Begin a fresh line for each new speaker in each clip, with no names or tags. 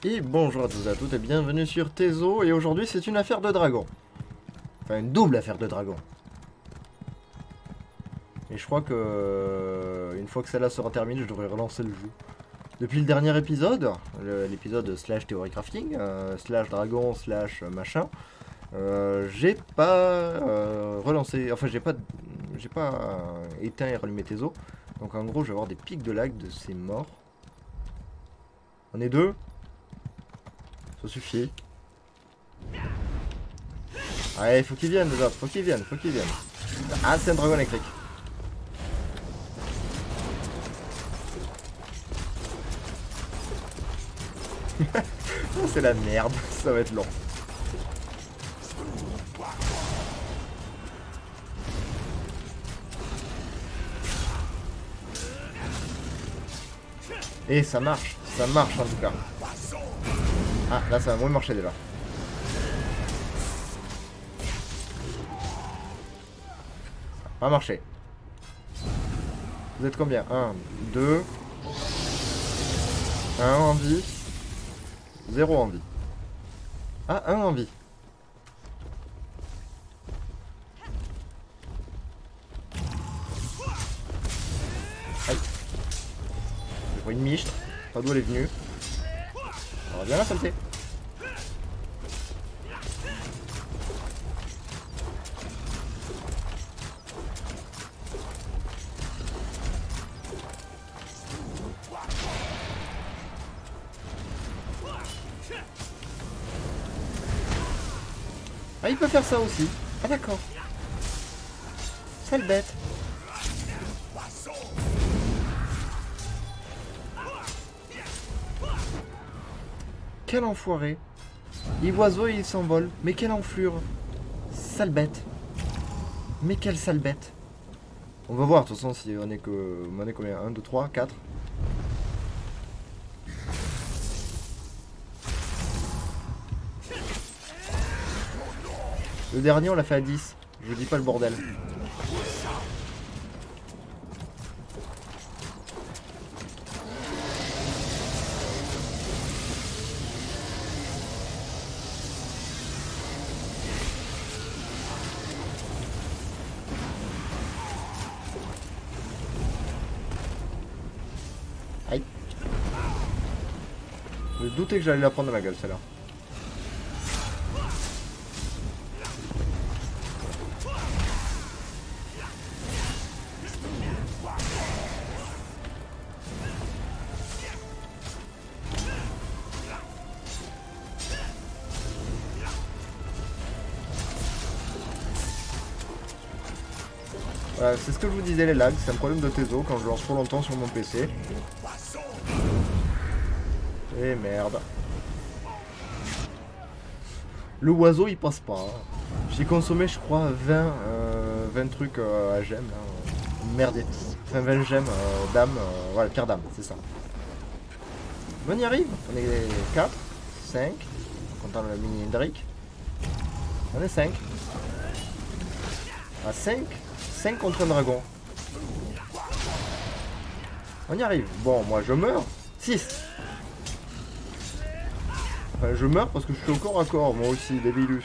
Et bonjour à tous et à toutes et bienvenue sur Tezo. Et aujourd'hui c'est une affaire de dragon. Enfin une double affaire de dragon. Et je crois que une fois que celle-là sera terminée, je devrais relancer le jeu. Depuis le dernier épisode, l'épisode slash théorie crafting, slash dragon, slash machin, j'ai pas relancé, enfin j'ai pas éteint et rallumé Tezo. Donc en gros je vais avoir des pics de lag de ces morts. On est deux. Ça suffit. Allez, faut qu'ils viennent les autres, faut qu'ils viennent. Ah, c'est un dragon électrique. Oh, c'est la merde, ça va être long. Et ça marche en tout cas. Ah, là ça va moins marcher déjà. Ça va pas marcher. Vous êtes combien? 1, 2, 1 en vie, 0 en vie. Ah, 1 en vie. Aïe. Je vois une miche. Pas d'où elle est venue. Alors viens là, saleté. Ah, il peut faire ça aussi. Ah, d'accord. Sale bête. Quel enfoiré. L'oiseau il s'envole. Mais quelle enflure. Sale bête. Mais quelle sale bête. On va voir de toute façon si on est que. On est combien? 1, 2, 3, 4. Le dernier on l'a fait à 10. Je vous dis pas le bordel. Aïe. Je me doutais que j'allais la prendre dans la gueule celle-là. Voilà, c'est ce que je vous disais, les lags, c'est un problème de Tezo quand je lance trop longtemps sur mon PC. Et merde. Le oiseau il passe pas. J'ai consommé je crois 20 trucs à gemmes. Merde. Enfin 20 gemmes d'âme. Voilà, pierre d'âme, c'est ça. On y arrive. On est 4, 5. Comptant le mini Hendrik. On est 5. À 5. 5 contre un dragon. On y arrive. Bon, moi je meurs. 6. Enfin, je meurs parce que je suis au corps à corps, moi aussi, Débilus.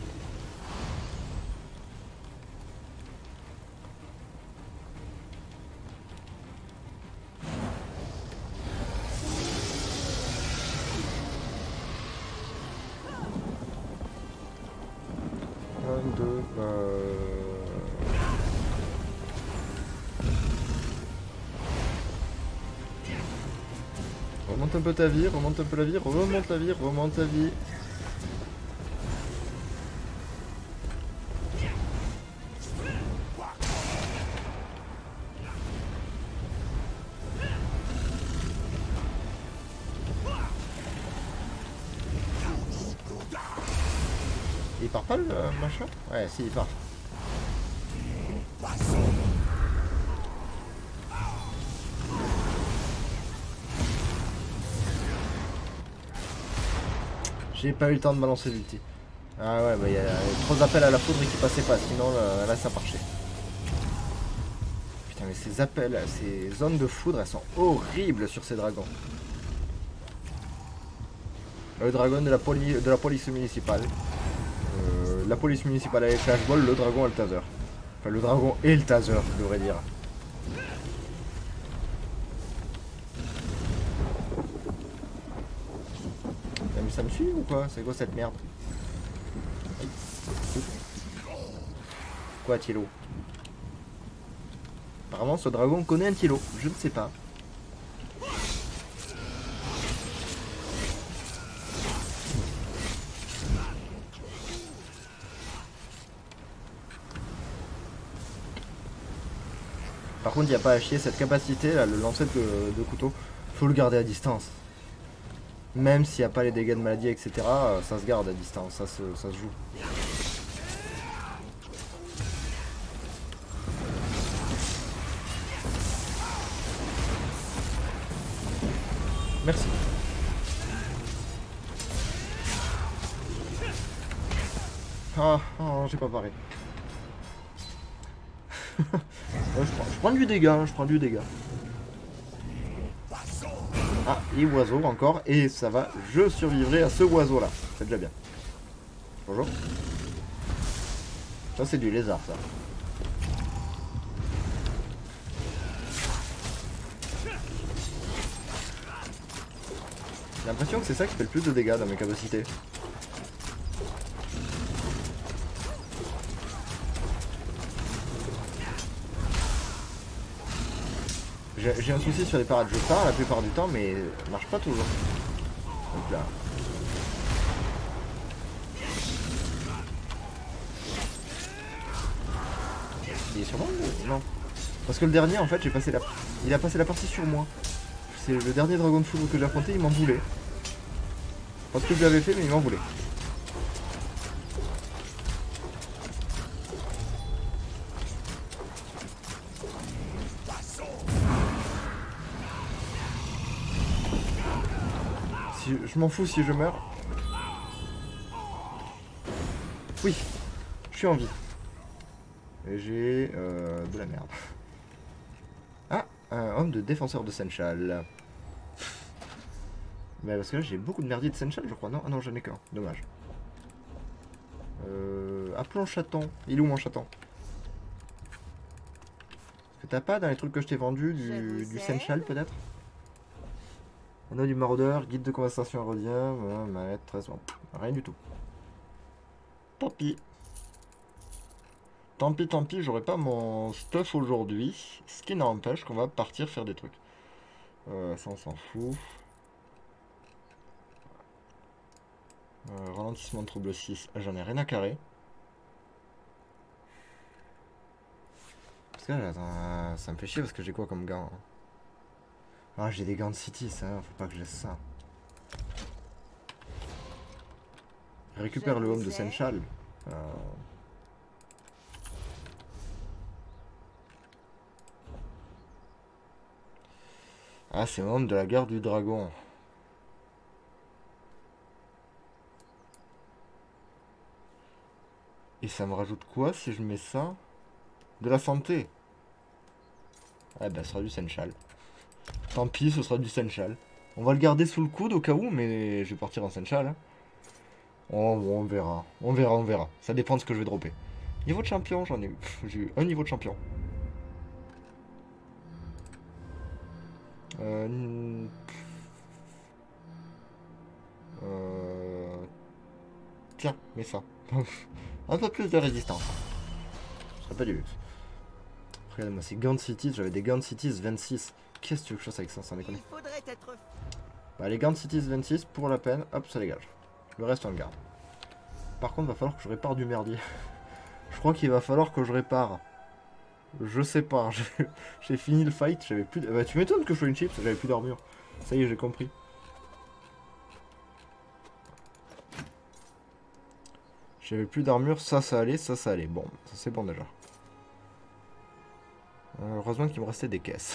Remonte un peu ta vie, remonte un peu la vie, remonte la vie, remonte ta vie. Il part pas le machin? Ouais, si, il part. J'ai pas eu le temps de balancer l'ulti. Ah ouais, bah il y a trop appels à la foudre qui passaient pas, sinon là ça marchait. Putain mais ces appels, ces zones de foudre, elles sont horribles sur ces dragons. Le dragon de la police municipale. La police municipale avec flashball, le dragon a le taser. Enfin, le dragon et le taser, je devrais dire. Mais ça me suit ou quoi? C'est quoi cette merde? Quoi, Tilo? Apparemment, ce dragon connaît un Tilo. Je ne sais pas. Par contre, il n'y a pas à chier, cette capacité, là, le lancer de couteau, faut le garder à distance. Même s'il n'y a pas les dégâts de maladie, etc., ça se garde à distance, ça se joue. Merci. Ah, oh, j'ai pas paré. Je prends du dégât, je prends du dégât. Ah, et oiseau encore, et ça va, je survivrai à ce oiseau là, c'est déjà bien. Bonjour. Ça c'est du lézard ça. J'ai l'impression que c'est ça qui fait le plus de dégâts dans mes capacités. J'ai un souci sur les parades, je pars la plupart du temps mais ça marche pas toujours. Donc là. Il est sur moi ou non? Parce que le dernier en fait il a passé la partie sur moi. C'est le dernier dragon de foudre que j'ai affronté, il m'en voulait. Parce que je l'avais fait mais il m'en voulait. Je m'en fous si je meurs. Oui, je suis en vie. Et j'ai de la merde. Ah, un homme de défenseur de Senchal. Mais parce que là j'ai beaucoup de merdier de Senchal je crois. Non, ah non j'en ai qu'un, dommage. Appelons chaton. Il est où mon chaton? Est-ce que t'as pas dans les trucs que je t'ai vendus du Senchal peut-être? Anneau du maraudeur, guide de conversation rhodien, mallette, 13 mois. Rien du tout. Tant pis. Tant pis, j'aurai pas mon stuff aujourd'hui. Ce qui n'empêche qu'on va partir faire des trucs. Ça on s'en fout. Ralentissement de trouble 6. J'en ai rien à carrer. Parce que là, attends, ça me fait chier parce que j'ai quoi comme gants? Ah, j'ai des gants de City, ça, faut pas que j'ai ça. Récupère le homme de Senchal. Ah, c'est l'homme de la guerre du dragon. Et ça me rajoute quoi si je mets ça? De la santé. Ah bah, ce sera du Senchal. Tant pis, ce sera du Senchal. On va le garder sous le coude au cas où, mais je vais partir en Senchal. Hein. On verra. On verra. Ça dépend de ce que je vais dropper. Niveau de champion, j'en ai eu. J'ai eu un niveau de champion. Tiens, mets ça. Un peu plus de résistance. Ce serait pas du luxe. Regardez-moi, c'est Gant Cities, j'avais des Gant Cities 26. Qu'est-ce que tu veux que je fasse avec ça, sans déconner? Bah, les Gant Cities 26, pour la peine, hop, ça dégage. Le reste, on le garde. Par contre, il va falloir que je répare du merdier. Je crois qu'il va falloir que je répare. Je sais pas, j'ai fini le fight, j'avais plus de... Bah, tu m'étonnes que je sois une chips, j'avais plus d'armure. Ça y est, j'ai compris. J'avais plus d'armure, ça allait, ça allait. Bon, ça c'est bon déjà. Heureusement qu'il me restait des caisses.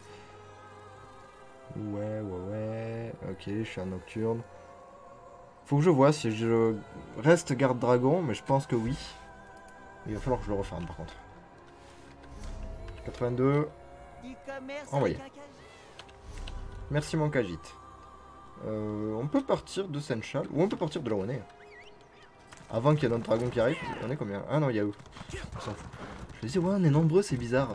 Ouais. Ok, je suis un nocturne. Faut que je vois si je reste garde dragon, mais je pense que oui. Il va falloir que je le referme par contre. 82. Envoyé. Merci mon Kajit. On peut partir de Senchal, ou on peut partir de là où on est. Avant qu'il y ait notre dragon qui arrive, on est combien? Ah non, il y a où? On s'en fout. Je me dis, ouais, on est nombreux, c'est bizarre.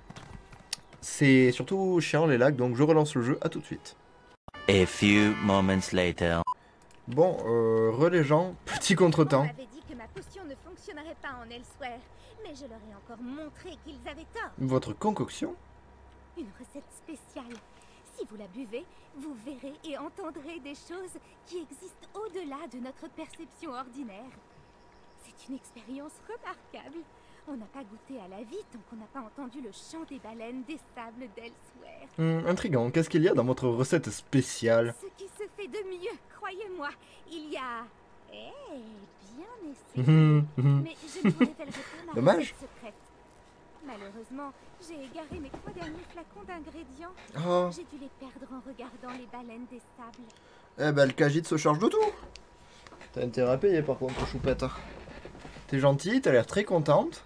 C'est surtout chiant les lags, donc je relance le jeu, à tout de suite.
A few moments later.
Bon, les gens, petit contretemps.
On m'avait dit que ma potion ne fonctionnerait pas en Elsewhere, mais je leur ai encore montré qu'ils avaient tort.
Votre concoction?
Une recette spéciale. Si vous la buvez, vous verrez et entendrez des choses qui existent au-delà de notre perception ordinaire. C'est une expérience remarquable. On n'a pas goûté à la vie tant qu'on n'a pas entendu le chant des baleines des sables d'Elsewhere.
Intriguant, qu'est-ce qu'il y a dans votre recette spéciale?
Ce qui se fait de mieux, croyez-moi. Il y a... bien essayé. Mais je ne vous révélerai pas ma
Dommage.
recette secrète. Malheureusement, j'ai égaré mes 3 derniers flacons d'ingrédients.
Oh.
J'ai dû les perdre en regardant les baleines des sables.
Eh ben, le Khajiit se charge de tout. T'as intérêt à payer par contre, choupette. T'es gentille, t'as l'air très contente.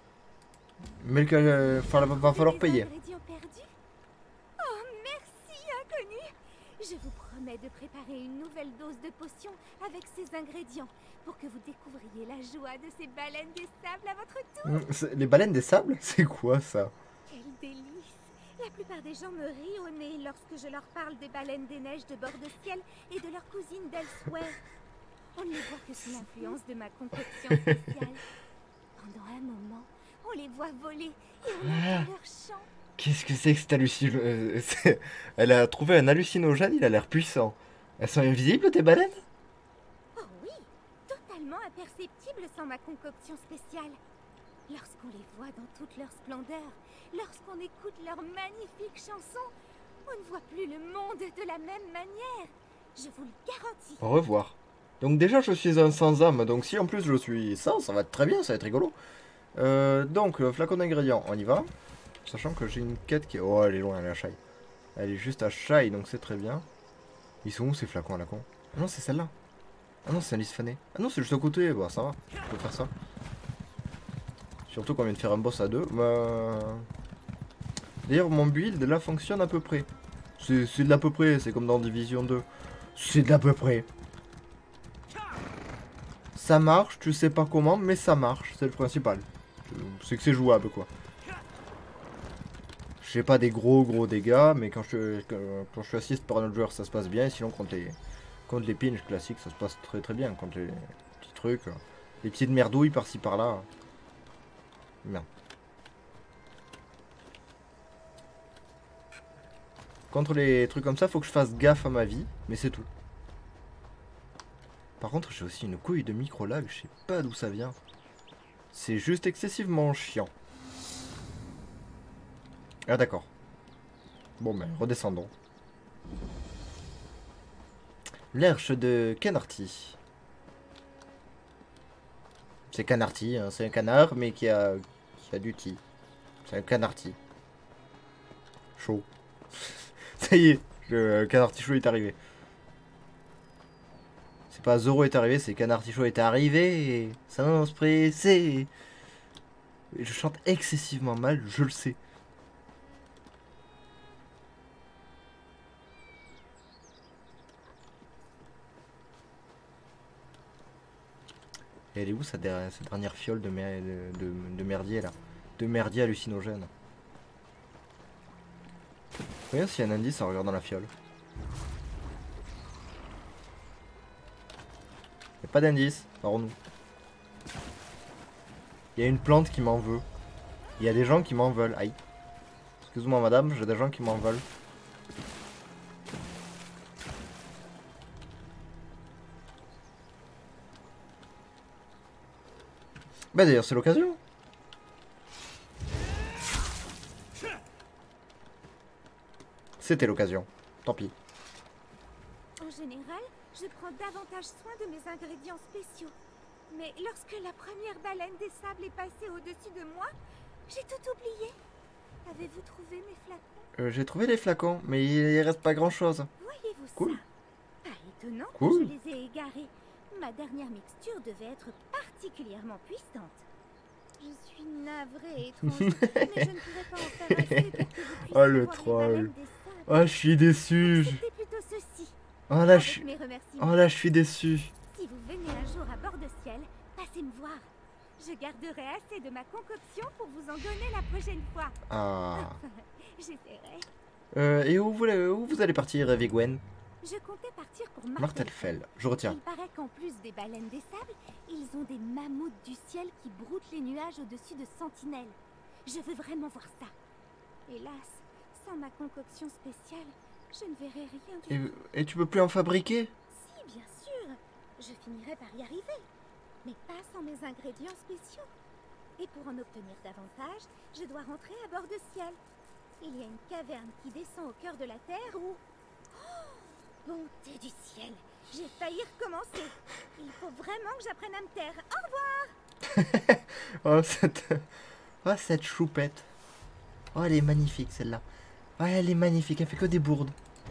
Mais va falloir payer.
Ingrédients perdus? Oh, merci, inconnu. Je vous promets de préparer une nouvelle dose de potion avec ces ingrédients pour que vous découvriez la joie de ces baleines des sables à votre tour.
Les baleines des sables? C'est quoi ça?
Quel délice! La plupart des gens me rient au nez lorsque je leur parle des baleines des neiges de bord de ciel et de leurs cousines d'Elsewhere. On ne les voit que sous l'influence de ma concoction spéciale. Pendant un moment, on les voit voler et on entend leur chant.
Qu'est-ce que c'est que cet hallucinogène? Elle a trouvé un hallucinogène, il a l'air puissant. Elles sont invisibles tes baleines?
Oh oui, totalement imperceptibles sans ma concoction spéciale. Lorsqu'on les voit dans toute leur splendeur, lorsqu'on écoute leurs magnifiques chansons, on ne voit plus le monde de la même manière. Je vous le garantis.
Au revoir. Donc déjà je suis un sans âme, donc si en plus je suis ça va être très bien, ça va être rigolo. Donc flacon d'ingrédients, on y va. Sachant que j'ai une quête qui est... Oh elle est loin, elle est à Shai. Elle est juste à Shai, donc c'est très bien. Ils sont où ces flacons à la con? Ah non c'est celle-là. Ah non c'est un lysfané. Ah non c'est juste à côté, bah ça va, je peux faire ça. Surtout qu'on vient de faire un boss à 2. Bah... D'ailleurs mon build là fonctionne à peu près. C'est de l'à peu près, c'est comme dans Division 2. C'est de l'à peu près. Ça marche, tu sais pas comment, mais ça marche, c'est le principal. C'est que c'est jouable quoi. J'ai pas des gros dégâts, mais quand je suis assist par un autre joueur ça se passe bien, et sinon contre les pinches classiques ça se passe très bien, contre les petits trucs, les petites merdouilles par-ci par-là. Merde. Contre les trucs comme ça, faut que je fasse gaffe à ma vie, mais c'est tout. Par contre, j'ai aussi une couille de micro-lag, je sais pas d'où ça vient. C'est juste excessivement chiant. Ah d'accord. Bon ben, redescendons. L'herche de Canarty. C'est Canarty, hein. C'est un canard, mais qui a du ti. C'est un Canarty. Chaud. Ça y est, le Canarty chaud est arrivé. C'est pas Zoro est arrivé, c'est Canarty chaud est arrivé. Sans se presser. Je chante excessivement mal, je le sais. Et elle est où cette dernière fiole de merdier là? De merdier hallucinogène. Regarde s'il y a un indice en regardant la fiole. Il n'y a pas d'indice, nous. Il y a une plante qui m'en veut. Il y a des gens qui m'en veulent. Aïe. Excuse-moi madame, j'ai des gens qui m'en veulent. Bah d'ailleurs c'est l'occasion. C'était l'occasion. Tant pis.
En général, je prends davantage soin de mes ingrédients spéciaux. Mais lorsque la première baleine des sables est passée au-dessus de moi, j'ai tout oublié. Avez-vous trouvé mes flacons?
J'ai trouvé les flacons, mais il reste pas grand chose.
Voyez-vous
Cool.
ça? Pas étonnant
Cool.
que je les ai égarés. Ma dernière mixture devait être particulièrement puissante. Je suis navrée, étranger, mais je ne pourrais pas en faire assez pour que vous puissiez
Oh, le
voir les
troll.
baleines des sables.
Ah, je suis déçu.
C'était plutôt ceci.
Oh là,
avec mes remerciements.
oh là, je suis déçu.
Si vous venez un jour à bord de ciel, passez me voir. Je garderai assez de ma concoction pour vous en donner la prochaine fois.
Ah.
J'essaierai.
Et où vous allez partir, Eve et Gwen?
Je comptais partir pour
Martelfell, je retiens.
Il paraît qu'en plus des baleines des sables, ils ont des mammouths du ciel qui broutent les nuages au-dessus de Sentinelle. Je veux vraiment voir ça. Hélas, sans ma concoction spéciale, je ne verrai rien du tout.
Et tu peux plus en fabriquer?
Si, bien sûr. Je finirai par y arriver. Mais pas sans mes ingrédients spéciaux. Et pour en obtenir davantage, je dois rentrer à bord de ciel. Il y a une caverne qui descend au cœur de la terre où... Oh, bonté du ciel, j'ai failli recommencer. Il faut vraiment que j'apprenne à me taire. Au revoir.
Oh, cette choupette. Oh, elle est magnifique, celle-là. Oh, elle est magnifique, elle fait que des bourdes.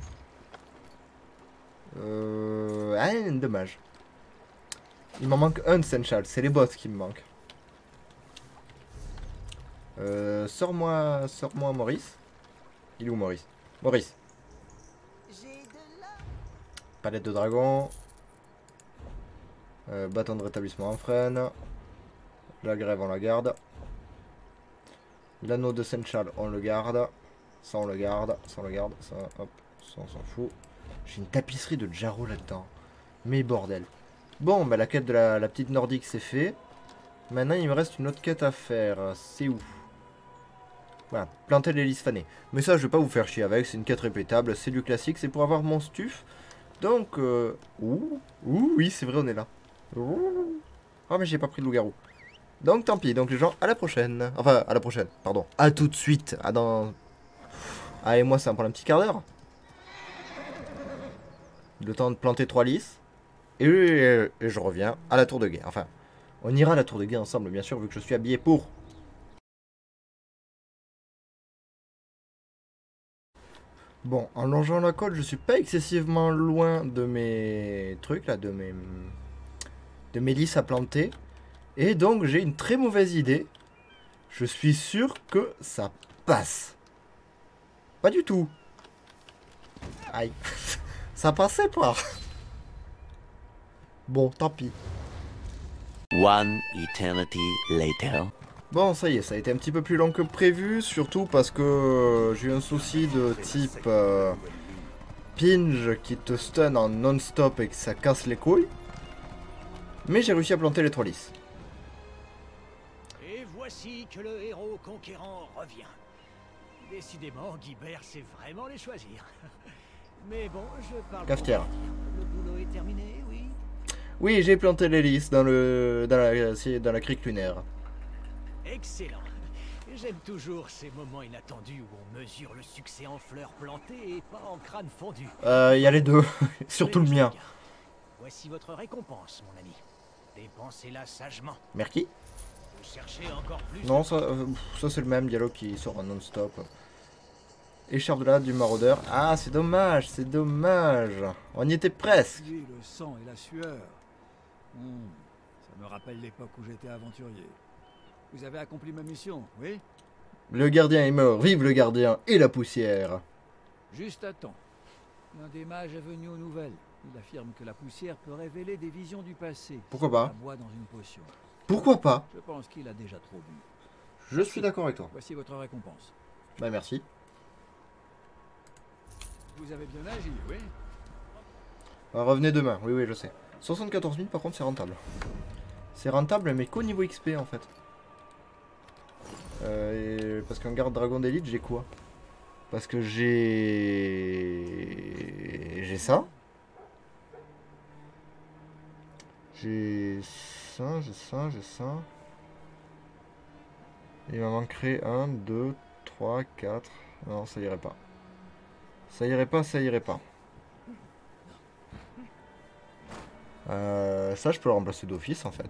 Ah, dommage. Il m'en manque un de Senchal, c'est les boss qui me manquent. Sors-moi Maurice. Il est où Maurice? Maurice. Palette de dragon. Bâton de rétablissement en freine. La grève on la garde. L'anneau de Senchal on le garde. Ça on le garde. Ça on le garde. Ça hop. Ça on s'en fout. J'ai une tapisserie de Jarro là-dedans. Mais bordel. Bon bah la quête de la petite nordique c'est fait. Maintenant il me reste une autre quête à faire. C'est où? Voilà, planter l'hélice fanée. Mais ça je vais pas vous faire chier avec. C'est une quête répétable. C'est du classique. C'est pour avoir mon stuf. Donc oui c'est vrai on est là. Oh mais j'ai pas pris le loup-garou. Donc tant pis. Donc les gens à la prochaine. Enfin à la prochaine pardon. À tout de suite. À dans... Ah et moi ça me prend un petit quart d'heure. Le temps de planter 3 lys. Et je reviens à la tour de guet. Enfin, on ira à la tour de guet ensemble, bien sûr, vu que je suis habillé pour. Bon, en longeant la côte, je suis pas excessivement loin de mes trucs, là, de mes lys à planter. Et donc, j'ai une très mauvaise idée. Je suis sûr que ça passe. Pas du tout. Aïe. Ça passait pas. Bon, tant pis.
One eternity later.
Bon, ça y est, ça a été un petit peu plus long que prévu, surtout parce que j'ai eu un souci de type pinge qui te stun en non-stop et que ça casse les couilles. Mais j'ai réussi à planter les 3 lys.
Et voici que le héros conquérant revient. Décidément, Guibert sait vraiment les choisir. Mais bon, je parle...
Cafetière.
Le boulot est terminé, oui.
Oui, j'ai planté les lys dans la crique lunaire.
Excellent. J'aime toujours ces moments inattendus où on mesure le succès en fleurs plantées et pas en crâne fondu.
Il y a les deux, surtout le mien.
Voici votre récompense, mon ami. Dépensez-la sagement.
Merci.
Vous cherchez encore plus?
Non, ça c'est le même dialogue qui sort en non-stop. Écharpe de la du maraudeur. Ah, c'est dommage, c'est dommage. On y était presque.
Le sang et la sueur. Ça me rappelle l'époque où j'étais aventurier. Vous avez accompli ma mission, oui?
Le gardien est mort, vive le gardien et la poussière.
Juste à temps. L'un des mages est venu aux nouvelles. Il affirme que la poussière peut révéler des visions du passé.
Pourquoi pas?
La boit dans une potion.
Pourquoi pas?
Je pense qu'il a déjà trop bu.
Je suis d'accord avec toi.
Voici votre récompense.
Bah merci.
Vous avez bien agi, oui?
Revenez demain, oui oui je sais. 74 000 par contre c'est rentable. C'est rentable mais qu'au niveau XP en fait. Parce qu'un garde dragon d'élite j'ai quoi? Parce que j'ai ça. J'ai ça, j'ai ça, j'ai ça. Il m'en manquerait 1, 2, 3, 4. Non ça irait pas. Ça irait pas, ça irait pas. Ça je peux le remplacer d'office en fait.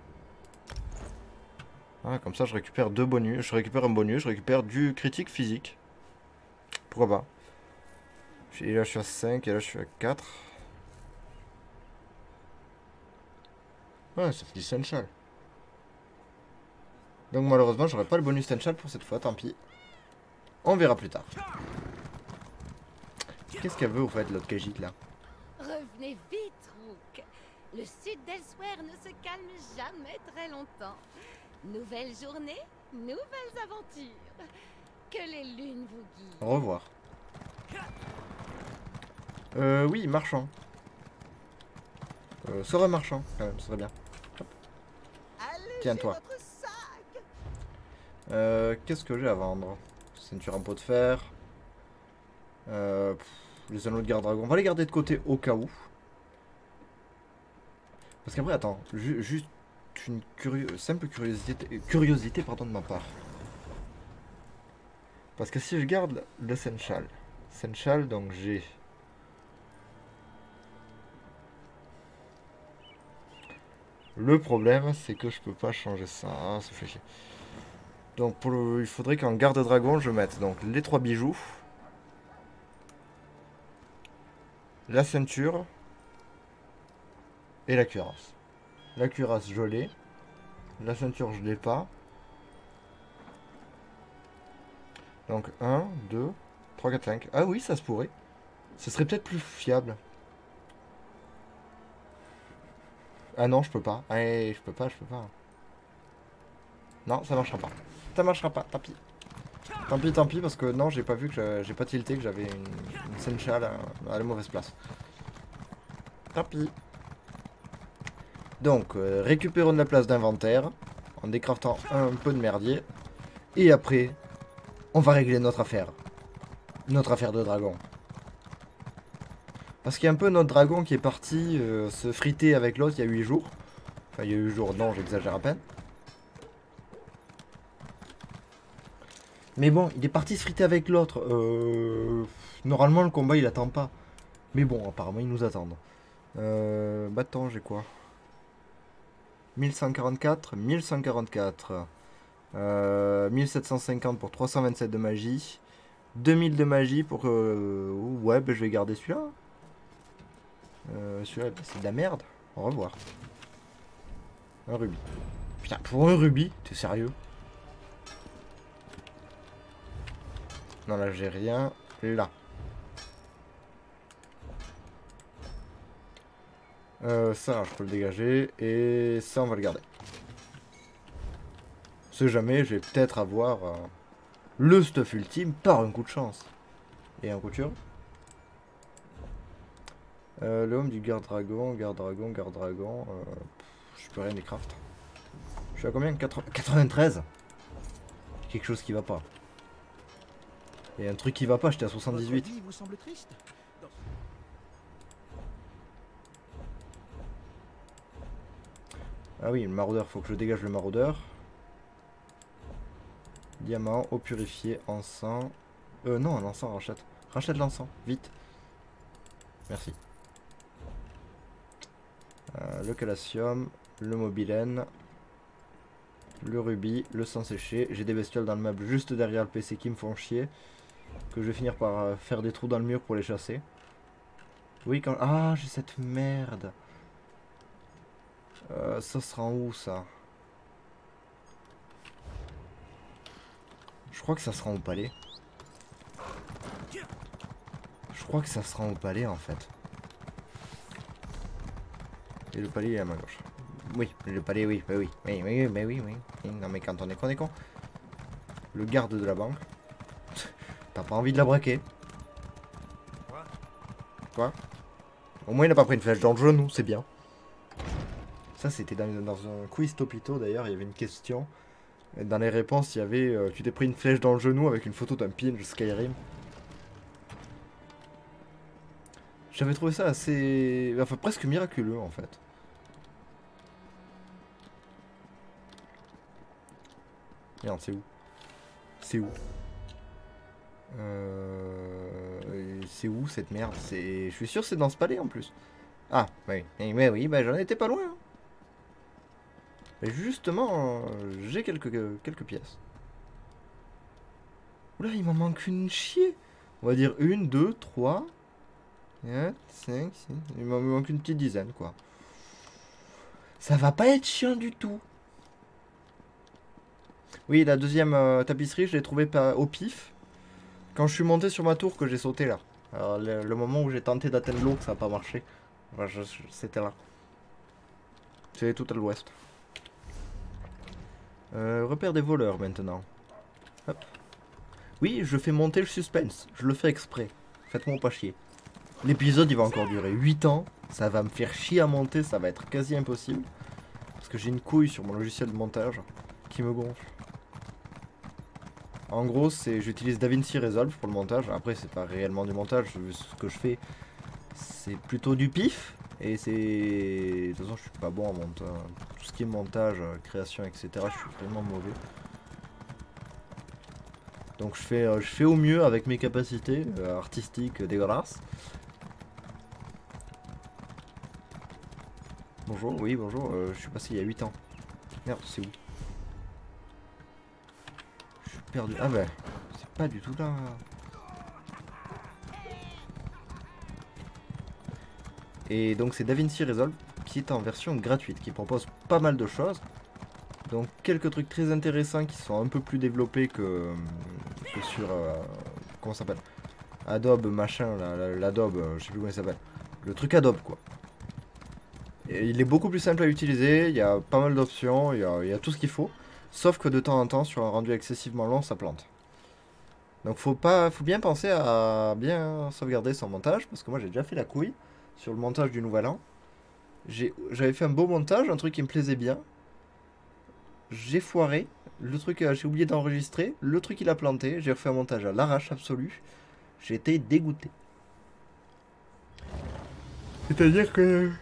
Ah, comme ça je récupère 2 bonus. Je récupère un bonus, je récupère du critique physique. Pourquoi pas? Et là je suis à 5 et là je suis à 4. Ouais, ça fait du Senchal. Donc malheureusement j'aurai pas le bonus Senchal pour cette fois, tant pis. On verra plus tard. Qu'est-ce qu'elle veut au fait l'autre Khajiit là?
Revenez vite, Rook. Le sud d'Elsewhere ne se calme jamais très longtemps. Nouvelle journée, nouvelles aventures. Que les lunes vous guident.
Au revoir. Oui, marchand. Serait marchand, quand même, ce serait bien. Tiens, toi. Qu'est-ce que j'ai à vendre? Ceinture en pot de fer. Les anneaux de garde-dragon. On va les garder de côté au cas où. Parce qu'après, attends. Juste une simple curiosité pardon, de ma part. Parce que si je garde le Senchal, donc j'ai... Le problème, c'est que je peux pas changer ça. Ah, ça fait chier. Donc, il faudrait qu'en garde-dragon, je mette donc les 3 bijoux. La ceinture. Et la cuirasse. La cuirasse, je l'ai. La ceinture, je l'ai pas. Donc 1, 2, 3, 4, 5. Ah oui, ça se pourrait. Ce serait peut-être plus fiable. Ah non, je peux pas. Allez, je peux pas. Non, ça marchera pas. Ça marchera pas, tant pis. Tant pis, parce que non, j'ai pas vu que j'ai pas tilté que j'avais une Senchal à la mauvaise place. Tant pis. Donc, récupérons de la place d'inventaire en décraftant un peu de merdier. Et après, on va régler notre affaire. Notre affaire de dragon. Parce qu'il y a un peu notre dragon qui est parti se friter avec l'autre il y a 8 jours. Enfin, il y a 8 jours, non, j'exagère à peine. Mais bon, il est parti se friter avec l'autre. Normalement, le combat, il attend pas. Mais bon, apparemment, ils nous attendent. Bâton, j'ai quoi? 1144, 1144. 1750 pour 327 de magie. 2000 de magie pour... ouais, ben, je vais garder celui-là. Celui-là, c'est de la merde. Au revoir. Un rubis. Putain, pour un rubis, t'es sérieux? Non, là, j'ai rien. Là. Ça, je peux le dégager. Et ça, on va le garder. Si jamais, je vais peut-être avoir le stuff ultime par un coup de chance. Et un couture. Le home du garde-dragon. Je peux rien décraft. Je suis à combien? 93. Quelque chose qui va pas. Il y a un truc qui va pas, j'étais à 78.
Votre vie vous semble triste?
Ah oui, le maraudeur, faut que je dégage le maraudeur. Diamant, eau purifiée, encens. Non, un encens, rachète. Rachète l'encens, vite. Merci. Le calcium, le mobilène, le rubis, le sang séché. J'ai des bestioles dans le meuble juste derrière le PC qui me font chier. Que je vais finir par faire des trous dans le mur pour les chasser. Oui, quand... Ah, j'ai cette merde. Ça sera en où, ça? Je crois que ça sera au palais. Je crois que ça sera au palais, en fait. Et le palais est à ma gauche. Oui, le palais, oui, bah oui. Oui. Non, mais quand on est con, on est con. Le garde de la banque. T'as pas envie de la braquer? Quoi? Au moins, il n'a pas pris une flèche dans le genou, c'est bien. Ça, c'était dans un quiz Topito, d'ailleurs, il y avait une question. Et dans les réponses, il y avait tu t'es pris une flèche dans le genou avec une photo d'un pin de Skyrim. J'avais trouvé ça assez... Enfin, presque miraculeux, en fait. Merde, c'est où? C'est où? C'est où cette merde? Je suis sûr que c'est dans ce palais en plus. Ah, oui. Mais oui, bah j'en étais pas loin. Hein. Mais justement, j'ai quelques pièces. Oula, il m'en manque une chier. On va dire 1, 2, 3, 4, 5, 6. Il m'en manque une petite dizaine, quoi. Ça va pas être chiant du tout. Oui, la deuxième tapisserie, je l'ai trouvée au pif. Quand je suis monté sur ma tour que j'ai sauté là. Alors, le moment où j'ai tenté d'atteindre l'eau, ça n'a pas marché. Enfin, c'était là. C'est tout à l'ouest. Repère des voleurs maintenant. Hop. Oui, je fais monter le suspense. Je le fais exprès. Faites-moi pas chier. L'épisode il va encore durer 8 ans. Ça va me faire chier à monter. Ça va être quasi impossible. Parce que j'ai une couille sur mon logiciel de montage qui me gonfle. En gros, j'utilise DaVinci Resolve pour le montage. Après, c'est pas réellement du montage. Ce que je fais, c'est plutôt du pif. Et c'est... De toute façon, je suis pas bon en montage. Tout ce qui est montage, création, etc. Je suis vraiment mauvais. Donc je fais au mieux avec mes capacités artistiques dégueulasses. Bonjour, oui, bonjour. Je suis passé il y a 8 ans. Merde, c'est où? Je suis perdu. Ah bah, c'est pas du tout là. Et donc c'est DaVinci Resolve qui est en version gratuite, qui propose pas mal de choses. Donc quelques trucs très intéressants qui sont un peu plus développés que sur... comment ça s'appelle? Adobe machin, l'Adobe, je sais plus comment il s'appelle. Le truc Adobe quoi. Et il est beaucoup plus simple à utiliser, il y a pas mal d'options, il y a tout ce qu'il faut. Sauf que de temps en temps, sur un rendu excessivement long, ça plante. Donc faut bien penser à bien sauvegarder son montage, parce que moi j'ai déjà fait la couille sur le montage du Nouvel An. J'avais fait un beau montage, un truc qui me plaisait bien. J'ai foiré, le truc j'ai oublié d'enregistrer, le truc il a planté, j'ai refait un montage à l'arrache absolue. J'ai été dégoûté. C'est-à-dire que...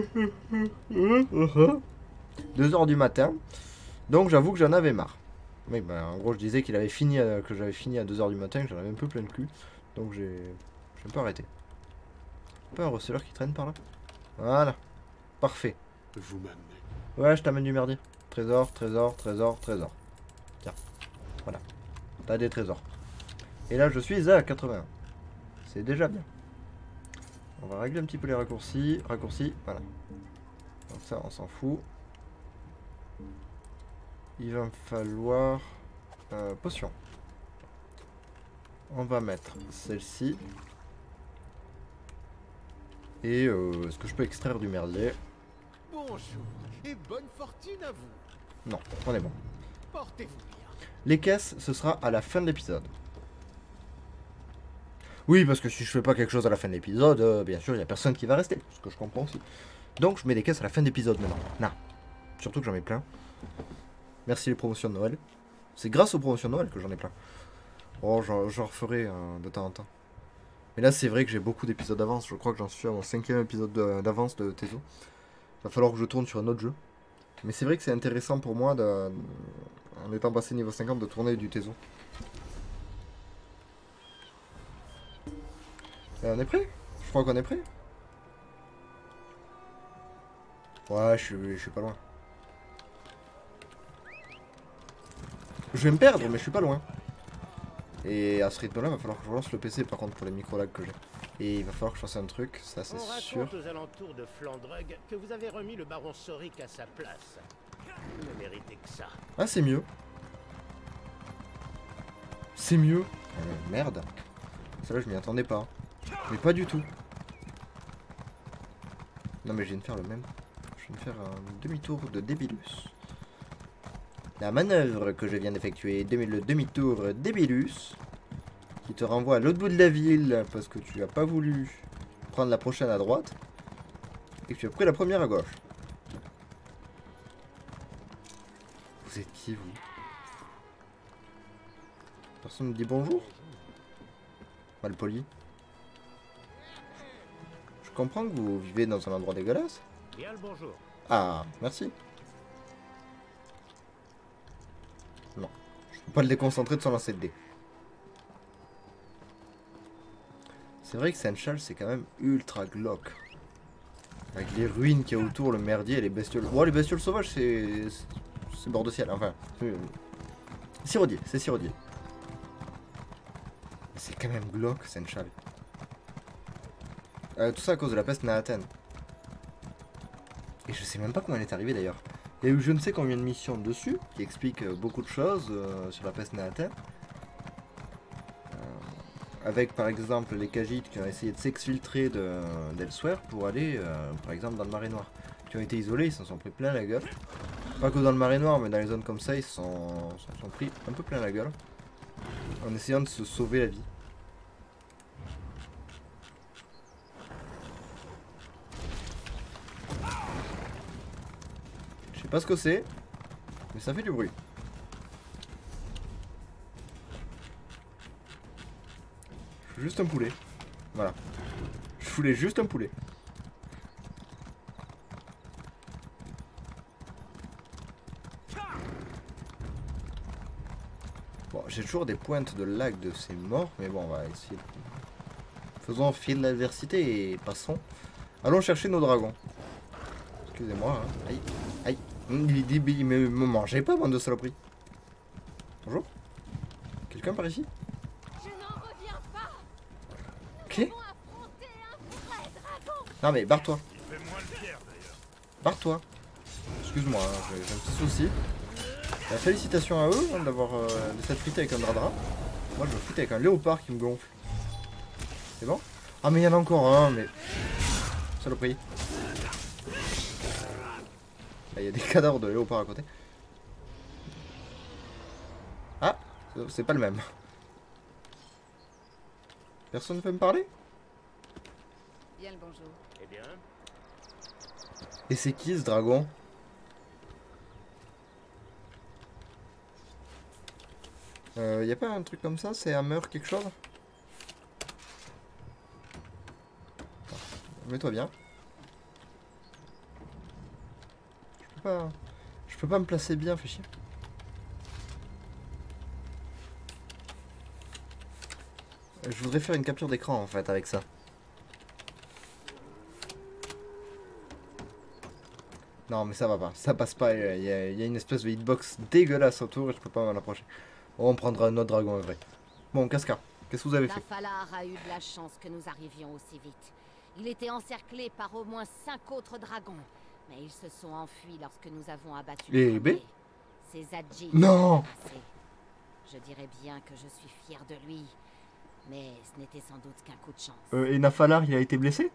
2h du matin. Donc j'avoue que j'en avais marre. Mais ben, en gros je disais qu'il avait fini que j'avais fini à 2h du matin, que j'en avais un peu plein le cul. Donc j'ai un peu arrêté. Pas un receleur qui traîne par là. Voilà. Parfait.
Vous m'amenez.
Ouais, je t'amène du merdier. Trésor, trésor, trésor, trésor. Tiens. Voilà. T'as des trésors. Et là je suis à 81. C'est déjà bien. On va régler un petit peu les raccourcis. Raccourcis, voilà. Donc ça, on s'en fout. Il va me falloir... potion. On va mettre celle-ci. Et est-ce que je peux extraire du merdier?
Bonjour et bonne fortune à vous.
Non, on est bon.
Portez-vous bien.
Les caisses, ce sera à la fin de l'épisode. Oui, parce que si je fais pas quelque chose à la fin de l'épisode, bien sûr, il n'y a personne qui va rester. Ce que je comprends aussi. Donc, je mets des caisses à la fin de l'épisode maintenant. Non. Surtout que j'en ai plein. Merci les promotions de Noël. C'est grâce aux promotions de Noël que j'en ai plein. Oh, j'en referai de temps en temps. Mais là, c'est vrai que j'ai beaucoup d'épisodes d'avance. Je crois que j'en suis à mon 5e épisode d'avance de Tezo. Va falloir que je tourne sur un autre jeu. Mais c'est vrai que c'est intéressant pour moi, en étant passé niveau 50, de tourner du Tezo. On est prêt? Je crois qu'on est prêt. Ouais, je suis pas loin. Je vais me perdre, mais je suis pas loin. Et à ce rythme-là, il va falloir que je relance le PC par contre pour les micro-lags que j'ai. Et il va falloir que je fasse un truc, ça c'est sûr.
On raconte aux alentours de Flandrug que vous avez remis le baron Soric à sa place. Vous ne méritez que ça.
Ah, c'est mieux. C'est mieux. Merde. Ça là, je m'y attendais pas. Mais pas du tout. Non mais je viens de faire le même. Je viens de faire un demi-tour de Débilus. La manœuvre que je viens d'effectuer, le demi-tour Débilus, qui te renvoie à l'autre bout de la ville parce que tu n'as pas voulu prendre la prochaine à droite et que tu as pris la première à gauche. Vous êtes qui, vous? Personne ne dit bonjour? Malpoli. Je comprends que vous vivez dans un endroit dégueulasse.
Bien le bonjour.
Ah, merci. Non, je peux pas le déconcentrer de son lancer de dés. C'est vrai que Saint-Charles, c'est quand même ultra glauque. Avec les ruines qu'il y a autour, le merdier et les bestioles. Bon, les bestioles sauvages, c'est bord de ciel. Enfin, Cyrodiil, c'est Cyrodiil. C'est quand même glauque, Saint-Charles. Tout ça à cause de la peste naatane. Et je sais même pas comment elle est arrivée d'ailleurs. Il y a eu je ne sais combien de missions dessus qui expliquent beaucoup de choses sur la peste naatane. avec par exemple les Khajiits qui ont essayé de s'exfiltrer d'Elsewhere pour aller par exemple dans le Marais Noir. Qui ont été isolés, ils s'en sont pris plein la gueule. Pas que dans le Marais Noir, mais dans les zones comme ça, ils s'en sont pris un peu plein la gueule. En essayant de se sauver la vie. Je sais pas ce que c'est, mais ça fait du bruit. Je veux juste un poulet. Voilà. Je voulais juste un poulet. Bon, j'ai toujours des pointes de lag de ces morts, mais bon, on va essayer. Faisons fi de l'adversité et passons. Allons chercher nos dragons. Excusez-moi, hein. Aïe, aïe. Il me mangeait pas, bande de saloperies. Bonjour. Quelqu'un par ici?
Je n'en reviens pas.
Ok.
Nous devons affronter un vrai dragon.
Non mais barre-toi. Barre-toi. Excuse-moi, hein, j'ai un petit souci. Félicitations à eux hein, d'avoir de s'être frité avec un Dradra. Moi je me frite avec un léopard qui me gonfle. C'est bon? Ah mais il y en a encore un, mais... Saloperie. Il y a des cadavres de léopard à côté. Ah, c'est pas le même. Personne ne peut me parler?
Bien le bonjour.
Eh bien,
Et c'est qui ce dragon? Y a pas un truc comme ça? C'est Hammer quelque chose? Mets-toi bien. Je peux pas me placer bien, fais chier. Je voudrais faire une capture d'écran en fait avec ça. Non mais ça va pas, ça passe pas, il y a une espèce de hitbox dégueulasse autour et je peux pas m'en approcher. Oh, on prendra un autre dragon en vrai. Bon, Casca, qu'est-ce que vous avez fait?
Nafalar a eu de la chance que nous arrivions aussi vite. Il était encerclé par au moins 5 autres dragons. Mais ils se sont enfuis lorsque nous avons abattu
Les
le
B?
premier. C'est Zadji.
Non!
Je dirais bien que je suis fier de lui. Mais ce n'était sans doute qu'un coup de chance.
Et Nafalar, il a été blessé?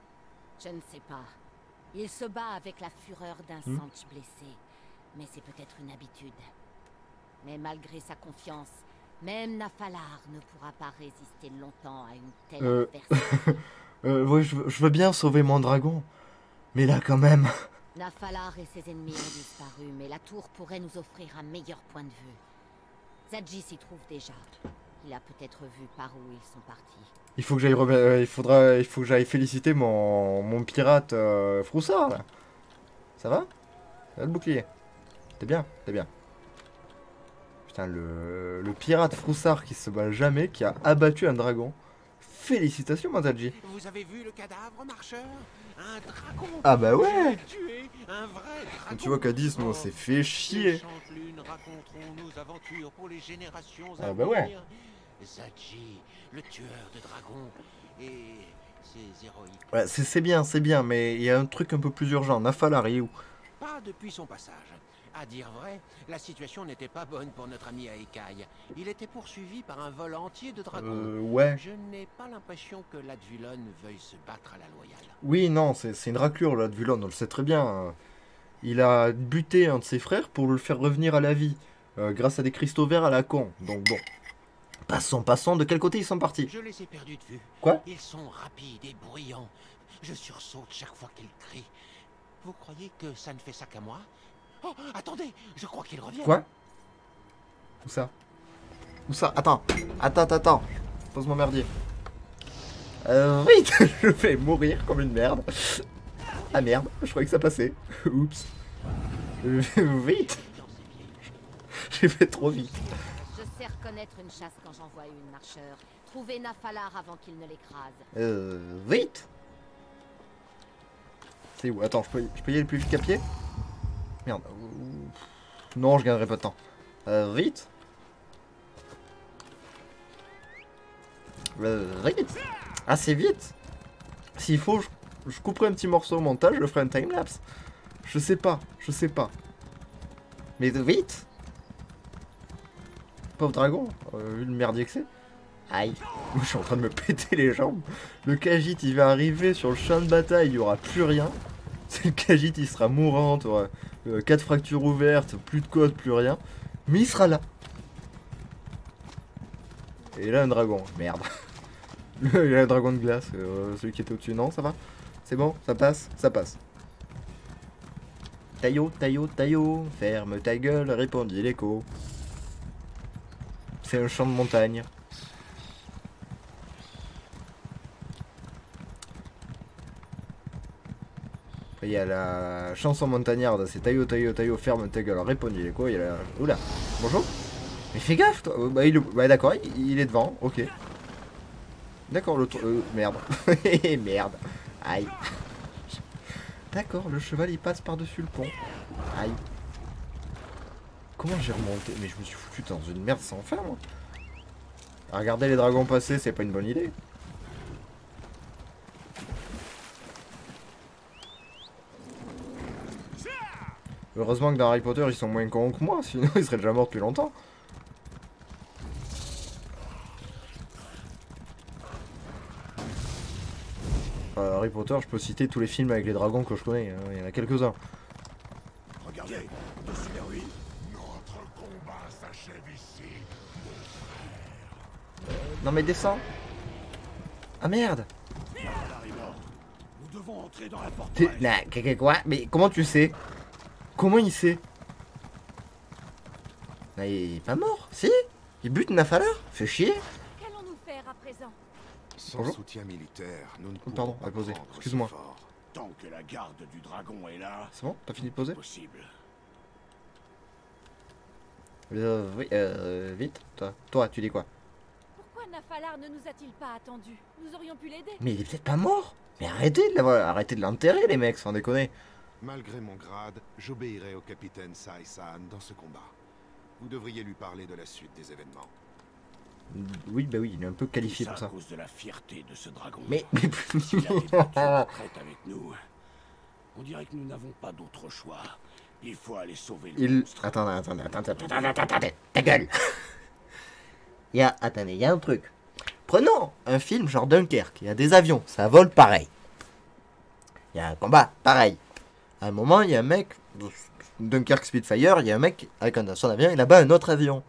Je ne sais pas. Il se bat avec la fureur d'un Sanch blessé. Mais c'est peut-être une habitude. Mais malgré sa confiance, même Nafalar ne pourra pas résister longtemps à une telle adversité.
Ouais, je veux bien sauver mon dragon. Mais là, quand même.
Nafalar et ses ennemis ont disparu, mais la tour pourrait nous offrir un meilleur point de vue. Zadji s'y trouve déjà. Il a peut-être vu par où ils sont partis.
Il faut que j'aille il faut que j'aille féliciter mon pirate Froussard. Là. Ça va? Ça va le bouclier? T'es bien? T'es bien. Putain, le pirate Froussard qui se bat jamais, qui a abattu un dragon. Félicitations, Zadji.
vous avez vu le cadavre, marcheur? Un dragon.
Ah bah ouais.
Tué un vrai dragon.
Tu vois qu'à 10, nous on s'est fait chier.
Les Chantelunes raconteront nos aventures pour les générations à
Ah bah ouais.
venir. Zadji, le tueur de dragons, et ses héroïques.
Ouais, c'est bien, mais il y a un truc un peu plus urgent. Nafalar, il est où?
Pas depuis son passage. À dire vrai, la situation n'était pas bonne pour notre ami Aekai. Il était poursuivi par un vol entier de dragons.
Ouais.
Je n'ai pas l'impression que l'Advulon veuille se battre à la loyale.
Oui, non, c'est une raclure, l'Advulon, on le sait très bien. Il a buté un de ses frères pour le faire revenir à la vie, grâce à des cristaux verts à la con. Donc bon. Passons, de quel côté ils sont partis?
Je les ai perdus de vue.
Quoi?
Ils sont rapides et bruyants. Je sursaute chaque fois qu'ils crient. Vous croyez que ça ne fait ça qu'à moi? Oh, attendez, je crois qu'ils reviennent.
Quoi? Où ça? Où ça? Attends. Pose mon merdier. Vite. Je vais mourir comme une merde. Ah merde, je croyais que ça passait. Oups. Vite. J'ai fait trop vite.
Je sais reconnaître une chasse quand j'en vois une, marcheur. Trouvez Nafalar avant qu'il ne l'écrase.
Vite. C'est où? Attends, je peux y aller plus vite qu'à pied? Merde. Non, je gagnerai pas de temps. Vite. Vite. Assez vite. S'il faut, je couperai un petit morceau au montage, je ferai un timelapse. Je sais pas. Mais vite. Pauvre dragon, vu le merdier que c'est. Aïe. Moi, je suis en train de me péter les jambes. Le Khajiit, il va arriver sur le champ de bataille, il n'y aura plus rien. C'est le Khajiit, il sera mourant, tu auras 4 fractures ouvertes, plus de code, plus rien. Mais il sera là. Et là, un dragon. Merde. Il y a un dragon de glace, celui qui était au-dessus. Non, ça va? C'est bon? Ça passe? Ça passe. Taillot, taillot, taillot, ferme ta gueule, répondit l'écho. C'est un champ de montagne. Après, il y a la chanson montagnarde, c'est taillot, taillot, taillot, ferme ta gueule, répondit l'écho. Il y a la... Oula, bonjour. Mais fais gaffe, toi. Bah, d'accord, il est devant, ok. D'accord, l'autre... merde. Merde. Aïe. D'accord, le cheval il passe par-dessus le pont. Aïe. Comment j'ai remonté? Mais je me suis foutu dans une merde sans fin, moi. Regarder les dragons passer, c'est pas une bonne idée. Heureusement que dans Harry Potter, ils sont moins cons que moi, sinon ils seraient déjà morts depuis longtemps. Harry Potter, je peux citer tous les films avec les dragons que je connais, hein. Il y en a quelques-uns.
Regardez, dessus les ruines. Notre combat s'achève ici.
Non mais descends. Ah merde.
Nous devons entrer dans la forteresse.
Nah, quoi? Mais comment tu sais? Comment il sait? Nah, il est pas mort, si? Il bute Nafalar? Fait chier.
Qu'allons-nous faire à présent?
Sans
Bonjour.
soutien militaire, nous ne pouvons
Pardon,
pas
à poser.
prendre
Excuse-moi.
ce fort. Tant que la garde du dragon est là,
C'est bon? T'as fini de poser?
possible.
Oui, vite. Toi, tu dis quoi?
Pourquoi Nafalar ne nous a-t-il pas attendus? Nous aurions pu l'aider.
Mais il est peut-être pas mort. Mais arrêtez de l'enterrer, les mecs, sans déconner.
Malgré mon grade, j'obéirai au capitaine Sai-san dans ce combat. Vous devriez lui parler de la suite des événements.
Oui, bah oui, il est un peu qualifié
Tout
pour
ça à
ça.
cause de la fierté de ce dragon.
Mais...
S'il avait battu la traite avec nous, on dirait que nous n'avons pas d'autre choix. Il faut aller sauver le monstre.
Attendez, ta gueule. Attendez, il y a un truc. Prenons un film genre Dunkerque, il y a des avions, ça vole pareil. Il y a un combat, pareil. À un moment, il y a un mec, Dunkerque Spitfire, il y a un mec avec son avion, il abat un autre avion.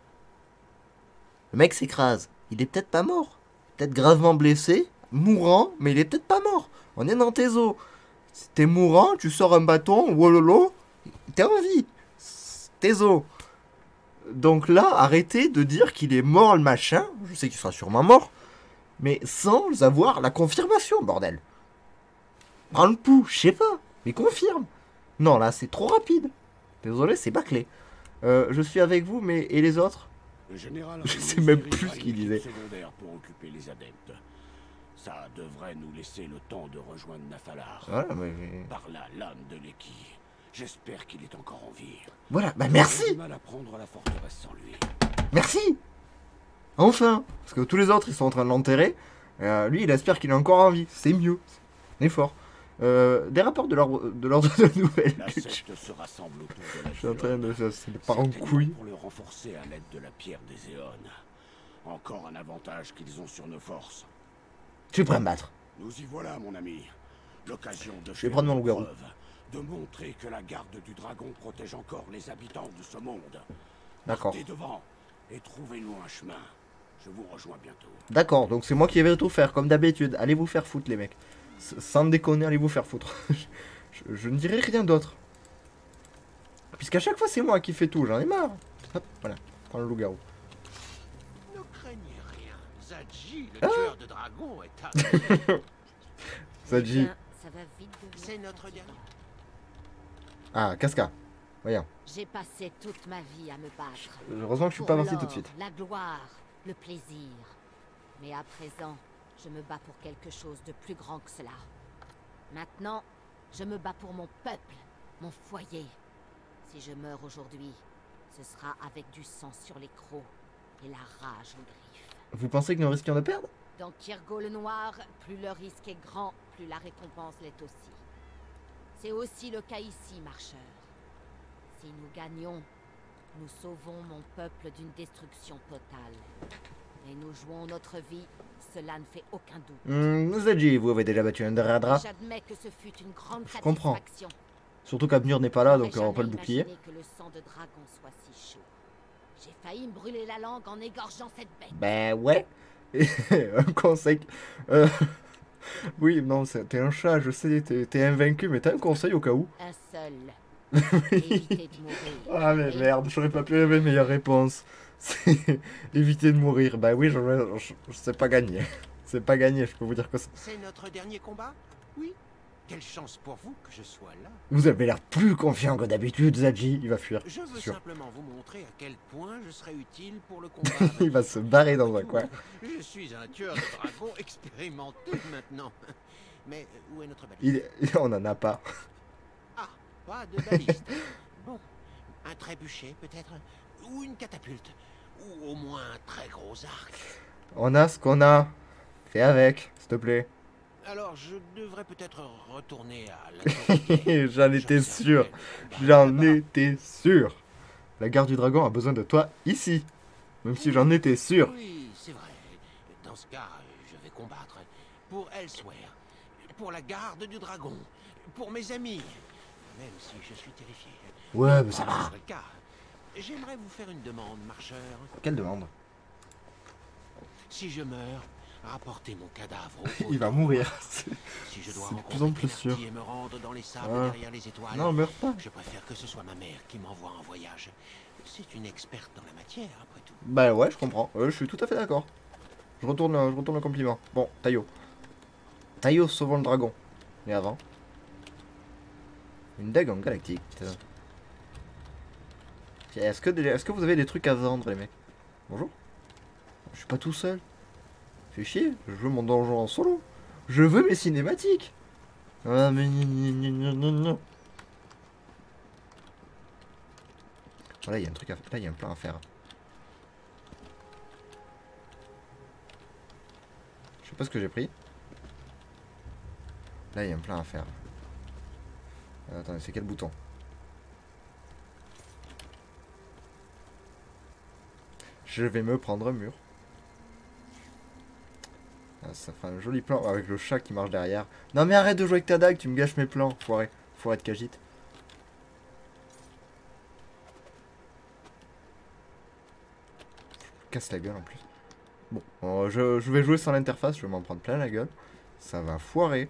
Le mec s'écrase. Il est peut-être pas mort. Peut-être gravement blessé, mourant, mais il est peut-être pas mort. On est dans tes eaux. Si t'es mourant, tu sors un bâton, wololo, t'es en vie. Tes eaux. Donc là, arrêtez de dire qu'il est mort le machin. Je sais qu'il sera sûrement mort. Mais sans avoir la confirmation, bordel. Prends le pouls, je sais pas. Mais confirme. Non, là, c'est trop rapide. Désolé, c'est bâclé. Je suis avec vous, mais... Et les autres?
Le général
Je
Remus
sais même
dirigera
plus ce qu'il
une
disait.
équipe secondaire pour occuper les adeptes. Ça devrait nous laisser le temps de rejoindre Nafalar.
Voilà, mais...
Par là, l'âme de Leki. J'espère qu'il est encore en vie.
Voilà, bah
J'ai
merci.
du mal à prendre la forteresse sans lui.
Merci. Enfin. Parce que tous les autres, ils sont en train de l'enterrer. Lui, il espère qu'il est encore en vie. C'est mieux. On est fort. Des rapports de l'ordre de la nouvelle.
La secte se rassemble autour de la
Je suis en train de...
Zéone.
C'est pas en
Certainement
couille.
pour le renforcer à l'aide de la pierre des éons. Encore un avantage qu'ils ont sur nos forces.
Tu pourrais me battre.
Nous y voilà, mon ami. L'occasion de
Je vais prendre mon loup-garou.
de montrer que la garde du dragon protège encore les habitants de ce monde.
D'accord.
Partez devant et trouvez-nous un chemin. Je vous rejoins bientôt.
D'accord, donc c'est moi qui vais tout faire, comme d'habitude. Allez vous faire foutre, les mecs. Sans déconner, allez vous faire foutre. je ne dirai rien d'autre. Puisqu'à chaque fois, c'est moi qui fais tout, j'en ai marre. Hop, voilà, prends le loup-garou.
Ne craignez rien. Zadji, le tueur de dragons, est arrivé.
Zadji.
Bien, ça va vite devenir
C'est notre
fatiguant.
dernier.
Ah, Casca. Voyons.
J'ai passé toute ma vie à me battre.
Heureusement que je suis
Pour
pas parti tout de
l'or,
suite.
La gloire, le plaisir. Mais à présent, je me bats pour quelque chose de plus grand que cela. Maintenant, je me bats pour mon peuple, mon foyer. Si je meurs aujourd'hui, ce sera avec du sang sur les crocs et la rage aux griffes.
Vous pensez que nous risquions de perdre?
Dans Kirgo le Noir, plus le risque est grand, plus la récompense l'est aussi. C'est aussi le cas ici, marcheur. Si nous gagnons, nous sauvons mon peuple d'une destruction totale. Et nous jouons notre vie, cela ne fait aucun doute.
Zadji, vous avez déjà battu un Dradra.
J'admets que ce fut une grande
Je comprends.
satisfaction.
Surtout qu'Abnur n'est pas là, donc on
J'aurais
va pas le
jamais
bouclier.
imaginé que le sang de dragon soit si chaud. J'ai failli me brûler la langue en égorgeant cette bête.
Ben ouais. Un conseil. euh, Oui, non, t'es un chat, je sais, t'es invaincu, mais t'as un conseil au cas où.
Un seul. Éviter de mourir.
Ah mais merde, j'aurais pas pu rêver une meilleure réponse. C'est éviter de mourir. Bah oui, je sais pas gagner. C'est pas gagné, je peux vous dire que ça.
C'est notre dernier combat? Oui. Quelle chance pour vous que je sois là.
Vous avez l'air plus confiant que d'habitude, Zadji. Il va fuir.
Je veux
Sûr.
simplement vous montrer à quel point je serai utile pour le combat.
Il va se barrer dans un coin.
Je suis un tueur de dragons expérimenté maintenant. Mais où est notre baliste?
On en a pas.
Ah, pas de baliste. Bon, un trébuchet peut-être? Ou une catapulte? Ou au moins un très gros arc?
On a ce qu'on a. Fais avec, s'il te plaît.
Alors je devrais peut-être retourner à la...
J'en étais sûr. J'en étais sûr. La garde du dragon a besoin de toi ici. Même si j'en étais sûr.
Oui, c'est vrai. Dans ce cas, je vais combattre. Pour Elsewhere. Pour la garde du dragon. Pour mes amis. Même si je suis terrifié.
Ouais, mais ça va.
C'est le cas. J'aimerais vous faire une demande, marcheur.
Quelle demande?
Si je meurs, rapportez mon cadavre
Il va mourir.
Si je dois
C'est de plus
rencontrer
en plus sûr.
Kenarty et me rendre dans les sables
Ah.
derrière les étoiles,
Non, meurs pas.
je préfère que ce soit ma mère qui m'envoie en voyage. C'est une experte dans la matière, après tout.
Bah ouais, je comprends. Je suis tout à fait d'accord. Je retourne le compliment. Bon, Taïo. Taïo sauvant le dragon. Mais avant. Une dague en galactique. Est-ce que vous avez des trucs à vendre, les mecs? Bonjour. Je suis pas tout seul. Fais chier, je veux mon donjon en solo. Je veux mes cinématiques. Ah mais non. Voilà, il y a un truc à faire. Là, il y a un plan à faire. Je sais pas ce que j'ai pris. Là, il y a un plan à faire. Attendez, c'est quel bouton? Je vais me prendre un mur. Ah, ça fait un joli plan avec le chat qui marche derrière. Non mais arrête de jouer avec ta dague, tu me gâches mes plans, foiré. Foiré de cagite. Je casse la gueule en plus. Bon, je vais jouer sans l'interface, je vais m'en prendre plein la gueule. Ça va foirer.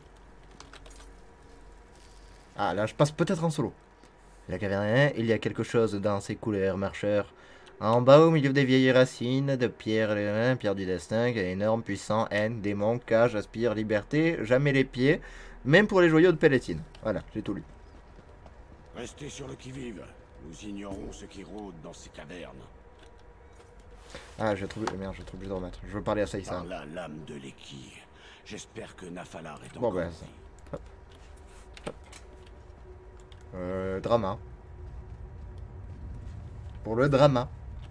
Ah là je passe peut-être en solo. La caverne, il y a quelque chose dans ces couleurs, marcheurs. En bas, au milieu des vieilles racines de pierre, pierre du destin, énorme, puissant, haine, démon, cage, aspire, liberté, jamais les pieds, même pour les joyaux de Pelletine. Voilà, j'ai tout lu.
Restez sur le qui-vive. Nous ignorons ce qui rôde dans ces cavernes.
Ah, j'ai trouvé. Merde, j'ai trouvé de remettre. Je veux parler à Saïssa.
Par la lame de l'équille. J'espère que Nafalar est
Bon,
encore
ben,
en
ça.
vie.
Drama. Pour le drama.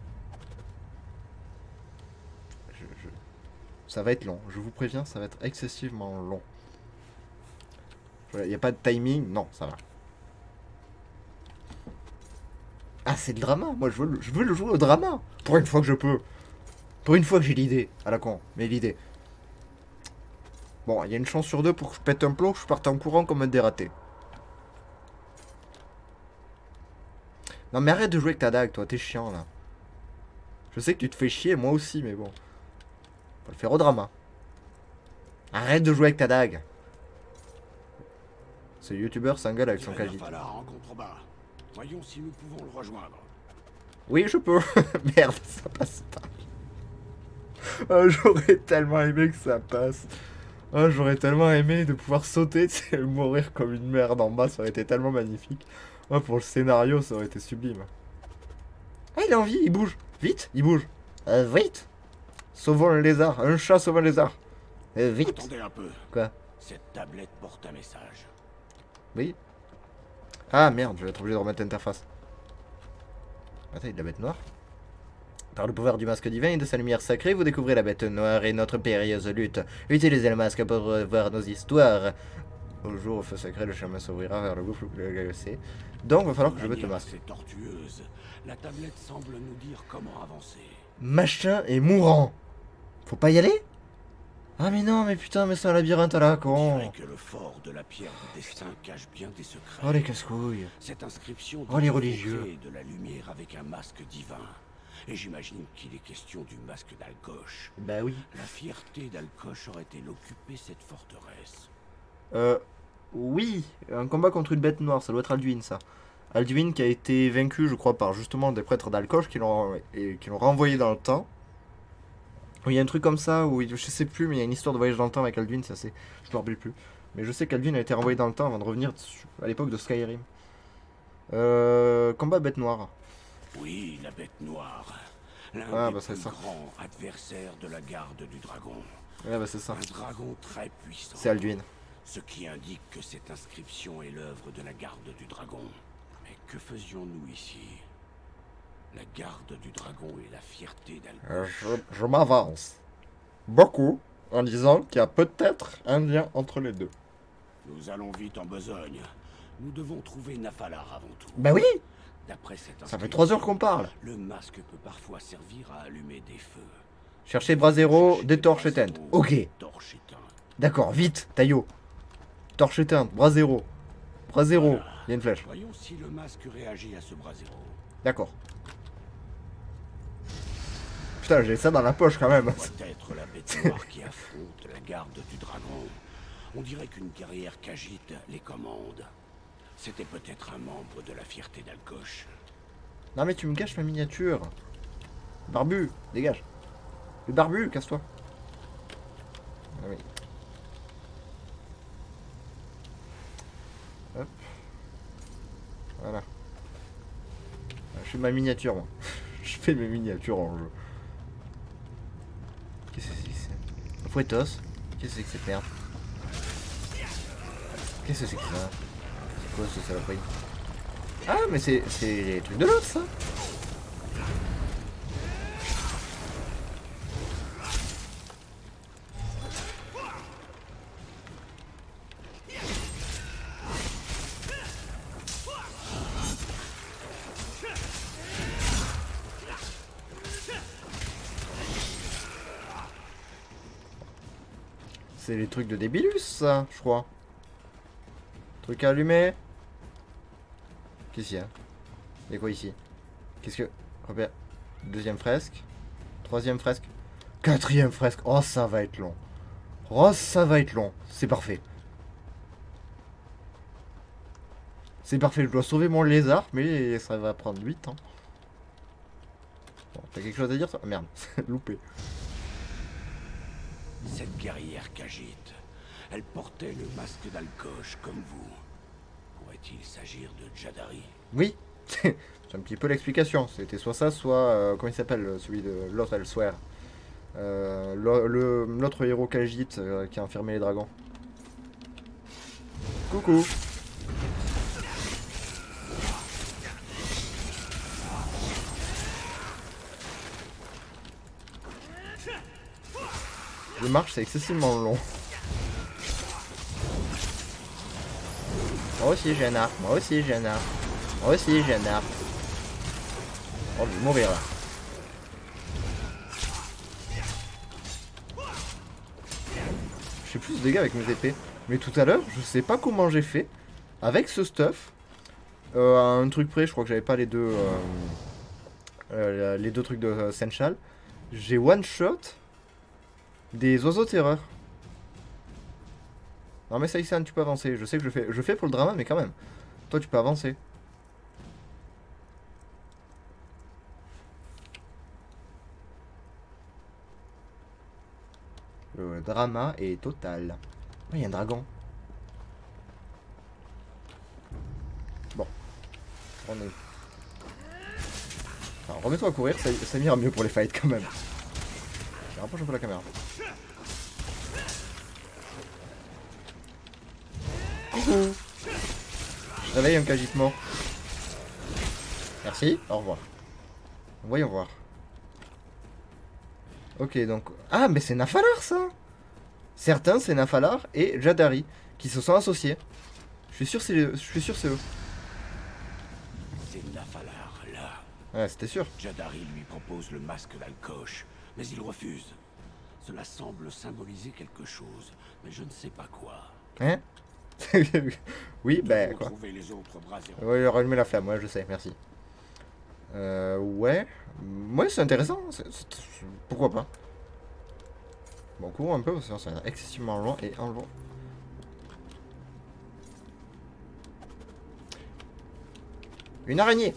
Ça va être long. Je vous préviens, ça va être excessivement long. Il n'y a pas de timing. Non, ça va. Ah, c'est le drama. Moi, je veux le jouer au drama. Pour une fois que je peux. Pour une fois que j'ai l'idée. À la con. Mais l'idée. Bon, il y a une chance sur deux pour que je pète un plomb, que je parte en courant comme un dératé. Non, mais arrête de jouer avec ta dague, toi. T'es chiant, là. Je sais que tu te fais chier, moi aussi, mais bon. Faut le faire au drama. Arrête de jouer avec ta dague. Ce youtubeur s'engueule avec son
Dirait
kajit.
Nafalar en contrebas. Voyons si nous pouvons le rejoindre.
Oui, je peux. Merde, ça passe pas. Oh, j'aurais tellement aimé que ça passe. Oh, j'aurais tellement aimé de pouvoir sauter, tu sais, mourir comme une merde en bas, ça aurait été tellement magnifique. Oh, pour le scénario, ça aurait été sublime. Ah, il est en vie, il bouge. Vite, il bouge. Vite. Sauvons le lézard. Un chat sauvant le lézard. Vite.
Attendez un peu.
Quoi?
Cette tablette porte un message.
Oui. Ah merde, je vais être obligé de remettre l'interface. Attends, il y a de la bête noire. Par le pouvoir du masque divin et de sa lumière sacrée, vous découvrez la bête noire et notre périlleuse lutte. Utilisez le masque pour voir nos histoires. Au jour au feu sacré, le chemin s'ouvrira vers le gouffre glacé. Donc, il va falloir que je mette le masque.
C'est tortueuse. La tablette semble nous dire comment avancer.
Machin est mourant. Faut pas y aller? Ah mais non, mais putain, mais c'est un labyrinthe à la
On
con.
dirait que le fort de la pierre du destin cache bien des secrets.
Oh les casse-couilles.
Cette inscription
Oh, les
dit
religieux.
qu'il faut créer de la lumière avec un masque divin. Et j'imagine qu'il est question du masque d'Alcoche.
Bah oui.
La fierté d'Alcoche aurait-elle occupé cette forteresse?
Oui, un combat contre une bête noire, ça doit être Alduin ça. Alduin qui a été vaincu, je crois, par justement des prêtres d'Alcoche qui l'ont renvoyé dans le temps. Il y a un truc comme ça, où je sais plus, mais il y a une histoire de voyage dans le temps avec Alduin, ça c'est. Je me rappelle plus. Mais je sais qu'Alduin a été renvoyé dans le temps avant de revenir à l'époque de Skyrim. Combat bête noire.
Oui, la bête noire. L'un
Ah,
des
bah, c'est
plus
ça.
grands adversaires de la garde du dragon.
Ouais, bah c'est ça.
Un dragon très puissant.
C'est Alduin.
Ce qui indique que cette inscription est l'œuvre de la garde du dragon. Mais que faisions-nous ici? La garde du dragon et la fierté d'Alcoche.
Je m'avance. Beaucoup, en disant qu'il y a peut-être un lien entre les deux.
Nous allons vite en besogne. Nous devons trouver Nafalar avant tout.
Bah oui.
D'après cette
Ça fait
inscription,
3 heures qu'on parle.
le masque peut parfois servir à allumer des feux.
Cherchez Brasero,
Cherchez
des torches éteintes.
Brasero,
Ok.
des torches éteintes.
D'accord, vite, Taillot. Torche éteinte, Brasero. Brasero, il y a une flèche.
Voyons si le masque réagit à ce Brasero.
D'accord. Putain, j'ai ça dans la poche quand même.
Peut-être la bête noire qui affronte la garde du dragon. On dirait qu'une guerrière qu'agite les commandes. C'était peut-être un membre de la fierté d'Alcoche.
Non mais tu me caches ma miniature. Barbu, dégage. Le barbu, casse-toi. Ah oui. Hop. Voilà. Je fais ma miniature moi. Je fais mes miniatures en jeu. Qu'est-ce que c'est que ça? Fouettos. Qu'est-ce que c'est que cette merde? Qu'est-ce que c'est que ça? C'est quoi ce saloperie? Ah mais c'est les trucs de l'autre ça. C'est les trucs de Débilus ça, je crois. Truc à allumer. Qu'est-ce qu'il y a? Il y a quoi ici? Qu'est-ce que... Repère. Deuxième fresque. Troisième fresque. Quatrième fresque. Oh, ça va être long. Oh, ça va être long. C'est parfait. C'est parfait. Je dois sauver mon lézard, mais ça va prendre 8 ans. Bon, t'as quelque chose à dire ça? Merde, loupé.
Cette guerrière qu'agite, elle portait le masque d'Alcoche comme vous. Pourrait-il s'agir de Jadari?
Oui, c'est un petit peu l'explication. C'était soit ça, soit... comment il s'appelle, celui de l'autre Elsewhere. L'autre héros qu'agite, qui a enfermé les dragons. Coucou. Le marche, c'est excessivement long. Moi aussi j'ai un arc, moi aussi j'ai un arc. Moi aussi j'ai un arc. Oh, je vais mourir là. Je fais plus de dégâts avec mes épées. Mais tout à l'heure, je sais pas comment j'ai fait. Avec ce stuff. Un truc près, je crois que j'avais pas les deux trucs de Senchal. J'ai one shot des oiseaux terreur. Non mais Saïsan, tu peux avancer. Je sais que je fais pour le drama, mais quand même. Toi, tu peux avancer. Le drama est total. Oh, il y a un dragon. Bon. On est... Alors, remets-toi à courir, ça ira mieux pour les fights quand même. Je rapproche un peu la caméra. Coucou. Je réveille un Khajiit mort. Merci, au revoir. Voyons voir. Ok, donc... Ah, mais c'est Nafalar, ça. Certains, c'est Nafalar et Jadari, qui se sont associés. Je suis sûr c'est eux.
C'est Nafalar, là.
Ouais, c'était sûr.
Jadari lui propose le masque d'Alcoche, mais il refuse. cela semble symboliser quelque chose, mais je ne sais pas quoi.
Hein? Oui, ben quoi.
Trouver les autres bras et
Oui, rallumer la flamme, ouais, je sais, merci. Ouais. Ouais, c'est intéressant. Pourquoi pas? Bon, on court un peu parce que c'est excessivement long et enlevant. Une araignée!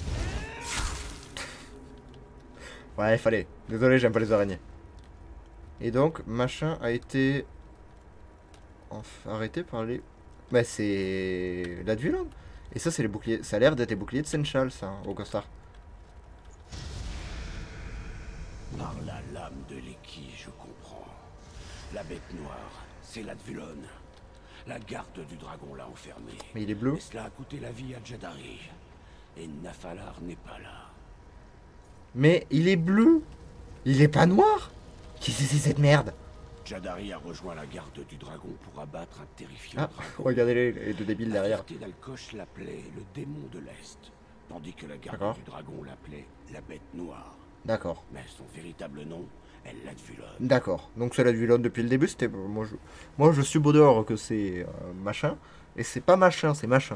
Ouais, il fallait. Désolé, j'aime pas les araignées. Et donc, machin a été arrêté par les... Bah, c'est l'Advilon. Et ça, c'est les boucliers. Ça a l'air d'être les boucliers de Senchal, ça, au costard.
Par la lame de l'équille, je comprends. La bête noire, c'est l'Advilon. La garde du dragon l'a enfermé.
Mais il est bleu.
Et cela a coûté la vie à Jadari. Et Nafalar n'est pas là.
Mais il est bleu. Il est pas noir. Qu'est-ce que c'est cette merde?
Jadari a rejoint la garde du dragon pour abattre un terrifiant dragon.
Regardez les deux débiles derrière.
La fierté d'Alkosh l'appelait le démon de l'Est, tandis que la garde du dragon l'appelait la bête noire.
D'accord.
Mais son véritable nom est l'Advilon.
D'accord. Donc c'est l'Advilon depuis le début. C'était moi je suis beau dehors que c'est machin et c'est pas machin, c'est machin.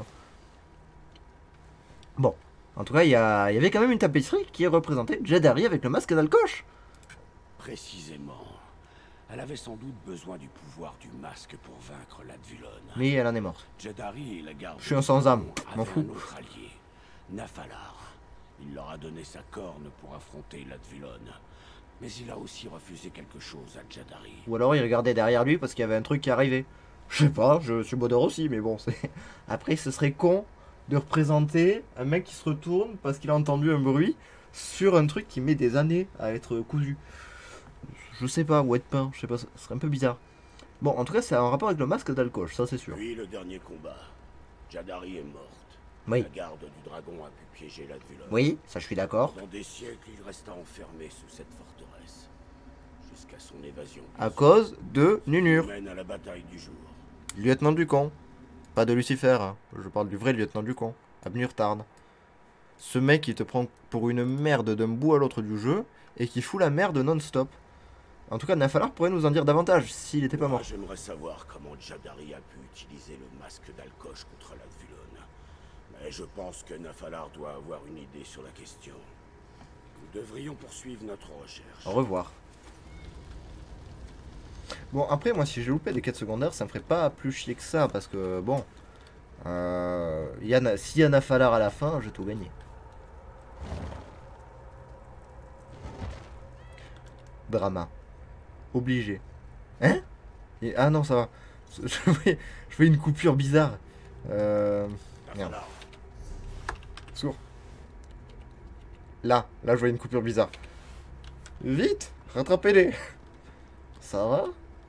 Bon. En tout cas, il y avait quand même une tapisserie qui représentait Jadari avec le masque d'Alkosh.
Précisément. Elle avait sans doute besoin du pouvoir du masque pour vaincre l'Advilon.
Mais elle en est morte.
Jadari et la garde.
Je suis un sans-âme, m'en fous.
Un autre allié, Nafalar. Il leur a donné sa corne pour affronter l'Advilon. Mais il a aussi refusé quelque chose à Jadari.
Ou alors il regardait derrière lui parce qu'il y avait un truc qui arrivait. Je sais pas, je suis Baudeur aussi, mais bon, c'est... Après, ce serait con de représenter un mec qui se retourne parce qu'il a entendu un bruit sur un truc qui met des années à être cousu. Je sais pas, ou être peint, je sais pas, ce serait un peu bizarre. Bon, en tout cas, c'est un rapport avec le masque d'Alkosh, ça c'est sûr.
Puis le dernier combat. Jadari est morte.
Oui.
La garde du dragon a pu piéger l'Advilon.
Oui, ça je suis d'accord.
Pendant des siècles, il resta enfermé sous cette forteresse. Jusqu'à son évasion.
À cause de Nunur.
Mène à la bataille du jour.
Lieutenant du con. Pas de Lucifer, hein. Je parle du vrai lieutenant du con. Abnur Tarn. Ce mec qui te prend pour une merde d'un bout à l'autre du jeu et qui fout la merde non-stop. En tout cas, Nafalar pourrait nous en dire davantage s'il était pas mort.
J'aimerais savoir comment Jadari a pu utiliser le masque d'Alkosh contre l'Advilon. Mais je pense que Nafalar doit avoir une idée sur la question. Nous devrions poursuivre notre recherche.
Au revoir. Bon, après, moi, si j'ai loupé des quêtes secondaires, ça me ferait pas plus chier que ça, parce que, bon... s'il y a Nafalar à la fin, j'ai tout gagné. Drama. Obligé. Hein? Ah non, ça va. Je fais une coupure bizarre. Merde. Sourd. Là, je vois une coupure bizarre. Vite, rattrapez-les. Ça va?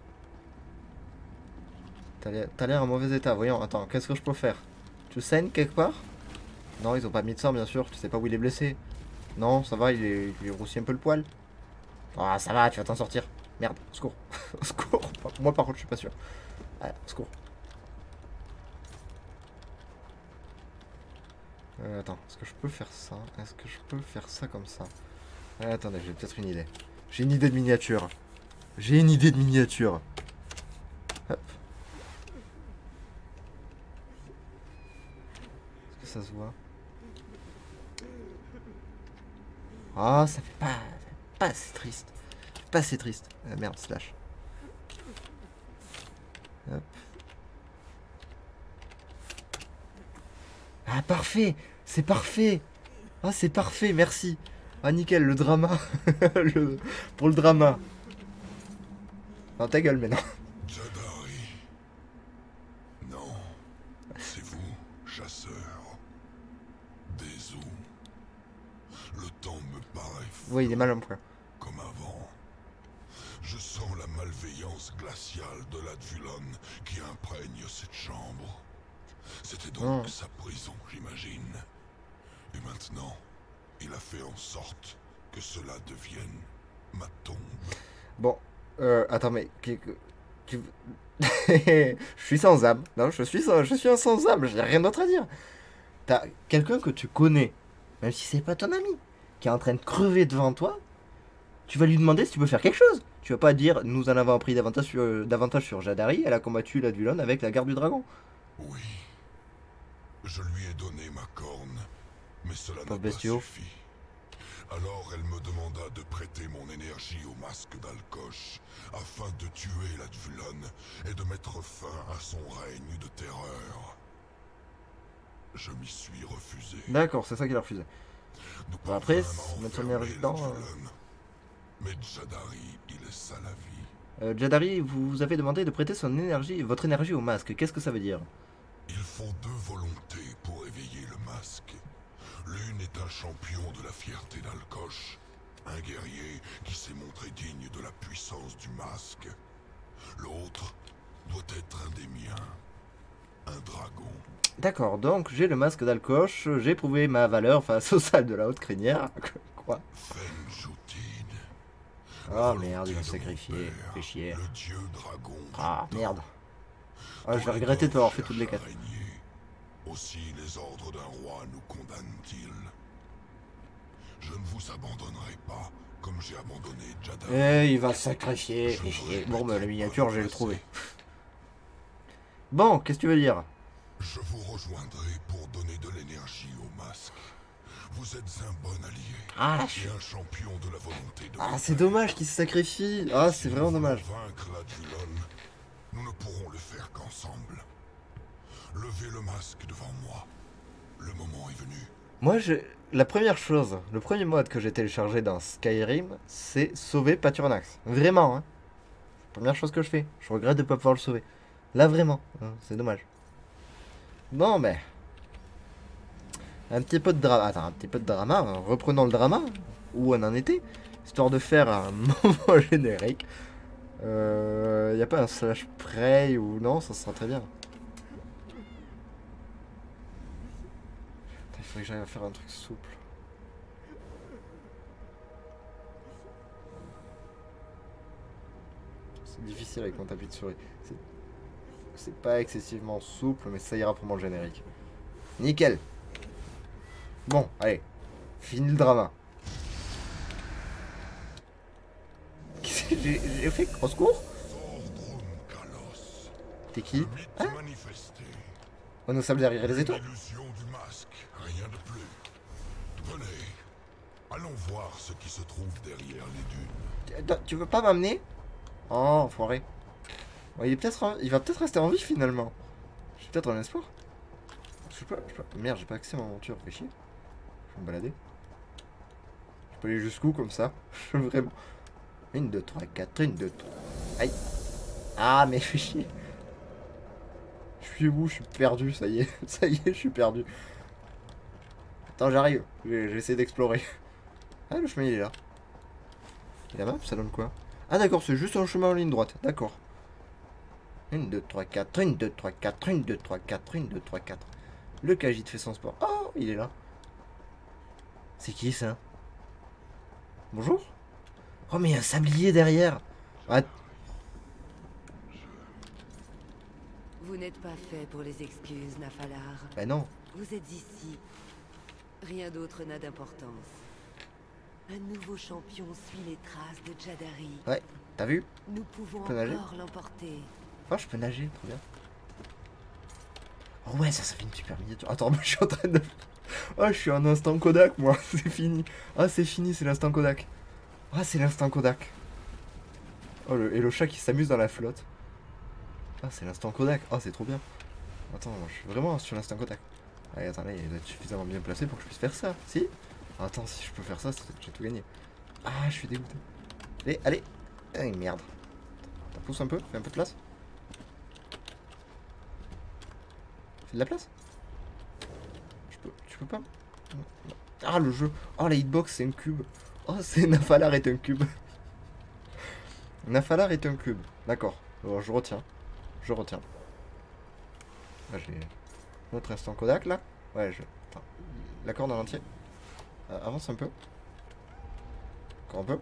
T'as l'air en mauvais état. Voyons, attends, qu'est-ce que je peux faire? Tu saignes quelque part? Non, ils ont pas mis de sang, bien sûr. Tu sais pas où il est blessé. Non, ça va, il roussit un peu le poil. Ah, ça va, tu vas t'en sortir. Merde, au secours. Au secours. Moi, par contre, je suis pas sûr. Allez, au secours. Attends, est-ce que je peux faire ça? Est-ce que je peux faire ça comme ça? Attendez, j'ai peut-être une idée. J'ai une idée de miniature. J'ai une idée de miniature. Hop. Est-ce que ça se voit? Ah, ça fait pas assez triste. Pas assez triste. Merde, slash. Hop. Ah, parfait. C'est parfait. Ah, c'est parfait, merci. Ah, nickel, le drama. Pour le drama. Non, ta gueule, maintenant.
Jadari. Non. C'est vous, chasseur. Des eaux. Le temps me paraît fou.
Oui, il est mal en point.
Comme avant. Je sens la malveillance glaciale de l'Advilon qui imprègne cette chambre. C'était donc sa prison, j'imagine. Et maintenant, il a fait en sorte que cela devienne ma tombe.
Bon, attends, mais... je suis sans âme. Non, je suis un sans âme, j'ai rien d'autre à dire. T'as quelqu'un que tu connais, même si c'est pas ton ami, qui est en train de crever devant toi, tu vas lui demander si tu peux faire quelque chose. Tu vas pas dire nous en avons appris davantage sur Jadari, elle a combattu l'Advulon avec la garde du dragon.
Oui. Je lui ai donné ma corne, mais cela n'a pas
bestiaux.
suffi. Alors elle me demanda de prêter mon énergie au masque d'Alkosh, afin de tuer l'Advulon et de mettre fin à son règne de terreur. Je m'y suis refusé.
D'accord, c'est ça qu'il a refusé. Bon, après, mettre son énergie dedans...
Mais Jadari, il est ça la vie.
Jadari, vous avez demandé de prêter votre énergie au masque. Qu'est-ce que ça veut dire?
Il faut deux volontés pour éveiller le masque. L'une est un champion de la fierté d'Alkosh, un guerrier qui s'est montré digne de la puissance du masque. L'autre doit être un des miens, un dragon.
D'accord, donc j'ai le masque d'Alkosh, j'ai prouvé ma valeur face au sale de la haute crinière. Quoi? Ah merde, il va se sacrifier, fait chier.
Le dieu dragon.
Ah merde. Ah, je vais regretter de t'avoir fait toutes les quêtes.
Aussi les ordres d'un roi nous condamnent-ils. Je ne vous abandonnerai pas comme j'ai abandonné Jadari.
Eh, il va se sacrifier, fait chier. Bon, bah la miniature, je l'ai trouvée. Bon, qu'est-ce que tu veux dire?
Je vous rejoindrai pour donner de l'énergie au masque. Vous êtes un bon allié.
Ah,
et un champion de la volonté de
ah, c'est dommage qu'il se sacrifie. Ah, c'est vraiment dommage.
Vaincre l'Advulon, nous ne pourrons le faire qu'ensemble. Levez le masque devant moi. Le moment est venu.
Moi, la première chose, le premier mode que j'ai téléchargé dans Skyrim, c'est sauver Paturnax. Vraiment, hein. Première chose que je fais. Je regrette de ne pas pouvoir le sauver. Là, vraiment. Hein, c'est dommage. Bon, mais... Un petit peu de drama. Attends, un petit peu de drama. Hein. Reprenons le drama. Où on en était. Histoire de faire un moment générique. Y a pas un slash pray ou non, ça sera très bien. Il faudrait que j'arrive à faire un truc souple. C'est difficile avec mon tapis de souris. C'est pas excessivement souple, mais ça ira pour mon générique. Nickel. Bon, allez. Fini le drama. Qu'est-ce que j'ai fait? Au secours? T'es qui? Hein? On nous sable derrière les étoiles.
Rien de plus. Venez. Allons voir ce qui se trouve derrière les dunes.
Tu veux pas m'amener? Oh, enfoiré. Bon, il va peut-être rester en vie finalement. J'ai peut-être un espoir. Je sais pas. Merde, j'ai pas accès à ma monture. Fait chier. Je vais me balader. Je peux aller jusqu'où comme ça? Je veux vraiment. 1, 2, 3, 4. 1, 2, 3. Aïe. Ah, mais fais chier. Je suis où? Je suis perdu, ça y est. Ça y est, je suis perdu. Attends, j'arrive. J'essaie d'explorer. Ah, le chemin il est là. Et la map, ça donne quoi? Ah, d'accord, c'est juste un chemin en ligne droite. D'accord. 1, 2, 3, 4. 1, 2, 3, 4. 1, 2, 3, 4. 1, 2, 3, 4. Le Khajiit fait son sport. Oh, il est là. C'est qui ça? Bonjour? Oh, mais il y a un sablier derrière. Ah.
Vous n'êtes pas fait pour les excuses, Nafalar.
Bah non.
Vous êtes ici. Rien d'autre n'a d'importance. Un nouveau champion suit les traces de Jadari.
Ouais, t'as vu?
Nous pouvons encore l'emporter.
Oh, je peux nager, trop bien. Oh ouais, ça fait une super miniature. Attends, moi je suis en train de... Oh, je suis en instant Kodak, moi. C'est fini. Ah, c'est fini, c'est l'instant Kodak. Ah, c'est l'instant Kodak. Oh, et le chat qui s'amuse dans la flotte. Ah, c'est l'instant Kodak. Ah, c'est trop bien. Attends, moi, je suis vraiment sur l'instant Kodak. Allez, attends, là, il doit être suffisamment bien placé pour que je puisse faire ça. Si? Attends, si je peux faire ça, j'ai tout gagné. Ah, je suis dégoûté. Allez, allez. Ah, merde. Attends, pousse un peu, fais un peu de place. Fais de la place. Tu peux pas. Ah, le jeu. Oh, la hitbox, c'est un cube. Oh, c'est Nafalar est un cube. Nafalar est un cube. D'accord. Alors, je retiens. Je retiens. Là, j'ai notre instant Kodak, là. Ouais, attends. La corde en entier. Avance un peu. Encore un peu.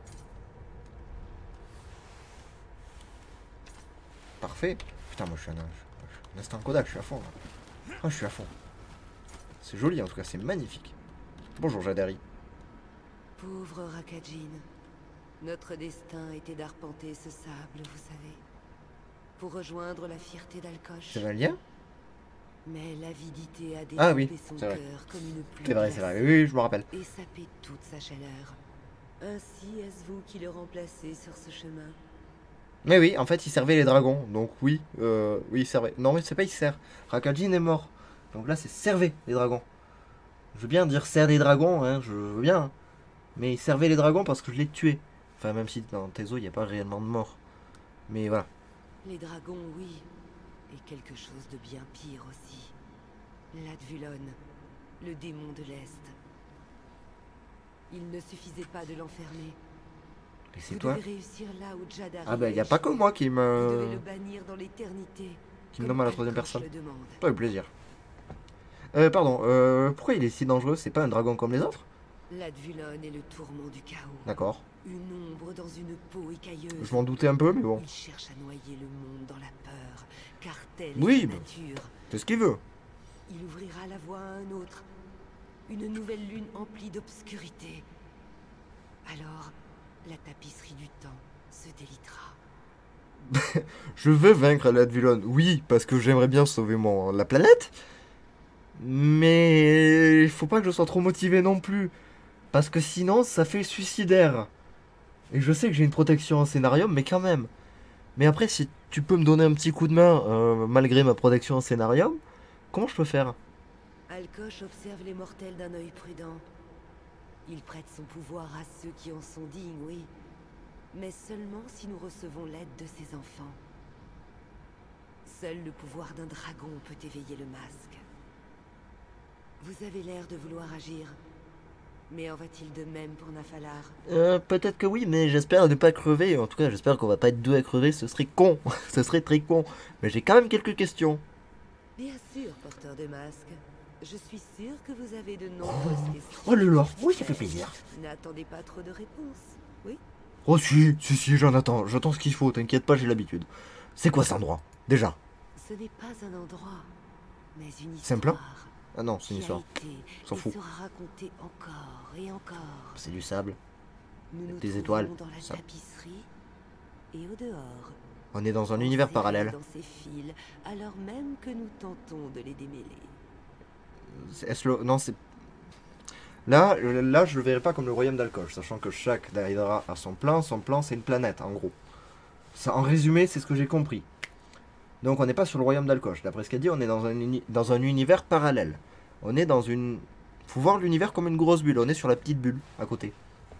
Parfait. Putain, moi, je suis un instant Kodak, je suis à fond, là. Oh, je suis à fond. C'est joli, en tout cas, c'est magnifique. Bonjour, Jadari.
Pauvre Rakajin. Notre destin était d'arpenter ce sable, vous savez, pour rejoindre la fierté d'Alcoche.
C'est Valia?
Mais l'avidité a
Ah oui,
développé son
c'est vrai.
cœur comme une pluie
C'est vrai, c'est
glacée
vrai. Oui, je me rappelle.
et sapé toute sa chaleur. Ainsi est-ce vous qui le remplacez sur ce chemin?
Mais oui, en fait, il servait les dragons. Donc oui, oui, il servait. Non, mais c'est pas il sert. Rakajin est mort. Donc là, c'est servait les dragons. Je veux bien dire sert des dragons, hein, je veux bien. Hein. Mais il servait les dragons parce que je l'ai tué. Enfin, même si dans Tezo, il n'y a pas réellement de mort. Mais voilà.
Les dragons, oui. Et quelque chose de bien pire aussi. L'Advulon, le démon de l'Est. Il ne suffisait pas de l'enfermer.
Et c'est
Vous
toi
devez réussir là où Jadari
Ah ben, il n'y a
est
pas que
échoué.
moi qui
Vous devez
me...
le bannir dans l'éternité.
qui me
comme
nomme à la troisième
Alcoche
personne.
le demande.
Avec plaisir. Pardon, pourquoi il est si dangereux? C'est pas un dragon comme les autres?
L'Advulon est le tourment du chaos.
D'accord.
Une ombre dans une peau écailleuse.
Je m'en doutais un peu, mais bon.
Il cherche à noyer le monde dans la peur, car telle
Oui,
est
bah.
sa nature.
C'est ce qu'il veut.
Il ouvrira la voie à un autre. Une nouvelle lune emplie d'obscurité. Alors, la tapisserie du temps se délitera.
Je veux vaincre l'Advulon, oui, parce que j'aimerais bien sauver la planète. Mais il faut pas que je sois trop motivé non plus. Parce que sinon, ça fait suicidaire. Et je sais que j'ai une protection en scénarium, mais quand même. Mais après, si tu peux me donner un petit coup de main, malgré ma protection en scénarium, comment je peux faire?
Alcoche observe les mortels d'un œil prudent. Il prête son pouvoir à ceux qui en sont dignes, oui. Mais seulement si nous recevons l'aide de ses enfants. Seul le pouvoir d'un dragon peut éveiller le masque. Vous avez l'air de vouloir agir. Mais en va-t-il de même pour Nafalar?
Peut-être que oui, mais j'espère ne pas crever. En tout cas, j'espère qu'on va pas être deux à crever, ce serait con. Ce serait très con. Mais j'ai quand même quelques questions.
Bien sûr, porteur de masque. Je suis sûr que vous avez de nombreuses questions.
Oh là là, oui, ça fait plaisir.
N'attendez pas trop de réponses, oui?
Oh si, j'en attends. J'attends ce qu'il faut, t'inquiète pas, j'ai l'habitude. C'est quoi cet endroit, déjà?
Ce n'est pas un endroit, mais une histoire.
C'est un plan? Ah non, c'est une
qui
histoire.
a été
S'en
et
fout.
sera racontée encore et encore.
C'est du sable.
Nous nous
Des
trouvons
étoiles,
dans la
ça.
tapisserie et au dehors.
On est dans un univers
Enserrés
parallèle.
dans ces fils, alors même que nous tentons de les démêler.
Est-ce le... Non, c'est... Là, je le verrai pas comme le royaume d'Alcoche, sachant que chaque Daedra a son plan. Son plan, c'est une planète, en gros. Ça, en résumé, c'est ce que j'ai compris. Donc, on n'est pas sur le royaume d'Alcoche. D'après ce qu'a dit, on est dans un univers parallèle. On est dans une... Faut voir l'univers comme une grosse bulle. On est sur la petite bulle, à côté.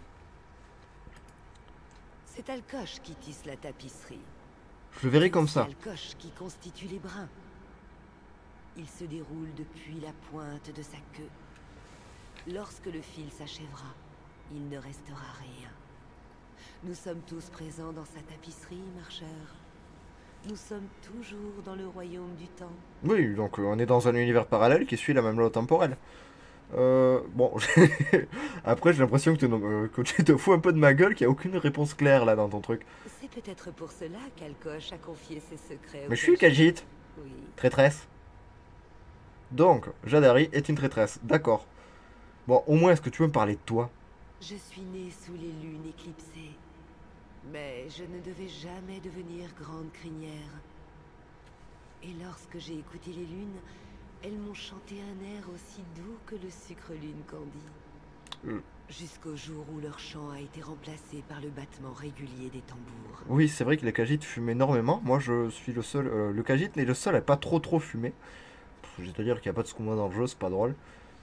C'est Alcoche qui tisse la tapisserie.
Je le verrai comme ça.
C'est Alcoche qui constitue les brins. Il se déroule depuis la pointe de sa queue. Lorsque le fil s'achèvera, il ne restera rien. Nous sommes tous présents dans sa tapisserie, marcheur. Nous sommes toujours dans le royaume du temps.
Oui, donc on est dans un univers parallèle qui suit la même loi temporelle. Bon, après j'ai l'impression que tu te fous un peu de ma gueule, qu'il n'y a aucune réponse claire là dans ton truc.
C'est peut-être pour cela qu'Alcoche a confié ses secrets au
Mais je suis
Khajiit.
Khajiit,
Oui.
traîtresse. Donc, Jadari est une traîtresse, d'accord. Bon, au moins, est-ce que tu veux me parler de toi?
Je suis née sous les lunes éclipsées. Mais je ne devais jamais devenir grande crinière. Et lorsque j'ai écouté les lunes, elles m'ont chanté un air aussi doux que le sucre lune candie. Jusqu'au jour où leur chant a été remplacé par le battement régulier des tambours.
Oui, c'est vrai que les Khajiit fument énormément. Moi, je suis le seul... le Khajiit n'est le seul à pas trop fumer. Je vais te dire qu'il n'y a pas de skouma dans le jeu, c'est pas drôle.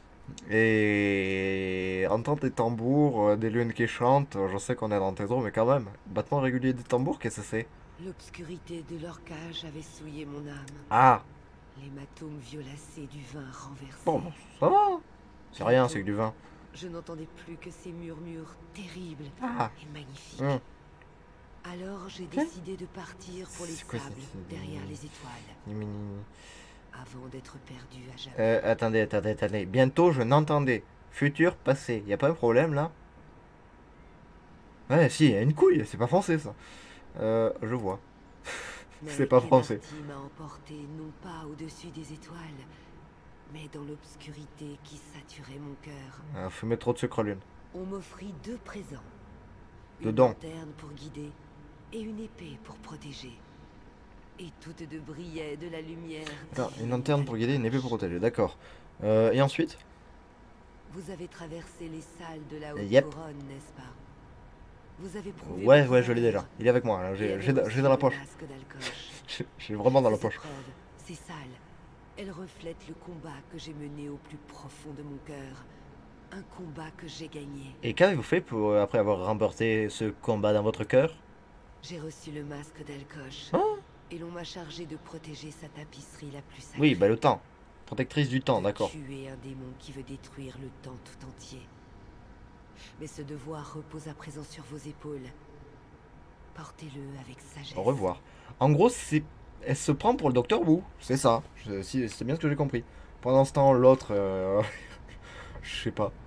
Et entendre des tambours, des lunes qui chantent, je sais qu'on est dans Tezo, mais quand même. Battement régulier des tambours, qu'est-ce que c'est?
L'obscurité de leur cage avait souillé mon âme.
Ah,
L'hématome violacé du vin renversé.
bon, ça va. C'est rien, c'est que du vin.
Je n'entendais plus que ces murmures terribles
Ah.
et magnifiques. Alors j'ai
Quoi?
décidé de partir pour les
C'est quoi,
sables
c'est-
derrière les étoiles, avant d'être perdu à jamais.
Attendez. Bientôt, je n'entendais. Futur, passé. Y a pas un problème, là? Ouais, si, y a une couille. C'est pas français, ça. Je vois.
Mais
C'est pas français.
Clémentine m'a emporté non pas au-dessus des étoiles, mais dans l'obscurité qui saturait mon cœur.
Fumer trop de sucre lune.
On m'offrit deux présents.
Dedans.
Une lanterne pour guider et une épée pour protéger. Et toutes deux brillaient de la lumière.
Attends, une lanterne pour guider, une épée pour protéger, d'accord. Et ensuite?
Vous avez traversé les salles de la
Yep.
haute couronne, n'est-ce pas? Vous avez prouvé
Ouais,
votre
ouais, je l'ai
valeur
déjà. Il est avec moi, là.
et
J'ai
avez
dans
reçu
la
le
poche.
masque d'Alcoche.
J'ai vraiment dans la
Ces
poche.
épreuves, ces salles, elles reflètent le combat que j'ai mené au plus profond de mon cœur. Un combat que j'ai gagné.
Et qu'avez-vous fait pour, après avoir remporté ce combat dans votre cœur?
J'ai reçu le masque d'Alcoche.
Oh.
Et l'on m'a chargé de protéger sa tapisserie la plus sacrée.
Oui, bah le temps. Protectrice du temps, d'accord.
Tuer un démon qui veut détruire le temps tout entier. Mais ce devoir repose à présent sur vos épaules. Portez-le avec sagesse.
Au revoir. En gros, elle se prend pour le docteur Wu. C'est ça. C'est bien ce que j'ai compris. Pendant ce temps, l'autre... je sais pas.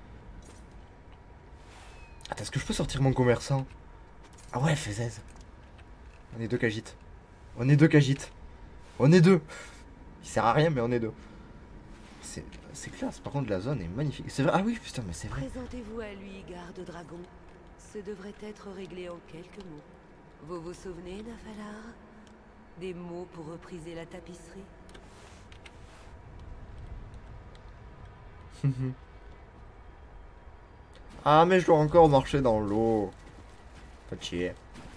Attends, est-ce que je peux sortir mon commerçant? Ah ouais, Fezez. On est deux Khajiit. On est deux Khajiit. On est deux. Il sert à rien, mais on est deux. C'est classe. Par contre, la zone est magnifique. C'est vrai. Ah oui, putain, mais c'est vrai.
Présentez-vous à lui, garde dragon. Ce devrait être réglé en quelques mots. Vous vous souvenez, Nafalar? Des mots pour repriser la tapisserie?
Ah, mais je dois encore marcher dans l'eau. Pas de chier.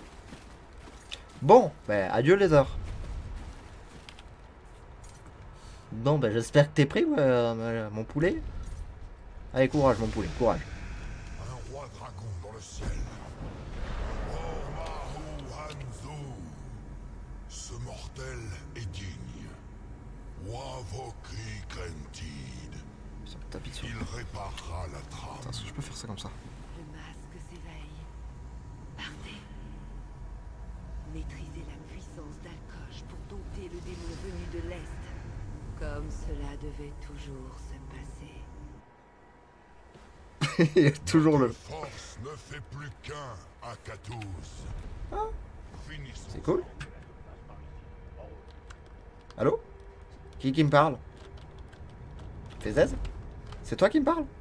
Bon, ben, adieu les heures. Bon, ben, j'espère que t'es prêt, ouais, mon poulet. Allez, courage, mon poulet, courage.
Un roi dragon dans le ciel. Ormahu Hanzo. Ce mortel est digne. Wavokri Krentid. Il réparera la trame.
Attends, est-ce que je peux faire ça comme ça?
Le masque s'éveille. Partez. Maîtrisez la puissance d'Alcoche pour dompter le démon venu de l'Est. Comme cela devait toujours se passer.
Il y a toujours le...
Force ne fait plus qu'un à Katouz.
Ah.
Finissons.
C'est cool. Allô? Qui me parle? Fezez? C'est toi qui me parle?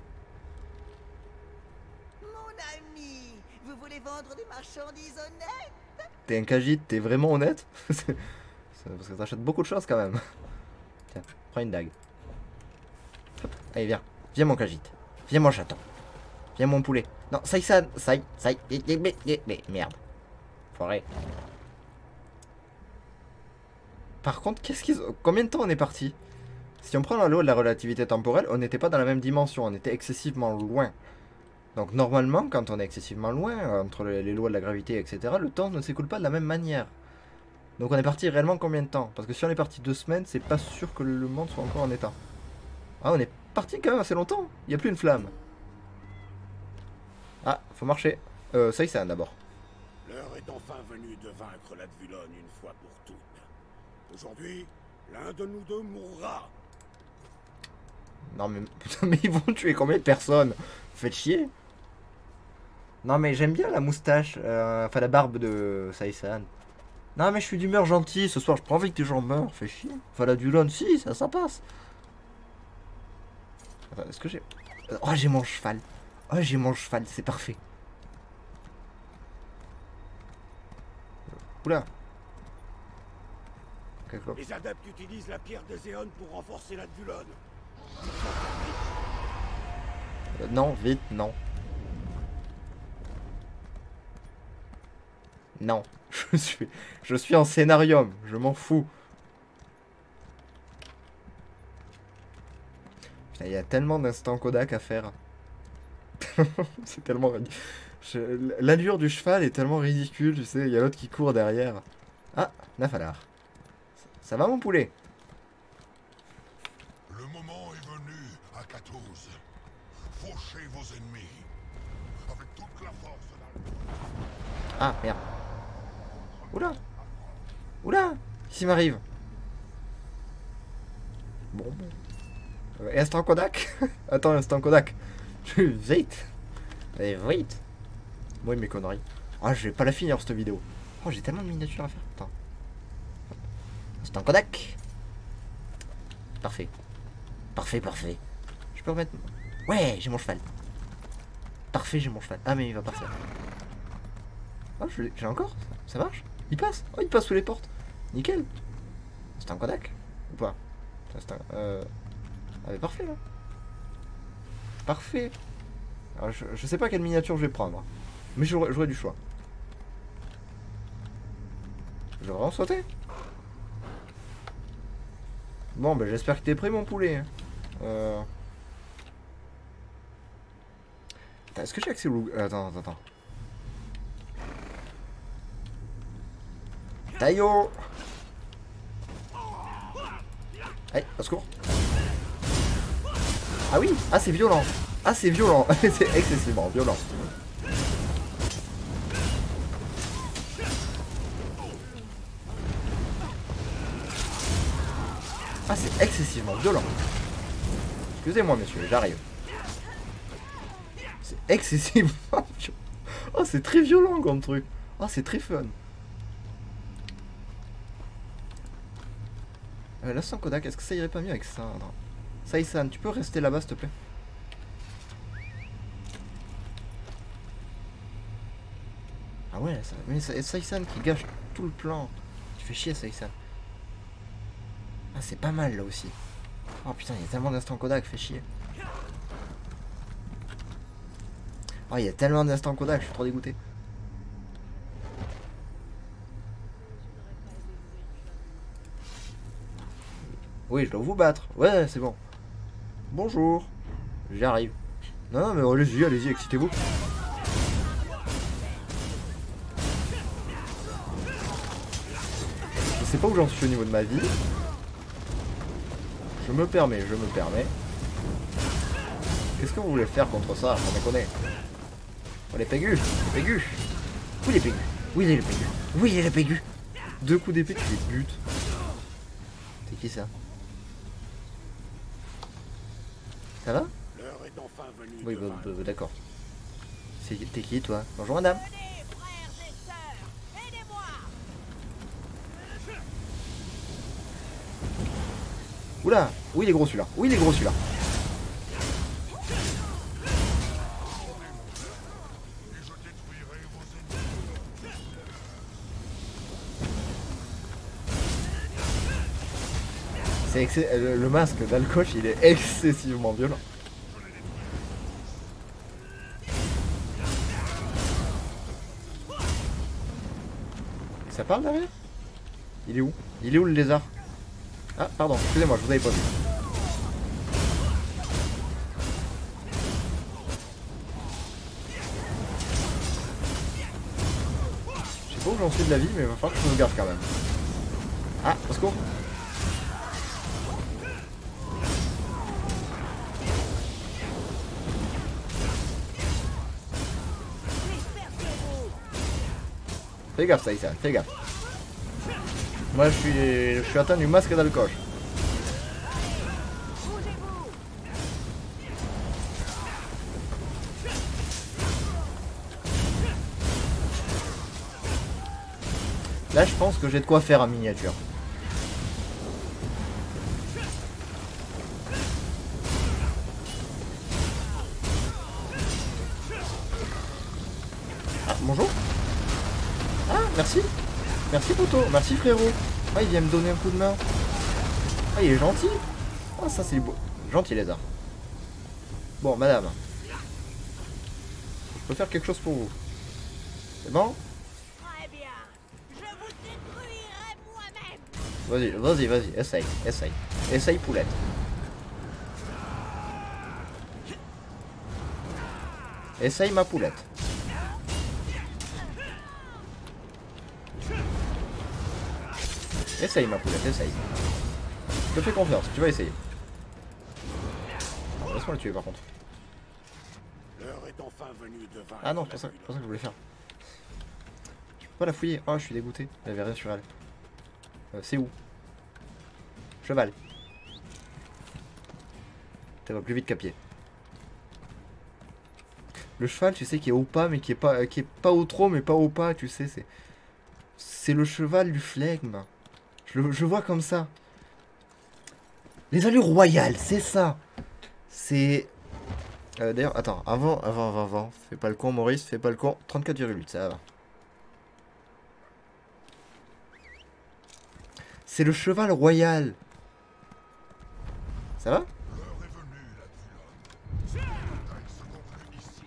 Mon ami, vous voulez vendre des marchandises honnêtes?
T'es un Khajiit, t'es vraiment honnête? C'est parce que t'achètes beaucoup de choses quand même. Tiens, prends une dague. Hop, allez, viens. Viens mon Khajiit. Viens mon chaton. Viens mon poulet. Non, ça merde. Foiré. Par contre, combien de temps on est parti? Si on prend la loi de la relativité temporelle, on n'était pas dans la même dimension, on était excessivement loin. Donc normalement, quand on est excessivement loin, entre les lois de la gravité, etc., le temps ne s'écoule pas de la même manière. Donc on est parti réellement combien de temps? Parce que si on est parti 2 semaines, c'est pas sûr que le monde soit encore en état. Ah, on est parti quand même assez longtemps. Il n'y a plus une flamme. Ah, faut marcher. Ça y est, d'abord.
L'heure est enfin venue de vaincre l'Advulon une fois pour toutes. Aujourd'hui, l'un de nous deux mourra.
Non mais, putain, mais ils vont tuer combien de personnes? Faites chier. Non mais j'aime bien la moustache, enfin la barbe de Saïsan. Non mais je suis d'humeur gentille, ce soir je prends envie que les gens meurent, fais chier. Enfin la Dulon, si, ça passe. Attends, est-ce que j'ai... Oh j'ai mon cheval. Oh j'ai mon cheval, c'est parfait. Oula.
Les adeptes utilisent la pierre des éons pour renforcer l'Advulon.
Non, vite, non. Non, je suis en scénarium, je m'en fous. Putain, il y a tellement d'instants Kodak à faire. C'est tellement... L'allure du cheval est tellement ridicule, tu sais, il y a l'autre qui court derrière. Ah, Nafalar. Ça va mon poulet?
Le moment est venu à Katouz. Fauchez vos ennemis avec toute la force d'Alcoche.
Ah, merde. Oula. Oula. Qu'est-ce qui m'arrive? Bon. Instant Kodak. Attends, instant Kodak. Vite. Allez, vite. Moi, mes conneries. Ah, je vais pas la finir cette vidéo. Oh, j'ai tellement de miniatures à faire. Attends. Instant Kodak. Parfait. Parfait, parfait. Je peux remettre... Ouais, j'ai mon cheval. Parfait, j'ai mon cheval. Ah, mais il va partir. Ah, j'ai encore. Ça marche? Il passe. Oh, il passe sous les portes. Nickel. C'est un Kodak? Ou pas? C'est un... Ah, mais parfait, là. Parfait. Alors, je sais pas quelle miniature je vais prendre. Mais j'aurai du choix. Je vais vraiment sauter. Bon, ben j'espère que t'es prêt, mon poulet. Est-ce que j'ai accès au... Attends. Taillot. Allez, au secours. Ah oui. Ah, c'est violent. Ah, c'est violent. C'est excessivement violent. Ah, c'est excessivement violent. Excusez-moi, messieurs, j'arrive. C'est excessivement violent. Oh, c'est très violent comme truc. Oh, c'est très fun. Là, sans Kodak, est-ce que ça irait pas mieux avec ça? Sai-san, tu peux rester là-bas, s'il te plaît? Ah ouais, ça... mais Sai-san qui gâche tout le plan. Tu fais chier, Sai-san. Ah, c'est pas mal, là aussi. Oh putain, il y a tellement d'instants Kodak, fait chier. Oh, il y a tellement d'instants Kodak, je suis trop dégoûté. Oui, je dois vous battre. Ouais, c'est bon. Bonjour. J'y arrive. Non, mais allez-y, excitez-vous. Je sais pas où j'en suis au niveau de ma vie. Je me permets. Qu'est-ce que vous voulez faire contre ça? On déconne. Oh, les pégus. Oui, les pégus. Oui, les pégus. 2 coups d'épée, tu les butes. C'est qui ça? Ça va? Oui, d'accord. T'es qui, toi? Bonjour, madame. Oula! Oui, il est gros celui-là. Le masque d'Alcoche, il est excessivement violent. Ça parle derrière? Il est où? Il est où le lézard? Ah, pardon, excusez-moi, je vous avais pas vu. Je sais pas où j'en suis de la vie, mais il va falloir que je me garde quand même. Ah, au secours. Fais gaffe, ça, fais gaffe. Moi, je suis atteint du masque d'Alcoche. Là, je pense que j'ai de quoi faire en miniature. Ah, bonjour. Ah, merci. Merci, poteau. Merci, frérot. Ah, il vient me donner un coup de main. Ah, il est gentil. Ah, ça, c'est beau. Gentil, lézard. Bon, madame. Je peux faire quelque chose pour vous. C'est bon?
Très bien. Je vous détruirai moi-même.
Vas-y. Essaye, poulette. Essaye, ma poulette. Essaye, ma poulette, essaye. Je te fais confiance, tu vas essayer. Laisse-moi le tuer, par contre. Ah non, c'est pas ça que je voulais faire. Je peux pas la fouiller. Oh, je suis dégoûté. Il y avait rien sur elle. C'est où? Cheval. Ça va plus vite qu'à pied. Le cheval, tu sais, qui est au pas, mais qui est pas au trot, mais pas au pas, tu sais, c'est le cheval du flegme. Je vois comme ça. Les allures royales, c'est ça. C'est... D'ailleurs, attends, avant. Fais pas le con, Maurice, fais pas le con. 34,8, ça va. C'est le cheval royal. Ça va?
L'heure est venue, la Dulon. Se conclut ici.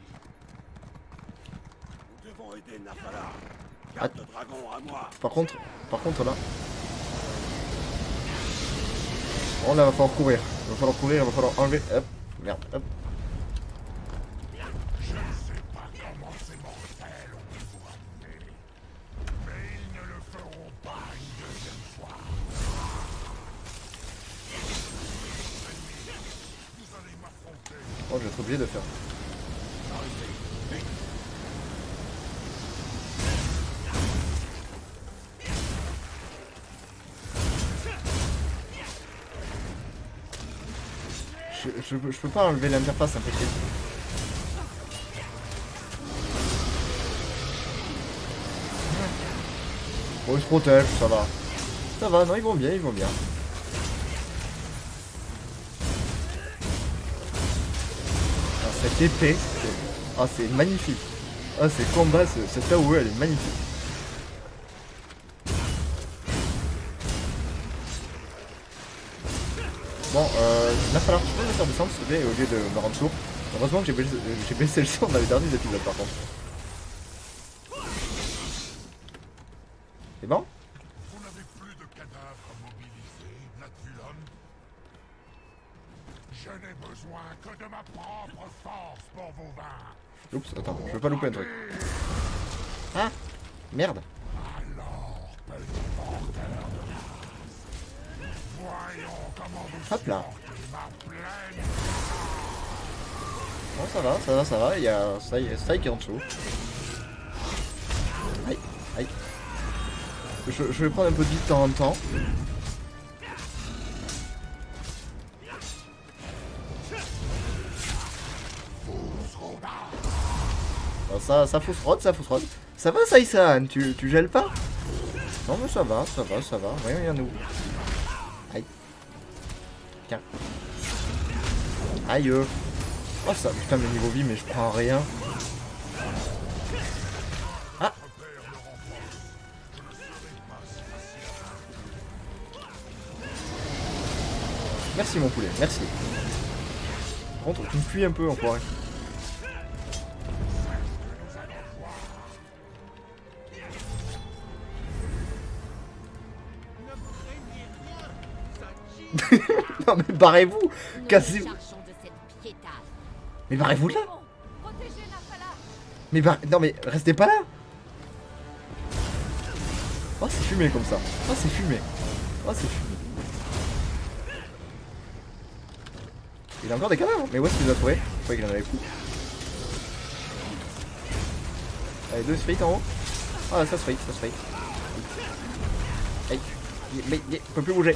Nous devons aider Nafala. Garde le dragon à moi.
Par contre là. Oh là, va falloir courir. Il va falloir courir, il va falloir enlever. Hop, merde, hop.
Je ne sais pas comment ces mortels ont pu vous ramener, mais ils ne le feront pas une deuxième fois. Vous allez m'affronter.
Oh, je vais être obligé de faire. Je peux pas enlever l'interface, un peu triste. Bon, ils se protègent, ça va. Ça va, non, ils vont bien, ils vont bien. Ah, cette épée, ah, c'est magnifique. Ah, ces combats, cette AOE, elle est magnifique. Bon, il va falloir que je peux me faire descendre, s'il te plaît, au lieu de me rendre sourd. Heureusement que j'ai baissé le son dans les derniers épisodes, par contre. C'est bon?
Vous n'avez plus de cadavres à mobiliser, Natulon. Je n'ai besoin que de ma propre force pour vous vaincre.
Oups, attends, je veux pas louper un truc. Ah, merde.
Alors, petit porteur de race, voyons comment vous
Hop là.
supportez ma pleine.
Bon, ça va, il y a Sai qui est en dessous. Aïe, aïe. Je vais prendre un peu de vie de temps en temps. Oh, ça fausse rod, ça fausse rod. Ça va, Sai-san, tu gèles pas? Non, mais ça va. Rien nous. Aïe. Tiens. Aïe. Oh, ça, putain, mes niveaux vie, mais je prends rien. Ah. Merci, mon poulet, merci. Par contre, tu me fuis un peu, enfoiré. Non mais barrez-vous, cassez-vous. Mais barrez-vous de là. Mais non mais restez pas là. Oh c'est fumé comme ça. Oh c'est fumé. Il a encore des cadavres. Mais où est-ce qu'il les a trouvés? Je croyais qu'il en avait plus. Allez, 2 sprites en haut. Ah ça se fait. Aïe. Mais il peut plus bouger.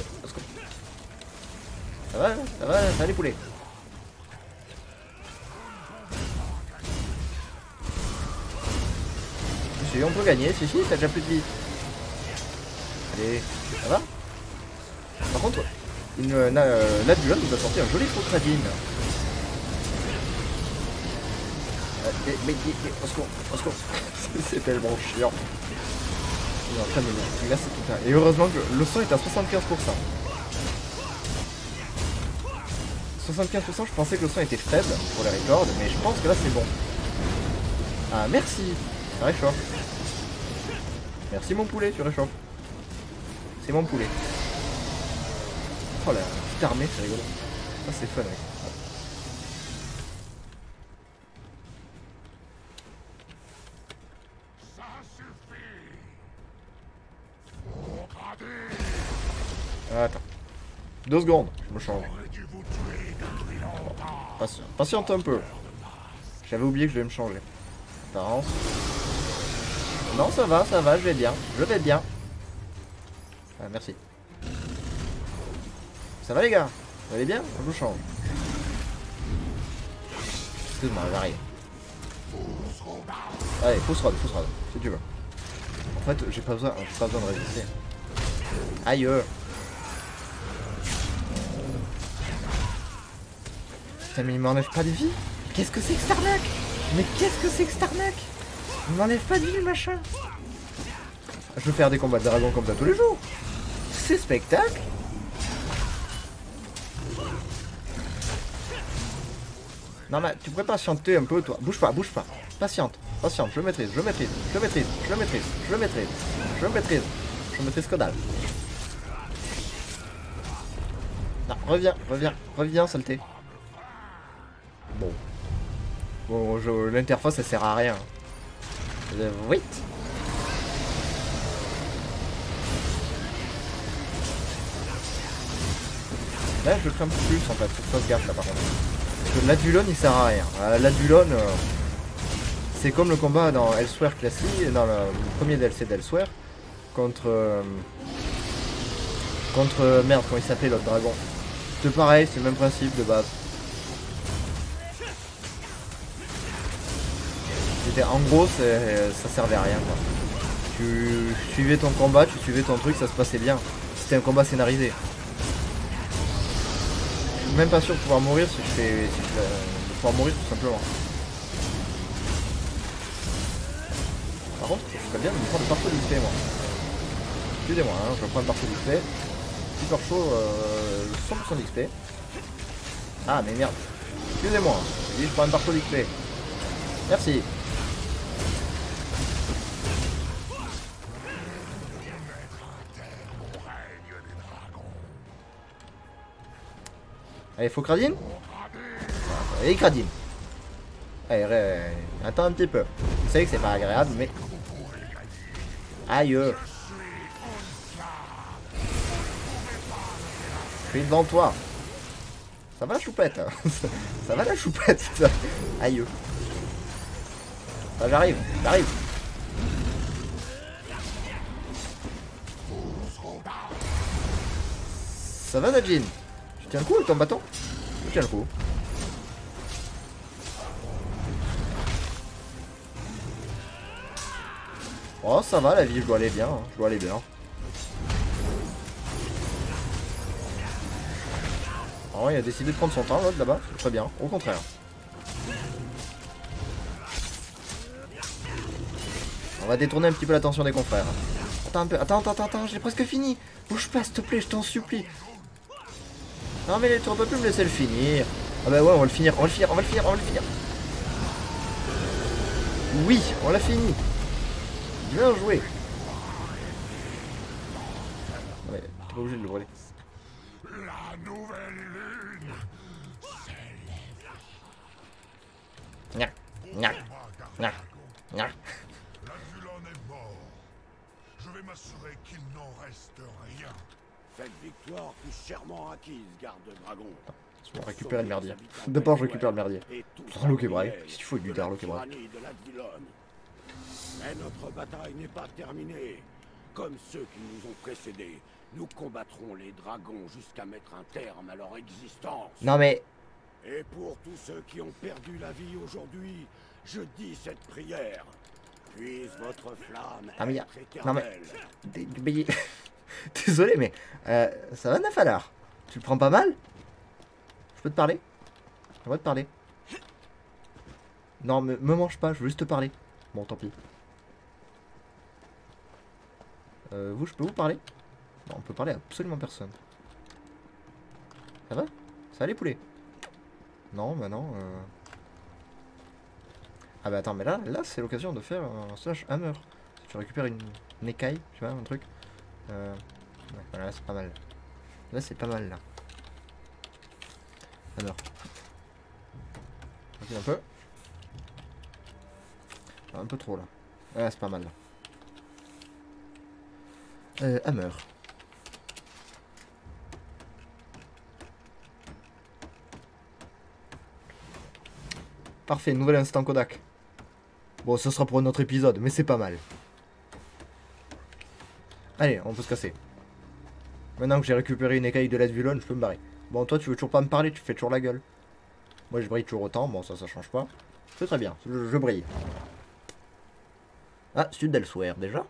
Ça va les poulets. Si on peut gagner, si, t'as déjà plus de vie. Allez, ça va. Par contre, Natulon nous a sorti un joli Focradine. Mais, au secours. C'est tellement chiant. Il est en train de me glacer tout le temps. Et heureusement que le son est à 75%. 75%, je pensais que le son était faible pour les records, mais je pense que là c'est bon. Ah merci, ça réchauffe. Merci mon poulet, tu réchauffes. C'est mon poulet. Oh la petite armée, c'est rigolo. Ça c'est fun, ouais.
Ça suffit.
Attends. 2 secondes, je me change. Patiente un peu. J'avais oublié que je devais me changer. Apparence. Non, ça va, je vais bien. Ah, merci. Ça va les gars? Vous allez bien? Je vous change. Excuse-moi, j'arrive. Allez, fausse rod, si tu veux. En fait, j'ai pas besoin de résister. Aïe. Putain, mais il m'enlève pas de vie. Qu'est-ce que c'est que cette arnaque? Mais qu'est-ce que c'est que cette arnaque? Il m'enlève pas de vie, le machin. Je veux faire des combats de dragon comme ça tous les jours. ces spectacles. Non mais tu pourrais patienter un peu toi. Bouge pas, bouge pas. Patiente, patiente, je maîtrise, je maîtrise, je maîtrise, je maîtrise, je maîtrise, je maîtrise. Je maîtrise que dalle. Non, reviens, reviens, reviens, saleté. Bon. Bon, l'interface elle sert à rien. Oui. Là je le fais un peu plus en fait, faut que je fasse gaffe là par contre. Parce que l'Adulon il sert à rien. L'Adulon c'est comme le combat dans Elsewhere classique, dans le premier DLC d'Elsewhere, contre merde, comment il s'appelait l'autre dragon. C'est pareil, c'est le même principe de base. En gros ça servait à rien quoi. Tu suivais ton combat, tu suivais ton truc, ça se passait bien. C'était un combat scénarisé. Je suis même pas sûr de pouvoir mourir si je fais. De pouvoir mourir tout simplement. Par contre, je serais bien de me prendre le parcours d'XP moi. Excusez-moi, hein, je vais prendre le parcours d'XP. Super chaud, 100% d'XP. Ah mais merde. Excusez-moi, je prends un parcours d'XP. Merci. Allez, faut Cradine. Allez, Cradine. Allez, attends un petit peu. Vous savez que c'est pas agréable, mais... Aïe. Je suis devant toi. Ça va la choupette. Ça va la choupette. Aïe. Ah, j'arrive, j'arrive. Ça va Najin? Tu tiens le coup avec ton bâton? Je tiens le coup. Oh ça va la vie, je dois aller bien, hein. Je dois aller bien. Oh il a décidé de prendre son temps l'autre là-bas, c'est très bien, au contraire. On va détourner un petit peu l'attention des confrères. Attends un peu, attends, j'ai presque fini. Bouge pas s'il te plaît, je t'en supplie. Non mais tu peux plus me laisser le finir. Ah bah ouais, on va le finir, on va le finir, on va le finir, on va le finir. Oui, on l'a fini. Bien joué. Non mais t'es pas obligé de le brûler.
La nouvelle lune s'élève.
Nya, nya, nya, nya.
L'Adulon est mort. Je vais m'assurer qu'il n'en reste rien.
Cette victoire fut chèrement acquise, garde dragon.
Je vais récupérer le merdier. D'abord je récupère le merdier. Darlo Quebraille. Qu'est-ce qu'il faut du Darlo Quebraille?
Mais notre bataille n'est pas terminée. Comme ceux qui nous ont précédés, nous combattrons les dragons jusqu'à mettre un terme à leur existence.
Non mais...
Et pour tous ceux qui ont perdu la vie aujourd'hui, je dis cette prière. Puisse votre flamme être éternelle.
Non mais... Désolé mais... ça va Nafalar? Tu le prends pas mal? Je peux te parler? J'ai le droit de parler. Non mais me mange pas, je veux juste te parler. Bon tant pis. Vous, je peux vous parler? Non, on peut parler à absolument personne. Ça va? Ça va les poulets? Non, bah non. Ah bah attends, mais là c'est l'occasion de faire un slash hammer. Si tu récupères une écaille, tu vois, un truc. Ouais, voilà, là c'est pas mal. Là c'est pas mal, là. Hammer. Recule un peu. Un peu trop, là. Ouais, c'est pas mal, là. Hammer. Parfait, nouvel instant Kodak. Bon, ce sera pour un autre épisode, mais c'est pas mal. Allez, on peut se casser. Maintenant que j'ai récupéré une écaille de l'Adulon, je peux me barrer. Bon, toi, tu veux toujours pas me parler, tu fais toujours la gueule. Moi, je brille toujours autant. Bon, ça change pas. C'est très bien, je brille. Ah, sud d'Elsewhere, déjà.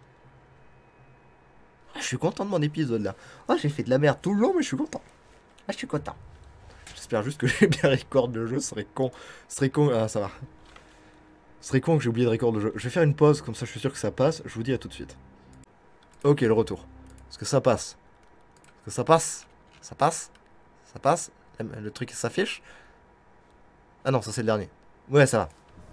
Ah, je suis content de mon épisode, là. Ah, j'ai fait de la merde tout le long, mais je suis content. Ah, je suis content. J'espère juste que j'ai bien record le jeu, ce serait con. Ce serait con, ah, ça va. Ce serait con que j'ai oublié de record le jeu. Je vais faire une pause, comme ça je suis sûr que ça passe. Je vous dis à tout de suite. Ok, le retour. Parce que ça passe. Est-ce que ça passe? Ça passe? Ça passe? Le truc s'affiche? Ah non, ça c'est le dernier. Ouais, ça va.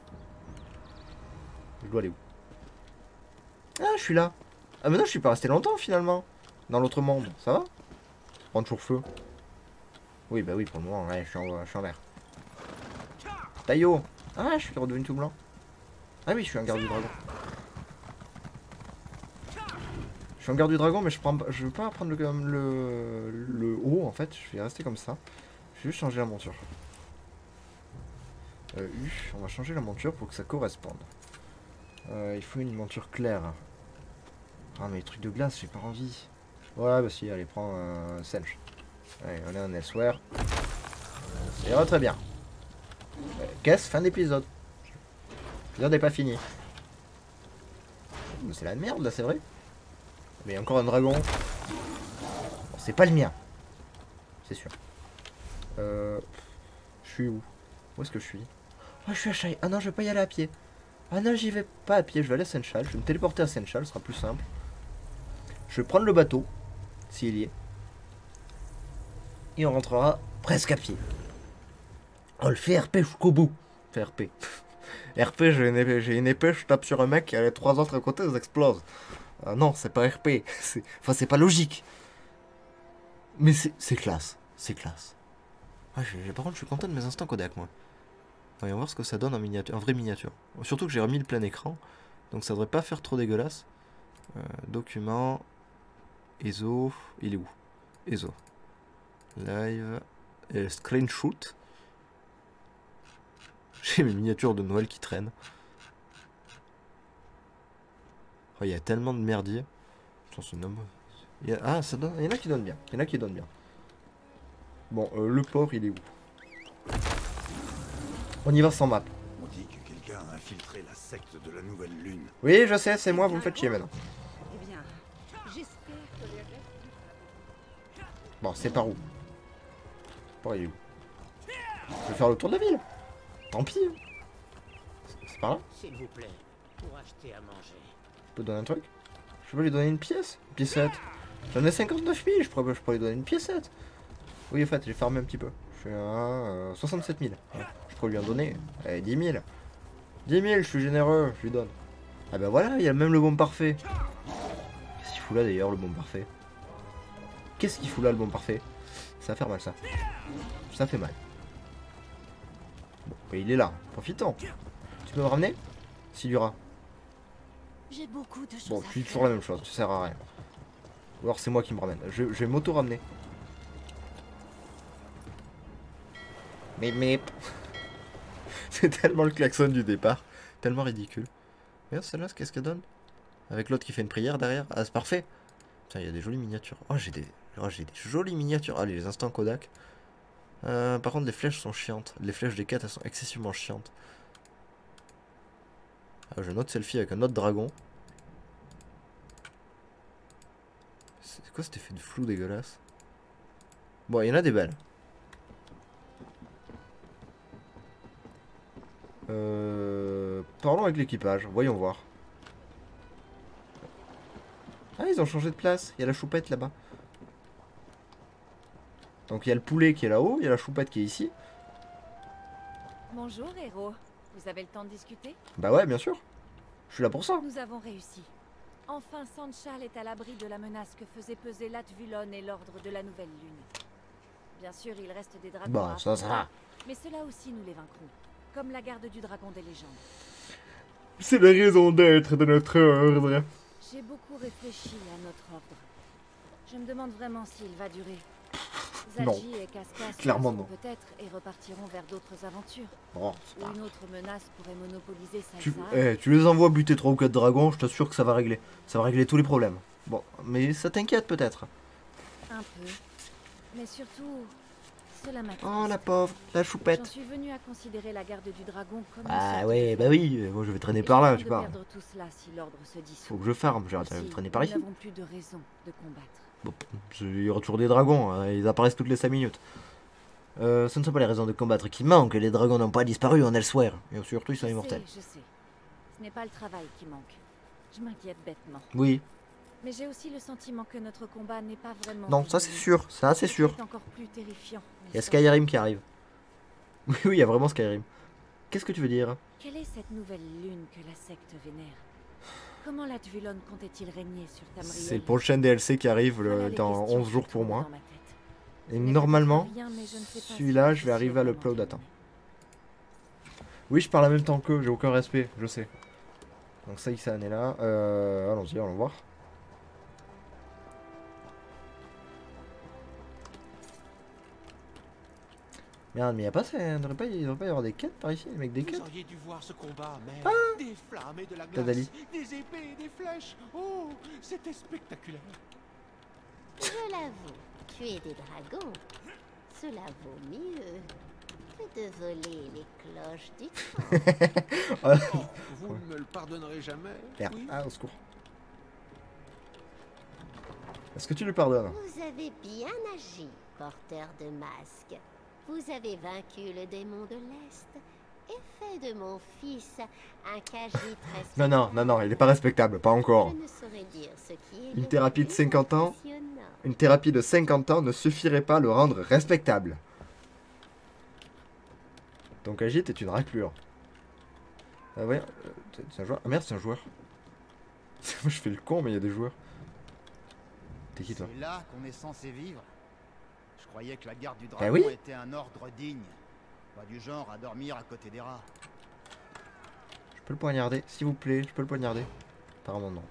Je dois aller où? Ah, je suis là. Ah, mais non, je suis pas resté longtemps finalement. Dans l'autre monde, ça va? Prendre toujours feu. Oui, bah oui, pour le moment, ouais, je suis en l'air. Taillot! Ah, je suis redevenu tout blanc. Ah oui, je suis un garde du dragon. Je suis un garde du dragon, mais je veux pas prendre le haut en fait. Je vais rester comme ça. Je vais juste changer la monture. On va changer la monture pour que ça corresponde. Il faut une monture claire. Ah, mais les trucs de glace, j'ai pas envie. Ouais, bah si, allez, prends Sench. Allez, on est en Elsewhere. Ça ira très bien. Caisse, fin d'épisode. L'épisode n'est pas fini. C'est la merde là, c'est vrai. Mais encore un dragon. Bon, c'est pas le mien. C'est sûr. Je suis où? Où est-ce que je suis? Oh, je suis à Shai. Ah non, je vais pas y aller à pied. Ah non, j'y vais pas à pied. Je vais aller à Senchal. Je vais me téléporter à Senchal, ce sera plus simple. Je vais prendre le bateau, s'il y est. Et on rentrera presque à pied. On le fait RP jusqu'au bout. Fait RP. RP, j'ai une épée, je tape sur un mec, et les 3 autres à côté, ils explosent. Non, c'est pas RP. Enfin, c'est pas logique. Mais c'est classe. C'est classe. Ah, par contre, je suis content de mes instants Kodak, moi. Voyons voir ce que ça donne en miniature, en vraie miniature. Surtout que j'ai remis le plein écran. Donc ça devrait pas faire trop dégueulasse. Document. ESO. Il est où? ESO. Live. Screenshot. J'ai mes miniatures de Noël qui traînent. Oh, il y a tellement de merdier. Ah, ça donne. Il y en a qui donnent bien. Il y en a qui donnent bien. Bon, le port, il est où? On y va sans map.
On dit que quelqu'un a infiltré la secte de la nouvelle lune.
Oui, je sais, c'est moi, vous me faites chier maintenant.
Eh bien, j'espère que les restes...
Bon, c'est par où? Par il est où? Je vais faire le tour de la ville. Tant pis. C'est par là?
S'il vous plaît, pour acheter à manger.
Je peux donner un truc? Je peux lui donner une pièce? Une piécette. J'en ai 59 000, je pourrais lui donner une piécette. Oui, en fait, j'ai farmé un petit peu. Je suis à 67 000. Ouais. Je pourrais lui en donner 10 000. 10 000, je suis généreux, je lui donne. Ah ben voilà, il y a même le bombe parfait. Qu'est-ce qu'il fout là d'ailleurs, le bombe parfait? Qu'est-ce qu'il fout là, le bombe parfait? Ça va faire mal, ça. Ça fait mal. Bon, bah, il est là, profitons. Tu peux me ramener? Silura.
J'ai beaucoup de choses
Bon,
à
tu dis
faire.
toujours la même chose, ça sert à rien. Ou alors c'est moi qui me ramène. Je vais m'auto-ramener. Mais. C'est tellement le klaxon du départ. Tellement ridicule. Regarde celle-là, qu'est-ce qu'elle donne? Avec l'autre qui fait une prière derrière. Ah, c'est parfait. Putain, il y a des jolies miniatures. Oh, j'ai des jolies miniatures. Allez, les instants Kodak. Par contre, les flèches sont chiantes. Les flèches des quêtes, elles sont excessivement chiantes. Ah, j'ai un autre selfie avec un autre dragon. C'est quoi cet effet de flou dégueulasse? Bon, il y en a des belles. Parlons avec l'équipage, voyons voir. Ah, ils ont changé de place. Il y a la choupette là-bas. Donc il y a le poulet qui est là-haut, il y a la choupette qui est ici.
Bonjour, héros. Vous avez le temps de discuter?
Bah ouais, bien sûr. Je suis là pour ça.
Nous avons réussi. Enfin, Sanchal est à l'abri de la menace que faisait peser l'Atvulon et l'ordre de la nouvelle lune. Bien sûr, il reste des dragons
Bah,
à
ça
affronter,
va.
mais cela aussi nous les vaincrons. Comme la garde du dragon des légendes.
C'est la raison d'être de notre ordre.
J'ai beaucoup réfléchi à notre ordre. Je me demande vraiment s'il va durer.
Non.
Zadji et Cascas
Clairement non.
peut-être et repartiront vers d'autres aventures.
Oh,
Ou une autre menace pourrait monopoliser Salsa.
tu les envoies buter 3 ou 4 dragons, je t'assure que ça va régler. Ça va régler tous les problèmes. Bon, mais ça t'inquiète peut-être.
Un peu. Mais surtout, cela m'inquiète.
Oh la pauvre, la
J'en
choupette.
suis venu à considérer la garde du dragon comme une
Ah
sorte
ouais,
de
bah
famille.
oui, moi je vais traîner
Et
par
j'ai
là,
peur
tu
de
vois.
perdre tout cela si l'ordre se dissout.
Faut que je farme, j'arrête de
Aussi,
traîner par ici.
Nous n'avons plus de raison de combattre.
Bon, il y aura toujours des dragons, hein, ils apparaissent toutes les 5 minutes. Ce ne sont pas les raisons de combattre qui manquent, les dragons n'ont pas disparu en Elsewhere. Et surtout, ils sont immortels.
Je sais. Ce n'est pas le travail qui manque. Je m'inquiète bêtement.
Oui.
Mais j'ai aussi le sentiment que notre combat n'est pas vraiment...
Non, ça c'est sûr, ça c'est sûr.
C'est encore plus terrifiant.
Il y a Skyrim qui arrive. Oui, oui, il y a vraiment Skyrim. Qu'est-ce que tu veux dire?
Quelle est cette nouvelle lune que la secte vénère? Comment l'Advulon comptait-il régner sur Tamriel?
C'est le prochain DLC qui arrive dans 11 jours pour moi. Et normalement, celui-là, je vais arriver à l'upload à temps. Oui, je parle en même temps qu'eux, j'ai aucun respect, je sais. Donc ça, Ixan est là. Allons-y, allons voir. Merde, mais il ne devrait pas y avoir des quêtes par ici, les mecs, des quêtes.
Vous auriez dû voir ce combat, mais des flammes et de la
T'as
glace,
Dali.
des épées et des flèches. Oh, c'était spectaculaire.
Je l'avoue, tuer des dragons, cela vaut mieux que de voler les cloches du temple.
Oh, vous ne me le pardonnerez jamais.
Merde,
Oui.
ah, au secours. Est-ce que tu lui pardonnes?
Vous avez bien agi, porteur de masque. Vous avez vaincu le démon de l'Est et fait de mon fils un Khajiit respectable.
Non, il est pas respectable, pas encore.
Je ne saurais dire ce qui est
Une
le
thérapie de
plus
50 ans,
impressionnant.
une thérapie de 50 ans ne suffirait pas à le rendre respectable. Ton Khajiit est une raclure. Ah ouais, c'est un joueur. Ah merde, c'est un joueur. Je fais le con, mais il y a des joueurs. T'es qui toi?
C'est là qu'on est censé vivre. Je croyais que la garde du
Bah
dragon
oui.
était un ordre digne. Pas du genre à dormir à côté des rats.
Je peux le poignarder, s'il vous plaît, je peux le poignarder. Apparemment non.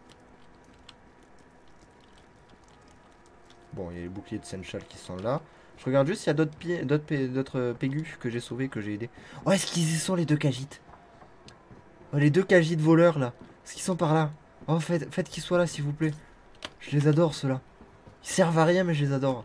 Bon, il y a les boucliers de Senchal qui sont là. Je regarde juste s'il y a d'autres pégus que j'ai sauvés, que j'ai aidés. Oh, est-ce qu'ils y sont les deux Khajiit? Oh, les deux Khajiit voleurs là. Est-ce qu'ils sont par là? Oh, faites qu'ils soient là, s'il vous plaît. Je les adore, ceux-là. Ils servent à rien, mais je les adore.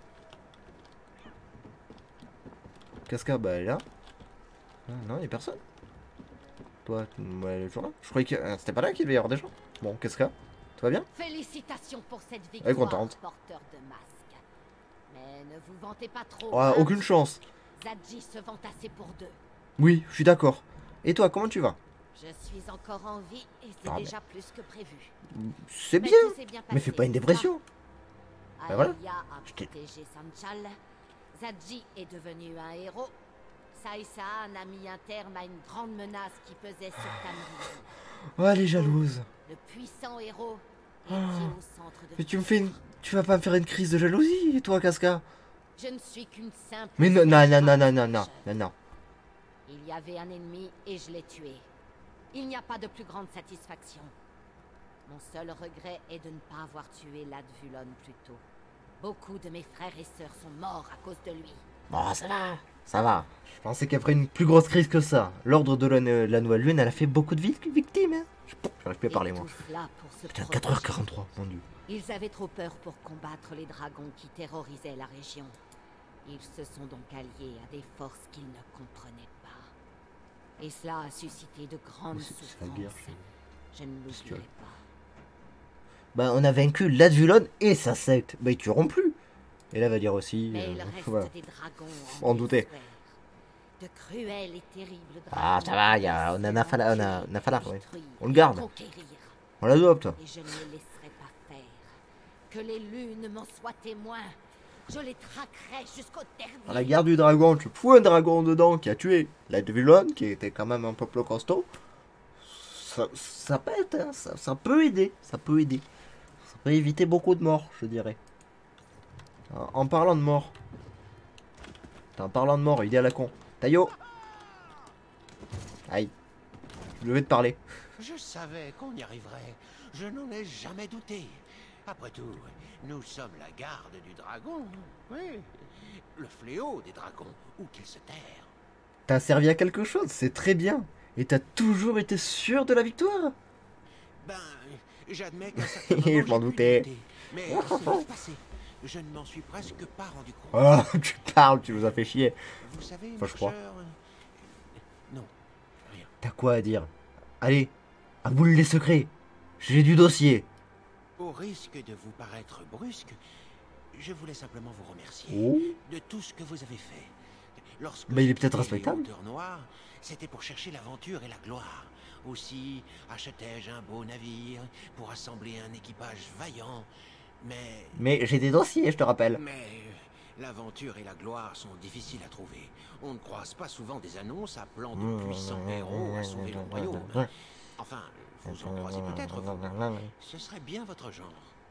Casca, bah elle est là. Ah, non, il n'y a personne. Toi, elle est toujours là. Je croyais que c'était pas là qu'il devait y avoir des gens. Bon, Casca, tout va bien?
Félicitations pour cette
Elle est
victoire,
contente.
porteur de masque. Mais ne vous vantez pas trop.
Oh,
hein.
aucune chance.
Zadji se vante assez pour deux.
Oui, je suis d'accord. Et toi, comment tu vas?
Je suis encore en vie et c'est
Ah,
déjà plus que prévu.
C'est
Mais
bien.
tout s'est bien
Mais fais
passé,
pas une dépression. Ben voilà.
Aelia a protégé Sanchal. Zadji est devenu un héros. Saïsaan a mis un terme à une grande menace qui pesait sur Tamriel.
Oh, elle est jalouse.
Le puissant héros
Oh.
est au centre de
Mais tu vas pas me faire une crise de jalousie, toi, Casca?
Je ne suis qu'une simple...
Mais non.
Il y avait un ennemi et je l'ai tué. Il n'y a pas de plus grande satisfaction. Mon seul regret est de ne pas avoir tué l'Advulon plus tôt. Beaucoup de mes frères et sœurs sont morts à cause de lui.
Bon, ça va. Ça va. Je pensais qu'après une plus grosse crise que ça, l'ordre de la nouvelle lune, elle a fait beaucoup de victimes. Hein. J'arrive plus à parler, moi. Putain, 4h43, mon dieu.
Ils avaient trop peur pour combattre les dragons qui terrorisaient la région. Ils se sont donc alliés à des forces qu'ils ne comprenaient pas. Et cela a suscité de grandes
C'est la guerre,
souffrances. Je ne l'oublierai pas.
Bah, on a vaincu l'Advulon et sa secte. Bah, ils tueront plus. Et là, va dire aussi.
Mais il reste
voilà.
des dragons
On doutait.
de cruels et terribles dragons.
Ah, ça va, on a Nafalar, ouais. On le garde. On l'adopte.
Et je ne les laisserai pas faire. Que les lunes m'en soient témoins. Je les traquerai jusqu'au dernier.
Dans la guerre du dragon, tu fous un dragon dedans qui a tué l'Advulon, qui était quand même un peu plus costaud. Ça pète, hein, ça peut aider. Ça peut aider. Ça peut éviter beaucoup de morts, je dirais. En parlant de mort. En parlant de mort, idée à la con. Taillot. Aïe. Je devais te parler.
Je savais qu'on y arriverait. Je n'en ai jamais douté. Après tout, nous sommes la garde du dragon. Oui. Le fléau des dragons, où qu'ils se terrent.
T'as servi à quelque chose, c'est très bien. Et t'as toujours été sûr de la victoire.
Ben, j'admets qu'à certains moments,
Je m'en doutais.
Mais c'est vite passé. Je ne m'en suis presque pas rendu compte.
Oh, tu parles, tu nous as fait chier.
Vous savez,
Enfin, je crois.
marcheur, non, rien.
T'as quoi à dire? Allez, à boule les secrets. J'ai du dossier.
Au risque de vous paraître brusque, je voulais simplement vous remercier
Oh.
de tout ce que vous avez fait. Lorsque
Bah, il est
j'ai
peut-être
quitté les
respectable.
Hauteurs Noires, c'était pour chercher l'aventure et la gloire. Aussi achetai-je un beau navire pour assembler un équipage vaillant,
Mais j'ai des dossiers, je te rappelle.
Mais l'aventure et la gloire sont difficiles à trouver. On ne croise pas souvent des annonces appelant de puissants héros à sauver le royaume. Enfin, vous en croisez peut-être, vous. Ce serait bien votre genre.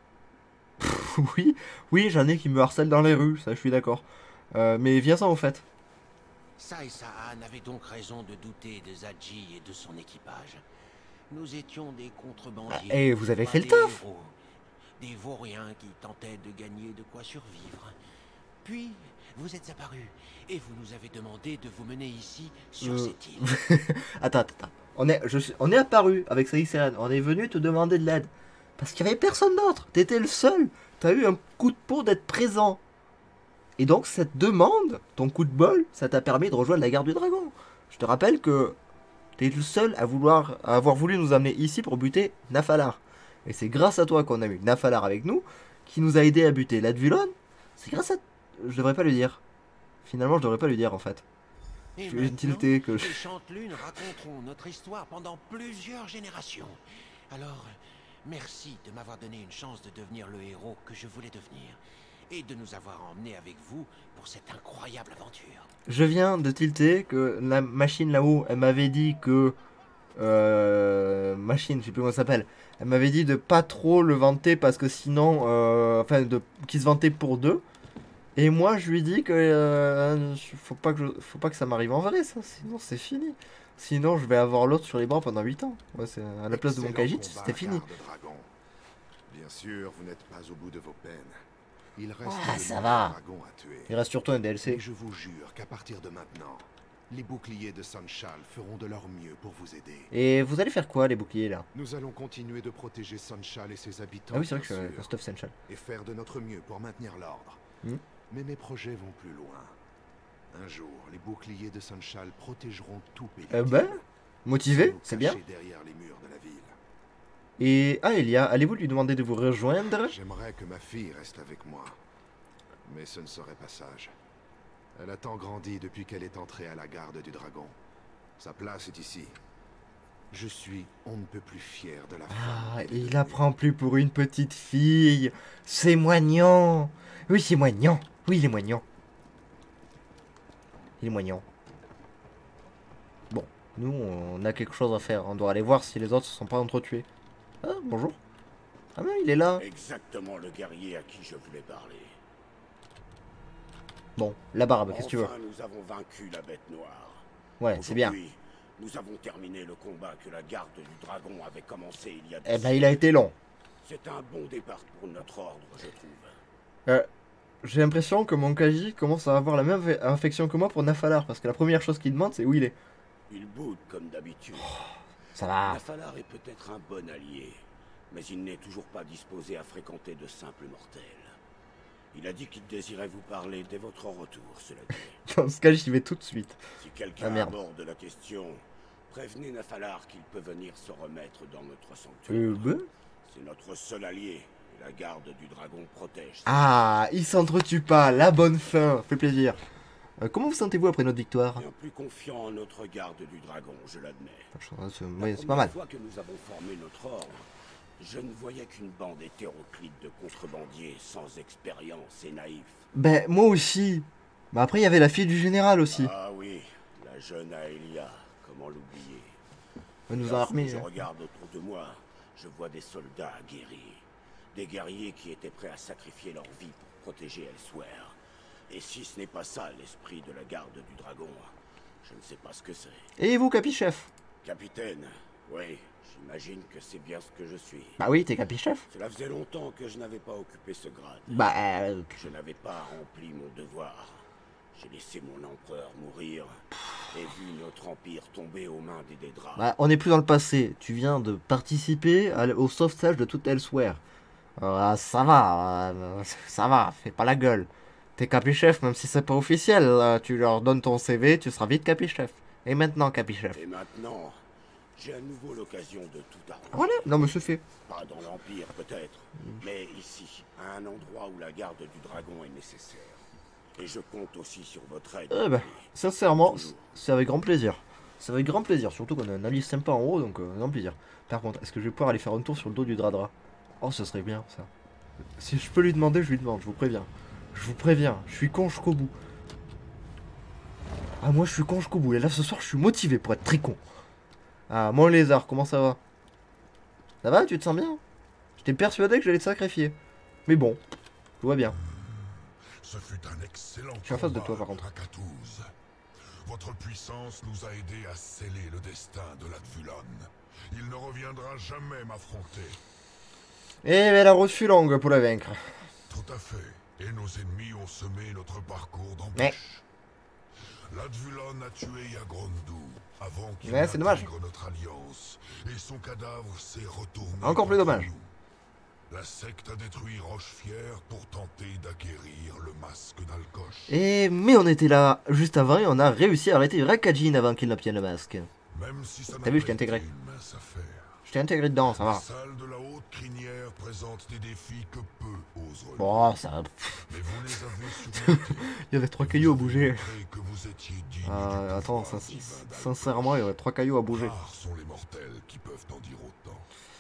Oui, j'en ai qui me harcèlent dans les rues, ça je suis d'accord. Mais viens ça au fait.
Saïsaan avait donc raison de douter de Zadji et de son équipage. Nous étions des contrebandiers.
Et vous avez fait le taf.
Héros, des vauriens qui tentaient de gagner de quoi survivre. Puis, vous êtes apparus, et vous nous avez demandé de vous mener ici, sur cette île.
Attends. On est apparu avec Saïsaan, on est venu te demander de l'aide. Parce qu'il n'y avait personne d'autre, t'étais le seul. T'as eu un coup de peau d'être présent. Et donc cette demande, ton coup de bol, ça t'a permis de rejoindre la garde du dragon. Je te rappelle que t'es le seul à avoir voulu nous amener ici pour buter Nafalar. Et c'est grâce à toi qu'on a eu Nafalar avec nous, qui nous a aidé à buter l'Advulon. C'est grâce à... Je devrais pas lui dire. Finalement, je devrais pas lui dire en fait.
Et
je vais tilter que...
les Chantelunes raconteront notre histoire pendant plusieurs générations. Alors, merci de m'avoir donné une chance de devenir le héros que je voulais devenir. Et de nous avoir emmenés avec vous pour cette incroyable aventure.
Je viens de tilter que la machine là-haut, elle m'avait dit que... machine, je sais plus comment ça s'appelle. Elle m'avait dit de pas trop le vanter parce que sinon... enfin, qu'il se vantait pour deux. Et moi, je lui dis que... faut pas que ça m'arrive en vrai, ça. Sinon, c'est fini. Sinon, je vais avoir l'autre sur les bras pendant 8 ans. Ouais, c'est à la place de mon Khajiit, c'était fini.
Bien sûr, vous n'êtes pas au bout de vos peines. Il reste
ça va.
dragon à tuer.
Il reste surtout un DLC.
Et je vous jure qu'à partir de maintenant, les boucliers de Sunshal feront de leur mieux pour vous aider.
Et vous allez faire quoi, les boucliers, là?
Nous allons continuer de protéger Sunshal et ses habitants.
Ah oui, c'est vrai que je suis Stuff Sunshal.
Et faire de notre mieux pour maintenir l'ordre. Mais mes projets vont plus loin. Un jour, les boucliers de Sunshal protégeront tout pays.
Motivé, c'est bien.
Derrière les murs de la ville.
Et Aelia, allez-vous lui demander de vous rejoindre?
J'aimerais que ma fille reste avec moi. Mais ce ne serait pas sage. Elle a tant grandi depuis qu'elle est entrée à la garde du dragon. Sa place est ici. Je suis on ne peut plus fier de la femme.
Il la prend plus pour une petite fille. C'est moignant. Oui, c'est moignant. Oui, il est moignant. Il est moignant. Bon, nous, on a quelque chose à faire. On doit aller voir si les autres se sont pas entretués. Ah, bonjour. Ah non, il est là.
Exactement le guerrier à qui je voulais parler.
Bon, la barbe, qu'est-ce que tu veux?
Nous avons vaincu la bête noire.
Ouais, c'est bien.
Nous avons terminé le combat que la garde du dragon avait commencé il y a des
Eh ben, il a été long.
C'est un bon départ pour notre ordre, je trouve.
J'ai l'impression que mon Khajiit commence à avoir la même affection que moi pour Nafalar, parce que la première chose qu'il demande, c'est où il est.
Il boude comme d'habitude.
Ça va.
Nafalar est peut-être un bon allié, mais il n'est toujours pas disposé à fréquenter de simples mortels. Il a dit qu'il désirait vous parler dès votre retour, cela dit.
Dans ce cas, j'y vais tout de suite.
Si quelqu'un aborde la question, prévenez Nafalar qu'il peut venir se remettre dans notre sanctuaire. C'est notre seul allié, et la garde du dragon protège.
Ah, il s'entretue pas, la bonne fin, fait plaisir. Comment vous sentez-vous après notre victoire?
Bien plus confiant en notre garde du dragon, je l'admets.
C'est pas mal.
La fois que nous avons formé notre ordre, je ne voyais qu'une bande hétéroclite de contrebandiers sans expérience et naïfs.
Ben, moi aussi. Mais après, il y avait la fille du général aussi.
Ah oui, la jeune Aelia, comment l'oublier.
Elle nous a armés.
Je regarde autour de moi, je vois des soldats aguerris. Des guerriers qui étaient prêts à sacrifier leur vie pour protéger Elsewhere. Et si ce n'est pas ça l'esprit de la garde du dragon, je ne sais pas ce que c'est.
Et vous, Capichef?
Capitaine, oui. J'imagine que c'est bien ce que je suis.
Bah oui, t'es Capichef.
Cela faisait longtemps que je n'avais pas occupé ce grade. Je n'avais pas rempli mon devoir. J'ai laissé mon empereur mourir et vu notre empire tomber aux mains des Dédras.
Bah, on n'est plus dans le passé. Tu viens de participer au sauvetage de tout Elsewhere. Ça va, fais pas la gueule. T'es Capichef, même si c'est pas officiel. Tu leur donnes ton CV, tu seras vite Capichef. Et maintenant, Capichef.
Et maintenant, j'ai à nouveau l'occasion de tout arranger.
Voilà, non mais c'est fait.
Pas dans l'Empire peut-être, mais ici, à un endroit où la garde du dragon est nécessaire. Et je compte aussi sur votre aide.
Eh ben, sincèrement, c'est avec grand plaisir. Ça va avec grand plaisir, surtout qu'on a un allié sympa en haut, donc grand plaisir. Par contre, est-ce que je vais pouvoir aller faire un tour sur le dos du Dradra? Oh, ce serait bien, ça. Si je peux lui demander, je lui demande, je vous préviens. Je vous préviens, je suis con jusqu'au bout. Ah, moi, je suis con jusqu'au bout. Et là, ce soir, je suis motivé pour être très con. Ah, mon lézard, comment ça va? Ça va, tu te sens bien? J'étais persuadé que j'allais te sacrifier. Mais bon, tout va bien.
Ce fut un excellent
Je suis en face de toi, par contre.
Rakatouz. Votre puissance nous a aidés à sceller le destin de l'Advulon. Il ne reviendra jamais m'affronter.
Eh, mais la route fut longue pour la vaincre.
Tout à fait. Et nos ennemis ont semé notre parcours d'embûches. L'Advulon a tué Yagrondu avant qu'il n'intègre notre alliance. Et son cadavre s'est retourné.
Encore plus dommage.
La secte a détruit Rochefière pour tenter d'acquérir le masque d'Alkosh.
Et mais on était là juste avant et on a réussi à arrêter Rakajin avant qu'il n'obtienne le masque. T'as vu, je t'ai intégré. Je t'ai intégré dedans, ça va.
La salle de la haute crinière présente des défis que peu osent relever.
Bon, ça...
Mais vous les avez surmontés.
Il y avait 3 cailloux à bouger.
Que vous étiez digne
attends, sincèrement, il y aurait 3 cailloux à bouger.
Rares sont les mortels qui peuvent en dire autant.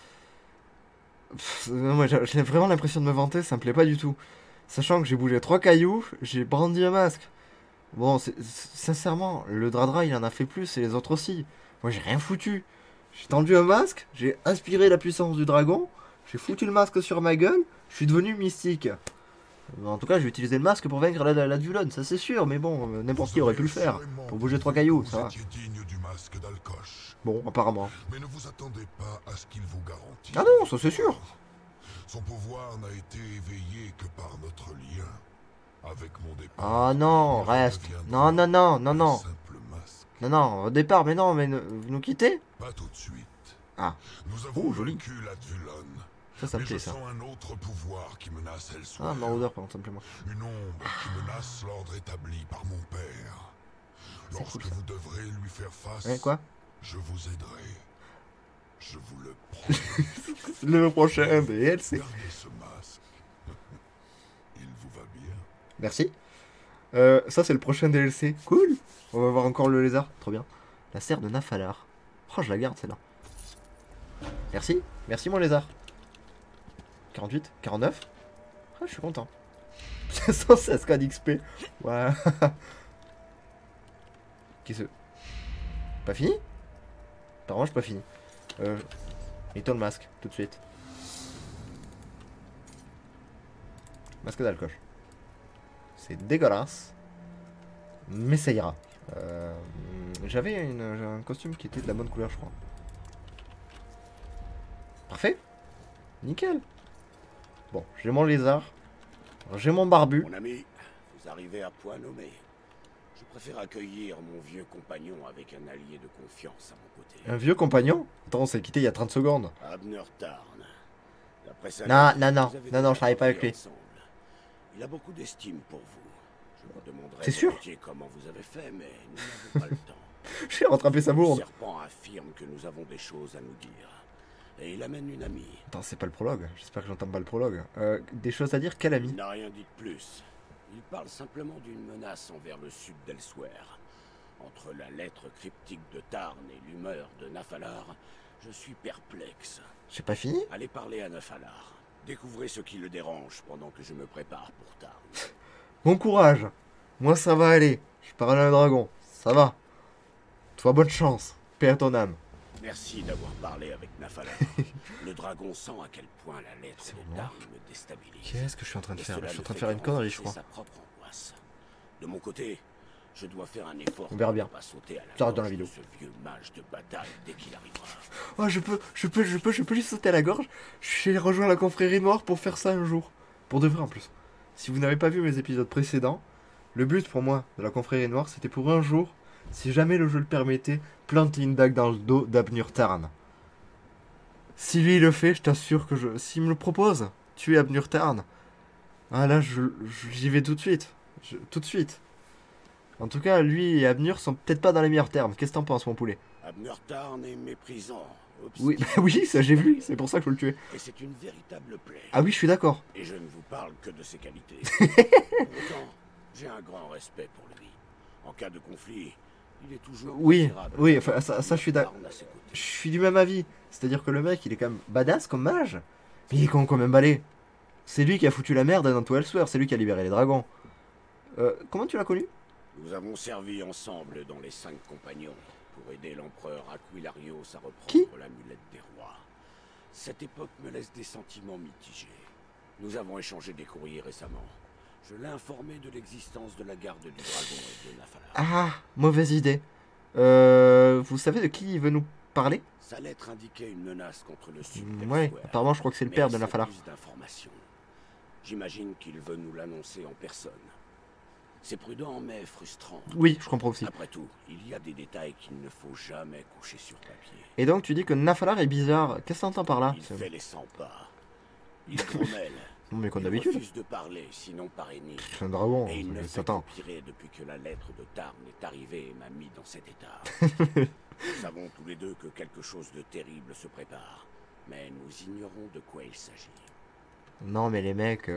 Moi, j'ai vraiment l'impression de me vanter, ça me plaît pas du tout. Sachant que j'ai bougé 3 cailloux, j'ai brandi un masque. Bon, sincèrement, le Dradra il en a fait plus et les autres aussi. Moi j'ai rien foutu. J'ai tendu un masque, j'ai aspiré la puissance du dragon, j'ai foutu le masque sur ma gueule, je suis devenu mystique. En tout cas, j'ai utilisé le masque pour vaincre l'Advulon, ça c'est sûr, mais bon, n'importe qui aurait pu le faire. Pour bouger 3 cailloux, ça va. Bon, apparemment.
Mais ne vous attendez pas à ce qu'il vous garantisse.
Ah non, ça c'est sûr.
Son pouvoir n'a été éveillé que par notre lien. Avec mon départ.
Ah non, reste. Non, non, non, non, non. Non, non, au départ, mais non, mais vous nous quittez?
Pas tout de suite.
Ah.
Nous avons
joli.
vaincu l'Advulon.
Ça me plaît, ça.
Je sens un autre pouvoir qui menace Elsewhere.
Ah, maraudeur, par contre, ça me plaît moins.
Une ombre qui menace l'ordre établi par mon père. Lorsque vous devrez lui faire face,
quoi?
Je vous aiderai. Je vous le promets.
Le prochain DLC.
Gardez ce masque. Il vous va bien.
Merci. Ça, c'est le prochain DLC. Cool. On va voir encore le lézard. Trop bien. La serre de Nafalar. Oh, je la garde, celle-là. Merci. Merci, mon lézard. 48, 49. Ah, je suis content. 116 k d'XP. Ouais. Qu'est-ce que... Pas fini? Apparemment, je suis pas fini. Mettons le masque, tout de suite. Masque d'Alkosh. C'est dégueulasse. Mais ça ira. J'avais un costume qui était de la bonne couleur, je crois. Parfait. Nickel. Bon, j'ai mon lézard. J'ai mon barbu.
Mon ami, vous arrivez à point nommé. Je préfère accueillir mon vieux compagnon avec un allié de confiance à mon côté.
Un vieux compagnon? Attends, on s'est quitté il y a 30 secondes.
Abner Tarn.
Non, je travaille pas avec lui.
Il a beaucoup d'estime pour vous. Je vous demanderai
c'est sûr
comment vous avez fait, mais nous n'avons pas le temps.
J'ai rattrapé sa bourde.
Le serpent affirme que nous avons des choses à nous dire. Et il amène une amie.
Attends, c'est pas le prologue. J'espère que j'entends pas le prologue. Des choses à dire, quelle amie?
Il n'a rien dit de plus. Il parle simplement d'une menace envers le sud d'Elsewhere. Entre la lettre cryptique de Tarn et l'humeur de Nafalar, je suis perplexe.
J'ai pas fini?
Allez parler à Nafalar. Découvrez ce qui le dérange pendant que je me prépare pour Tarn.
Bon courage. Moi, ça va aller. Je parle à un dragon. Ça va. Toi, bonne chance. Paix à ton âme.
Merci d'avoir parlé avec Nafalar. Le dragon sent à quel point la lettre de Tarn me déstabilise.
Qu'est-ce que je suis en train de faire? Je suis en train de faire une connerie, je crois.
Sa propre angoisse. De mon côté, je dois faire un effort.
On verra bien.
Pas sauter à la
j'arrête dans la vidéo.
Ce vieux mage de bataille dès qu'il arrivera.
Oh, je peux lui sauter à la gorge. Je vais rejoindre la confrérie noire pour faire ça un jour. Pour de vrai en plus. Si vous n'avez pas vu mes épisodes précédents, le but pour moi de la confrérie noire, c'était pour un jour, si jamais le jeu le permettait, planter une dague dans le dos d'Abnur Tarn. Si lui il le fait, je t'assure que s'il me le propose, tuer Abnur Tarn, ah là j'y vais tout de suite. Tout de suite. En tout cas, lui et Abnur sont peut-être pas dans les meilleurs termes. Qu'est-ce que t'en penses, mon poulet?
Abnur Tarn est méprisant.
Oui, bah oui, ça j'ai vu, c'est pour ça que je veux le tuer.
Et c'est une véritable plaie.
Ah oui, je suis d'accord.
Et je ne vous parle que de ses qualités. Pourtant, j'ai un grand respect pour lui. En cas de conflit, Il est toujours
Oui,
préférable
oui, enfin, ça je suis d'accord.
d'armes à ses côtés.
Je suis du même avis. C'est-à-dire que le mec, il est quand même badass comme mage. Mais il est con comme un balai. C'est lui qui a foutu la merde dans tout Elsewhere. C'est lui qui a libéré les dragons. Comment tu l'as connu?
Nous avons servi ensemble dans les 5 compagnons pour aider l'empereur Aquilarios à reprendre
Qui
l'amulette des rois. Cette époque me laisse des sentiments mitigés. Nous avons échangé des courriers récemment. Je l'ai informé de l'existence de la garde du dragon et de Nafalar.
Ah, mauvaise idée. Vous savez de qui il veut nous parler?
Sa lettre indiquait une menace contre le sud.
Ouais, apparemment je crois que c'est le père de
Mais
Nafalar.
plus d'informations. J'imagine qu'il veut nous l'annoncer en personne. C'est prudent mais frustrant.
Oui, je comprends aussi.
Après tout, il y a des détails qu'il ne faut jamais coucher sur papier.
Et donc tu dis que Nafalar est bizarre. Qu'est-ce que t'entends par là?
Il fait les 100 pas. Il grommelle.
Non mais comme
Il
d'habitude.
refuse de parler, sinon par énigme.
C'est un dragon,
Et il ne fait
Satan.
qu'empirer depuis que la lettre de Tarn est arrivée et m'a mis dans cet état. Nous savons tous les deux que quelque chose de terrible se prépare. Mais nous ignorons de quoi il s'agit.
Non mais les mecs,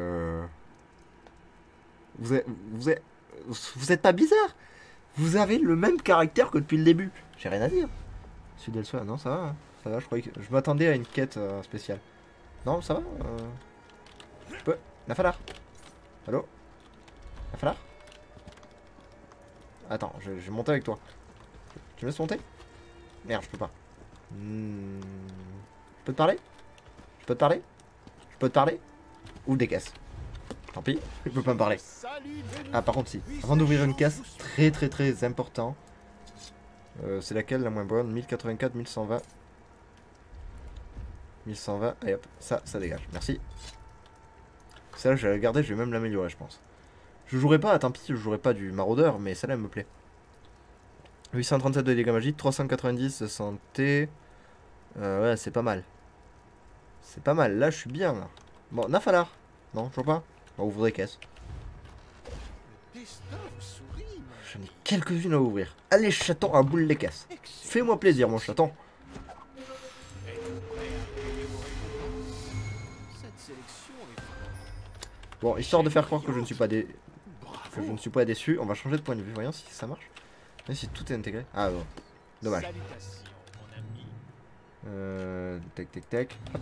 vous êtes pas bizarre. Vous avez le même caractère que depuis le début. J'ai rien à dire. Sud Elsewhere, non ça va, hein. Ça va. Je croyais que je m'attendais à une quête spéciale. Non ça va. Je peux. Nafalar. Allô. Nafalar. Attends, je vais monter avec toi. Tu me laisses monter? Merde, je peux pas. Je peux te parler? Je peux te parler? Je peux te parler? Ou des caisses. Tant pis, il peut pas me parler. Ah par contre si, avant d'ouvrir une caisse, très important. C'est laquelle la moins bonne? 1084, 1120. 1120, et hop, ça dégage, merci. Celle-là je vais la garder, je vais même l'améliorer je pense. Je jouerai pas, tant pis, je jouerai pas du maraudeur, mais celle-là elle me plaît. 837 de dégâts magiques, 390 de santé. Ouais, c'est pas mal. C'est pas mal, là je suis bien là. Bon, Nafalar. Non, toujours pas. On va ouvrir des caisses. J'en ai quelques-unes à ouvrir. Allez, chaton, à boule les caisses. Fais-moi plaisir, mon chaton. Bon, histoire de faire croire que je ne suis pas déçu, on va changer de point de vue. Voyons si ça marche. Même si tout est intégré. Ah bon. Dommage. Tac. Hop.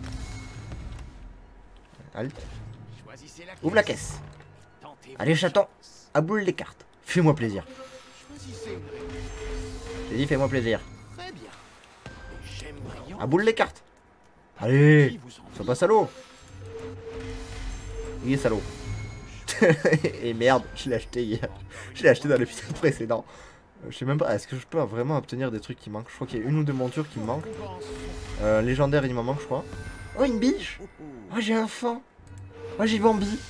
Halt. Ouvre la caisse. Allez, chaton, à boule les cartes. Fais-moi plaisir. J'ai dit, fais-moi plaisir. À boule les cartes. Allez, sois pas salaud. Il est salaud. Et merde, je l'ai acheté hier. Je l'ai acheté dans l'épisode précédent. Je sais même pas, est-ce que je peux vraiment obtenir des trucs qui manquent? Je crois qu'il y a une ou deux montures qui me manquent. Légendaire, il m'en manque, je crois. Oh, une biche. Oh, j'ai un fan. Oh, j'ai Bambi.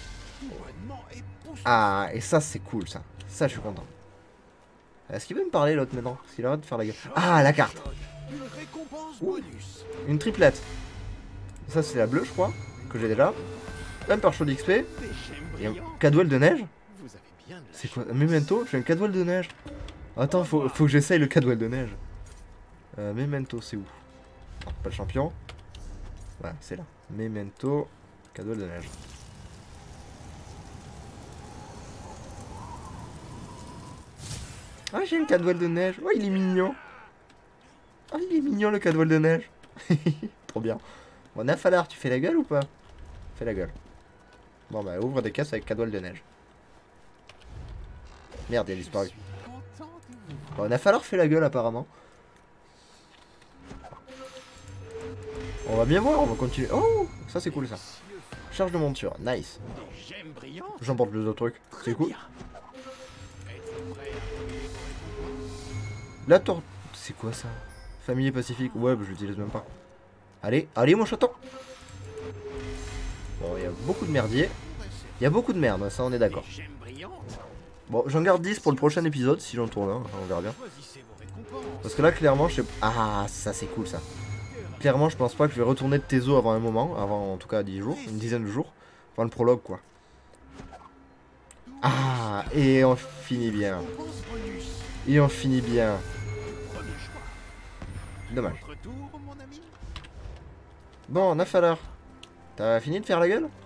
Ah, et ça, c'est cool, ça. Ça, je suis content. Est-ce qu'il veut me parler, l'autre, maintenant? Parce qu'il arrête de faire la gueule. Ah, la carte. Ouh, une triplette. Ça, c'est la bleue, je crois, que j'ai déjà. Un par chaud d'XP. Et un Cadwell de neige. C'est quoi? Memento? J'ai un Cadwell de neige. Attends, faut que j'essaye le Cadwell de neige. Memento, c'est où? Non, pas le champion. Voilà, c'est là. Memento, Cadwell de neige. Ah, j'ai le Cadwell de neige. Oh, il est mignon. Ah, il est mignon le Cadwell de neige. Trop bien. Bon, Nafalar, tu fais la gueule ou pas? Fais la gueule. Bon, bah, ouvre des caisses avec Cadwell de neige. Merde, il a disparu. Bon, Nafalar fait la gueule apparemment. On va bien voir, on va continuer. Oh, ça c'est cool ça. Charge de monture, nice. J'emporte les autres trucs, c'est cool. La tour... C'est quoi ça? Familier pacifique, ouais, bah, je l'utilise même pas. Allez, allez mon chaton. Bon, il y a beaucoup de merdier. Il y a beaucoup de merde, ça on est d'accord. Bon, j'en garde 10 pour le prochain épisode, si j'en tourne un, on verra bien. Parce que là, clairement, je sais... Ah, ça c'est cool ça. Clairement, je pense pas que je vais retourner de Tezo avant un moment, avant en tout cas 10 jours, une dizaine de jours. Avant le prologue, quoi. Ah, et on finit bien. Et on finit bien. Dommage. Bon, Nafalar. T'as fini de faire la gueule?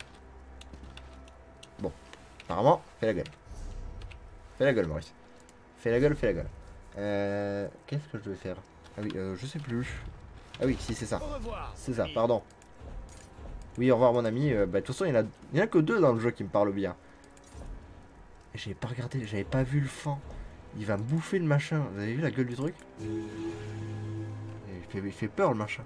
Bon. Apparemment, fais la gueule. Fais la gueule, Maurice. Fais la gueule, fais la gueule. Qu'est-ce que je devais faire? Ah oui, je sais plus. Ah oui, si, c'est ça. C'est ça, pardon. Oui, au revoir mon ami. Bah, de toute façon, il y en a que 2 dans le jeu qui me parlent bien. J'avais pas regardé, j'avais pas vu le fan. Il va me bouffer le machin. Vous avez vu la gueule du truc? Il fait peur le machin.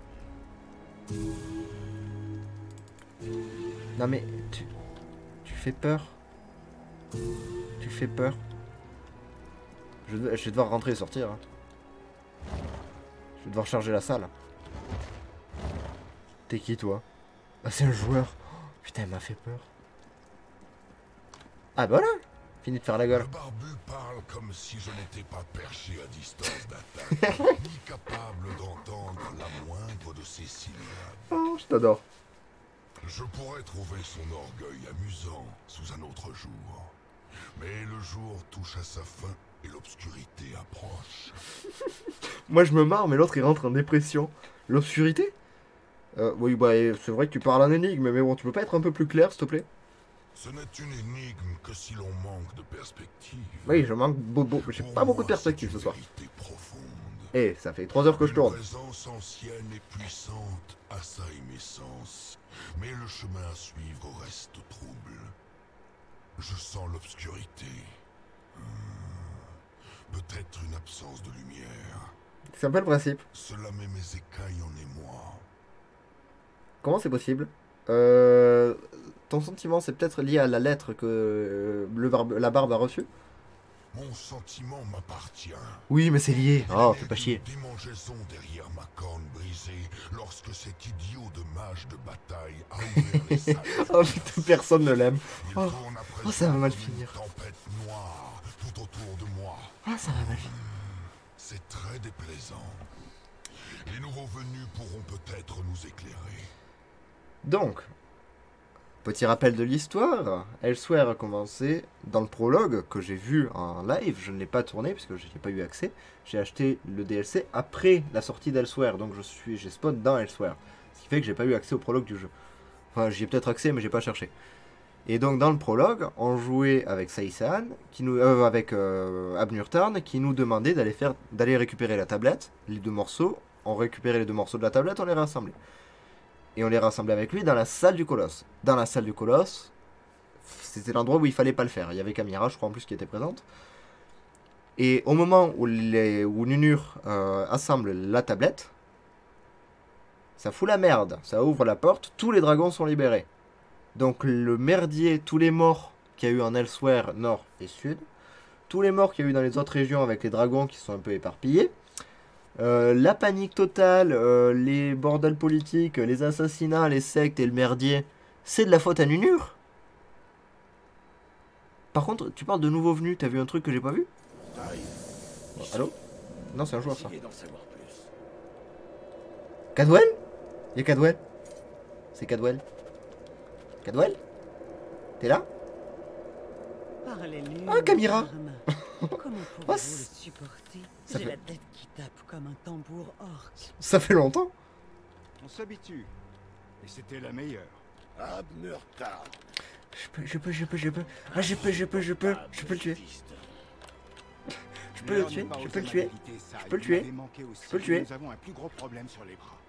Non mais, tu fais peur. Tu fais peur. Je vais devoir rentrer et sortir. Hein. Je vais devoir charger la salle. T'es qui toi? Ah c'est un joueur. Oh, putain il m'a fait peur. Ah bah voilà. Fini de faire la gueule.
Le barbu parle comme si je n'étais pas perché à distance d'attaque, ni capable d'entendre la moindre de ses syllabes.
Oh, je t'adore.
Je pourrais trouver son orgueil amusant sous un autre jour. Mais le jour touche à sa fin et l'obscurité approche.
Moi je me marre, mais l'autre il rentre en dépression. L'obscurité? Oui, bah c'est vrai que tu parles en énigme, mais bon, tu peux pas être un peu plus clair, s'il te plaît?
Ce n'est une énigme que si l'on manque de perspective.
Oui, je manque j'ai pas beaucoup de perspective ce soir. Eh, ça fait 3 heures que je tourne.
Une présence ancienne et puissante assaille mes sens, mais le chemin à suivre reste trouble. Je sens l'obscurité. Peut-être une absence de lumière.
C'est un peu le principe.
Cela met mes écailles en émoi.
Comment c'est possible? Ton sentiment, c'est peut-être lié à la lettre que la barbe a reçue?
Mon sentiment m'appartient.
Oui, mais c'est lié. Oh, fais pas chier.
Démangeaison derrière ma corne brisée lorsque cet idiot de mage de bataille a ouvert les salles.
Oh putain, personne ne l'aime. Oh, ça va mal finir.
Tempête noire tout autour de moi.
Ah, ça va mal finir.
C'est très déplaisant. Les nouveaux venus pourront peut-être nous éclairer.
Donc, petit rappel de l'histoire, Elsewhere a commencé dans le prologue que j'ai vu en live, je ne l'ai pas tourné puisque je n'ai pas eu accès. J'ai acheté le DLC après la sortie d'Elsewhere, donc j'ai spawn dans Elsewhere. Ce qui fait que j'ai pas eu accès au prologue du jeu. Enfin, j'y ai peut-être accès mais j'ai pas cherché. Et donc dans le prologue, on jouait avec Saïsan, avec Abnurtarn, qui nous demandait d'aller récupérer la tablette, les 2 morceaux. On récupérait les 2 morceaux de la tablette, on les rassemblait. Et on les rassemblait avec lui dans la salle du Colosse. Dans la salle du Colosse, c'était l'endroit où il fallait pas le faire. Il y avait Camira, je crois en plus, qui était présente. Et au moment où Nunur assemble la tablette, ça fout la merde. Ça ouvre la porte, tous les dragons sont libérés. Donc le merdier, tous les morts qu'il y a eu en Elsewhere, nord et sud, tous les morts qu'il y a eu dans les autres régions avec les dragons qui sont un peu éparpillés, la panique totale, les bordels politiques, les assassinats, les sectes et le merdier, c'est de la faute à Nunur. Par contre, tu parles de nouveaux venus, t'as vu un truc que j'ai pas vu? Oh, allô? Non, c'est un joueur ça. Cadwell? Y'a Cadwell? C'est Cadwell? Cadwell? T'es là? Ah, Camira!
Comment pouvez-vous le supporter? J'ai la tête qui tape comme un tambour orc.
Ça fait longtemps.
On s'habitue. Et c'était la meilleure.
Abnurtarn.
Je peux. Ah, je peux le tuer. Je peux le tuer. Je peux le tuer. Je peux le tuer. Je peux le tuer.
Nous avons un plus gros problème sur les bras.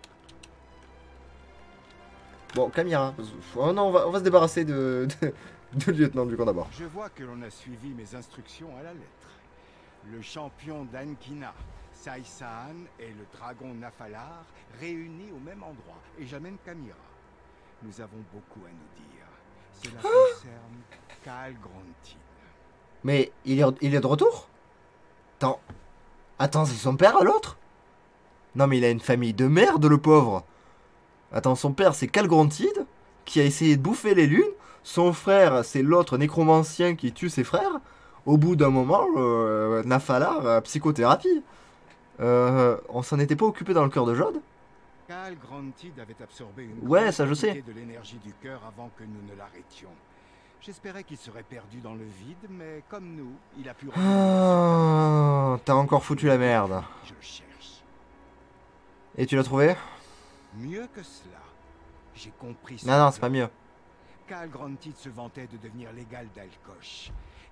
Bon, Camira. Oh non, on va se débarrasser de lieutenant du camp d'abord.
Je vois que l'on a suivi mes instructions à la lettre. Le champion d'Ankina, Saïsan et le dragon Nafalar réunis au même endroit. Et j'amène Camira. Nous avons beaucoup à nous dire. Cela concerne Khal Grantid.
Mais il est de retour? Attends, c'est son père à l'autre? Non mais il a une famille de merde le pauvre. Attends, son père c'est Khal Grantid qui a essayé de bouffer les lunes. Son frère c'est l'autre nécromancien qui tue ses frères. Au bout d'un moment, Nafalar, psychothérapie. On s'en était pas occupé dans le cœur de Jode?
Khal Grantid avait absorbé une
ouais, ça je sais.
de l'énergie du cœur avant que nous ne l'arrêtions. J'espérais qu'il serait perdu dans le vide, mais comme nous, il a pu...
Ah, t'as encore foutu la merde.
Je le cherche.
Et tu l'as trouvé?
Mieux que cela. J'ai compris...
Non, c'est pas mieux.
Khal Grantid se vantait de devenir l'égal d'Alkosh.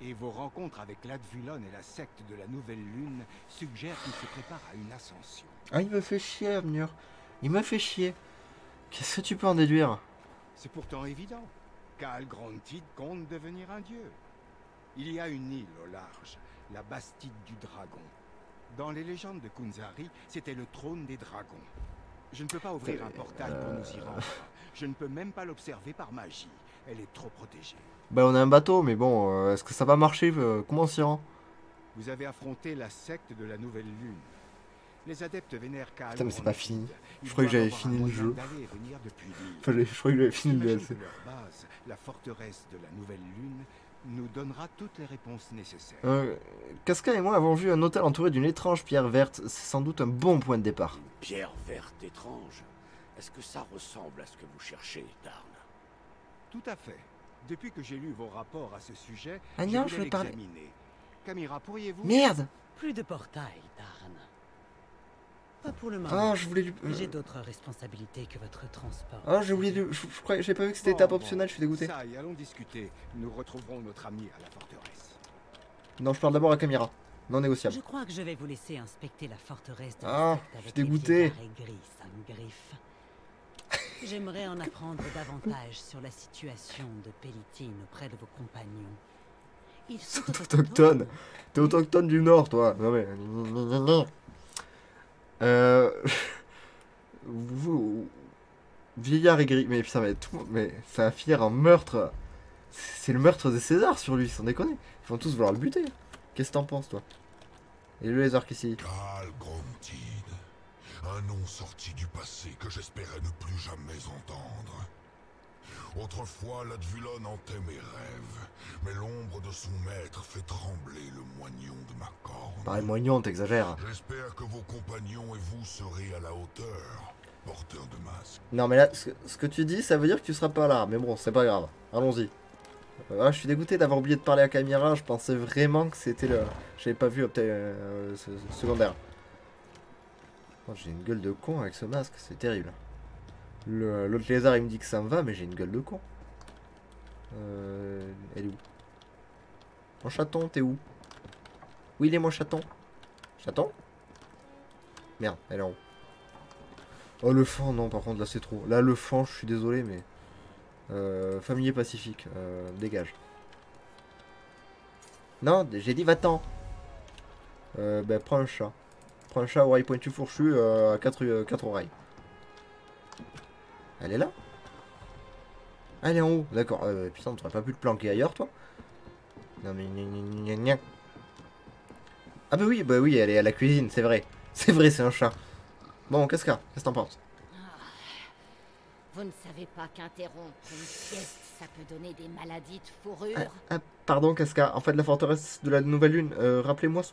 Et vos rencontres avec l'Advulon et la secte de la Nouvelle Lune suggèrent qu'il se prépare à une ascension.
Ah, il me fait chier, Amnur. Il me fait chier. Qu'est-ce que tu peux en déduire?
C'est pourtant évident. Khal Grantid compte devenir un dieu. Il y a une île au large, la Bastide du Dragon. Dans les légendes de Kunzari, c'était le trône des dragons. Je ne peux pas ouvrir un portail pour nous y rendre. Je ne peux même pas l'observer par magie. Elle est trop protégée.
Bah on a un bateau, mais bon, est-ce que ça va marcher? Comment on s'y rend?
Vous avez affronté la secte de la Nouvelle Lune. Les adeptes vénèrent Khal.
Putain, mais c'est pas fini. Je croyais que j'avais fini le jeu. Enfin, je croyais que j'avais fini le DLC.
Leur base, la forteresse de la Nouvelle Lune, nous donnera toutes les réponses nécessaires.
Casca et moi avons vu un hôtel entouré d'une étrange pierre verte. C'est sans doute un bon point de départ.
Une pierre verte étrange. Est-ce que ça ressemble à ce que vous cherchez, Tarn?
Tout à fait. Depuis que j'ai lu vos rapports à ce sujet,
ah non, je vais parler.
Camira, pourriez-vous...
Merde!
Plus de portail, Tarn. Pas pour le moment.
Ah, je voulais...
J'ai d'autres responsabilités que votre transport.
Ah, j'ai oublié de... Je croyais... J'ai pas vu que c'était étape optionnelle, je suis dégoûté.
Ça y est, allons discuter. Nous retrouverons notre ami à la forteresse.
Non, je parle d'abord à Camira. Non négociable.
Je crois que je vais vous laisser inspecter la forteresse de
ah, je suis dégoûté.
J'aimerais en apprendre davantage sur la situation de Pélitine auprès de vos compagnons. Ils sont
autochtones. T'es autochtone du Nord, toi. Non mais... Vous... Vieillard aigri. Mais putain, mais tout... Mais ça va finir en meurtre. C'est le meurtre de César sur lui, sans déconner. Ils vont tous vouloir le buter. Qu'est-ce que t'en penses, toi? Et le lézard qui s'y...
Khal Grantid. Un nom sorti du passé que j'espérais ne plus jamais entendre. Autrefois, l'Advulon hantait mes rêves, mais l'ombre de son maître fait trembler le moignon de ma corne.
Pareil, moignon, t'exagères.
J'espère que vos compagnons et vous serez à la hauteur, porteurs de masques.
Non mais là, ce que tu dis, ça veut dire que tu seras pas là. Mais bon, c'est pas grave. Allons-y. Je suis dégoûté d'avoir oublié de parler à Camira. Je pensais vraiment que c'était le... J'avais pas vu secondaire. Oh, j'ai une gueule de con avec ce masque, c'est terrible. L'autre lézard il me dit que ça me va, mais j'ai une gueule de con. Elle est où? Mon chaton, t'es où? Où il est mon chaton? Chaton? Merde, elle est en haut. Oh le fan, non par contre là c'est trop. Là le fan, je suis désolé mais... familier pacifique, dégage. Non, j'ai dit va-t'en. Ben prends un chat. Prends un chat oreille pointue fourchue à 4 oreilles. Elle est là? Ah, elle est en haut, d'accord. Putain, t'aurais pas pu te planquer ailleurs, toi? Non mais... Ah bah oui, elle est à la cuisine, c'est vrai. C'est vrai, c'est un chat. Bon, qu'est-ce que t'en penses?
Vous ne savez pas qu'interrompre une sieste, ça peut donner des maladies de fourrure?
Pardon, Casca. En fait, la forteresse de la Nouvelle Lune, rappelez-moi...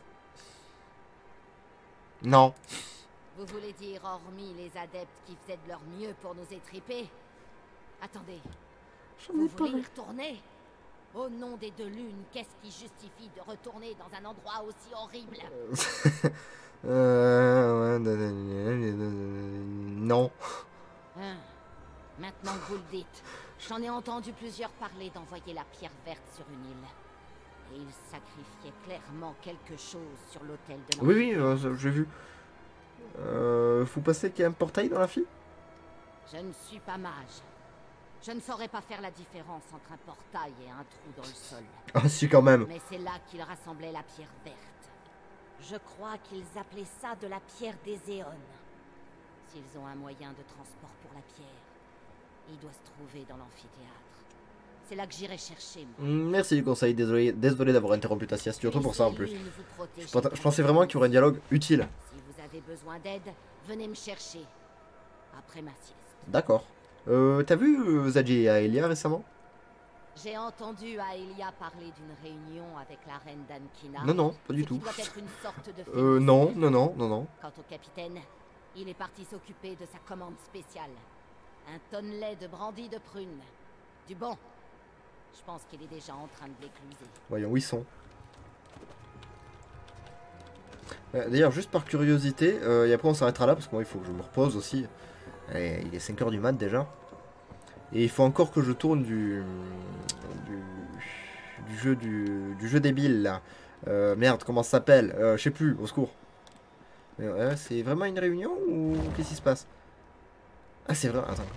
Non.
Vous voulez dire hormis les adeptes qui faisaient de leur mieux pour nous étriper? Attendez. Vous voulez y retourner? Au nom des deux lunes, qu'est-ce qui justifie de retourner dans un endroit aussi horrible?
Non.
Maintenant que vous le dites, j'en ai entendu plusieurs parler d'envoyer la pierre verte sur une île. Et ils sacrifiaient clairement quelque chose sur l'autel de la...
Oui, j'ai vu. Faut passer qu'il y a un portail dans la fille?
Je ne suis pas mage. Je ne saurais pas faire la différence entre un portail et un trou dans le sol.
Ah si, quand même.
Mais c'est là qu'ils rassemblaient la pierre verte. Je crois qu'ils appelaient ça de la pierre des éons. S'ils ont un moyen de transport pour la pierre, il doit se trouver dans l'amphithéâtre. C'est là que j'irai chercher, moi.
Merci du conseil, désolé d'avoir interrompu ta sieste, surtout pour ça en plus. Je pensais vraiment qu'il y aurait un dialogue utile.
Si vous avez besoin d'aide, venez me chercher. Après ma sieste.
D'accord. T'as vu Zadji et Aelia récemment?
J'ai entendu Aelia parler d'une réunion avec la reine d'Ankina.
Non, pas du tout.
Doit être une sorte de
non.
Quant au capitaine, il est parti s'occuper de sa commande spéciale. Un tonnelet de brandy de prune. Du bon. Je pense qu'il est déjà en train de l'écluser.
Voyons où ils sont. D'ailleurs, juste par curiosité, et après on s'arrêtera là parce que moi il faut que je me repose aussi. Et il est 5 h du mat déjà. Et il faut encore que je tourne du du jeu débile là. Merde, comment ça s'appelle? Je sais plus, au secours. C'est vraiment une réunion ou qu'est-ce qui se passe? Ah, c'est vrai, attends.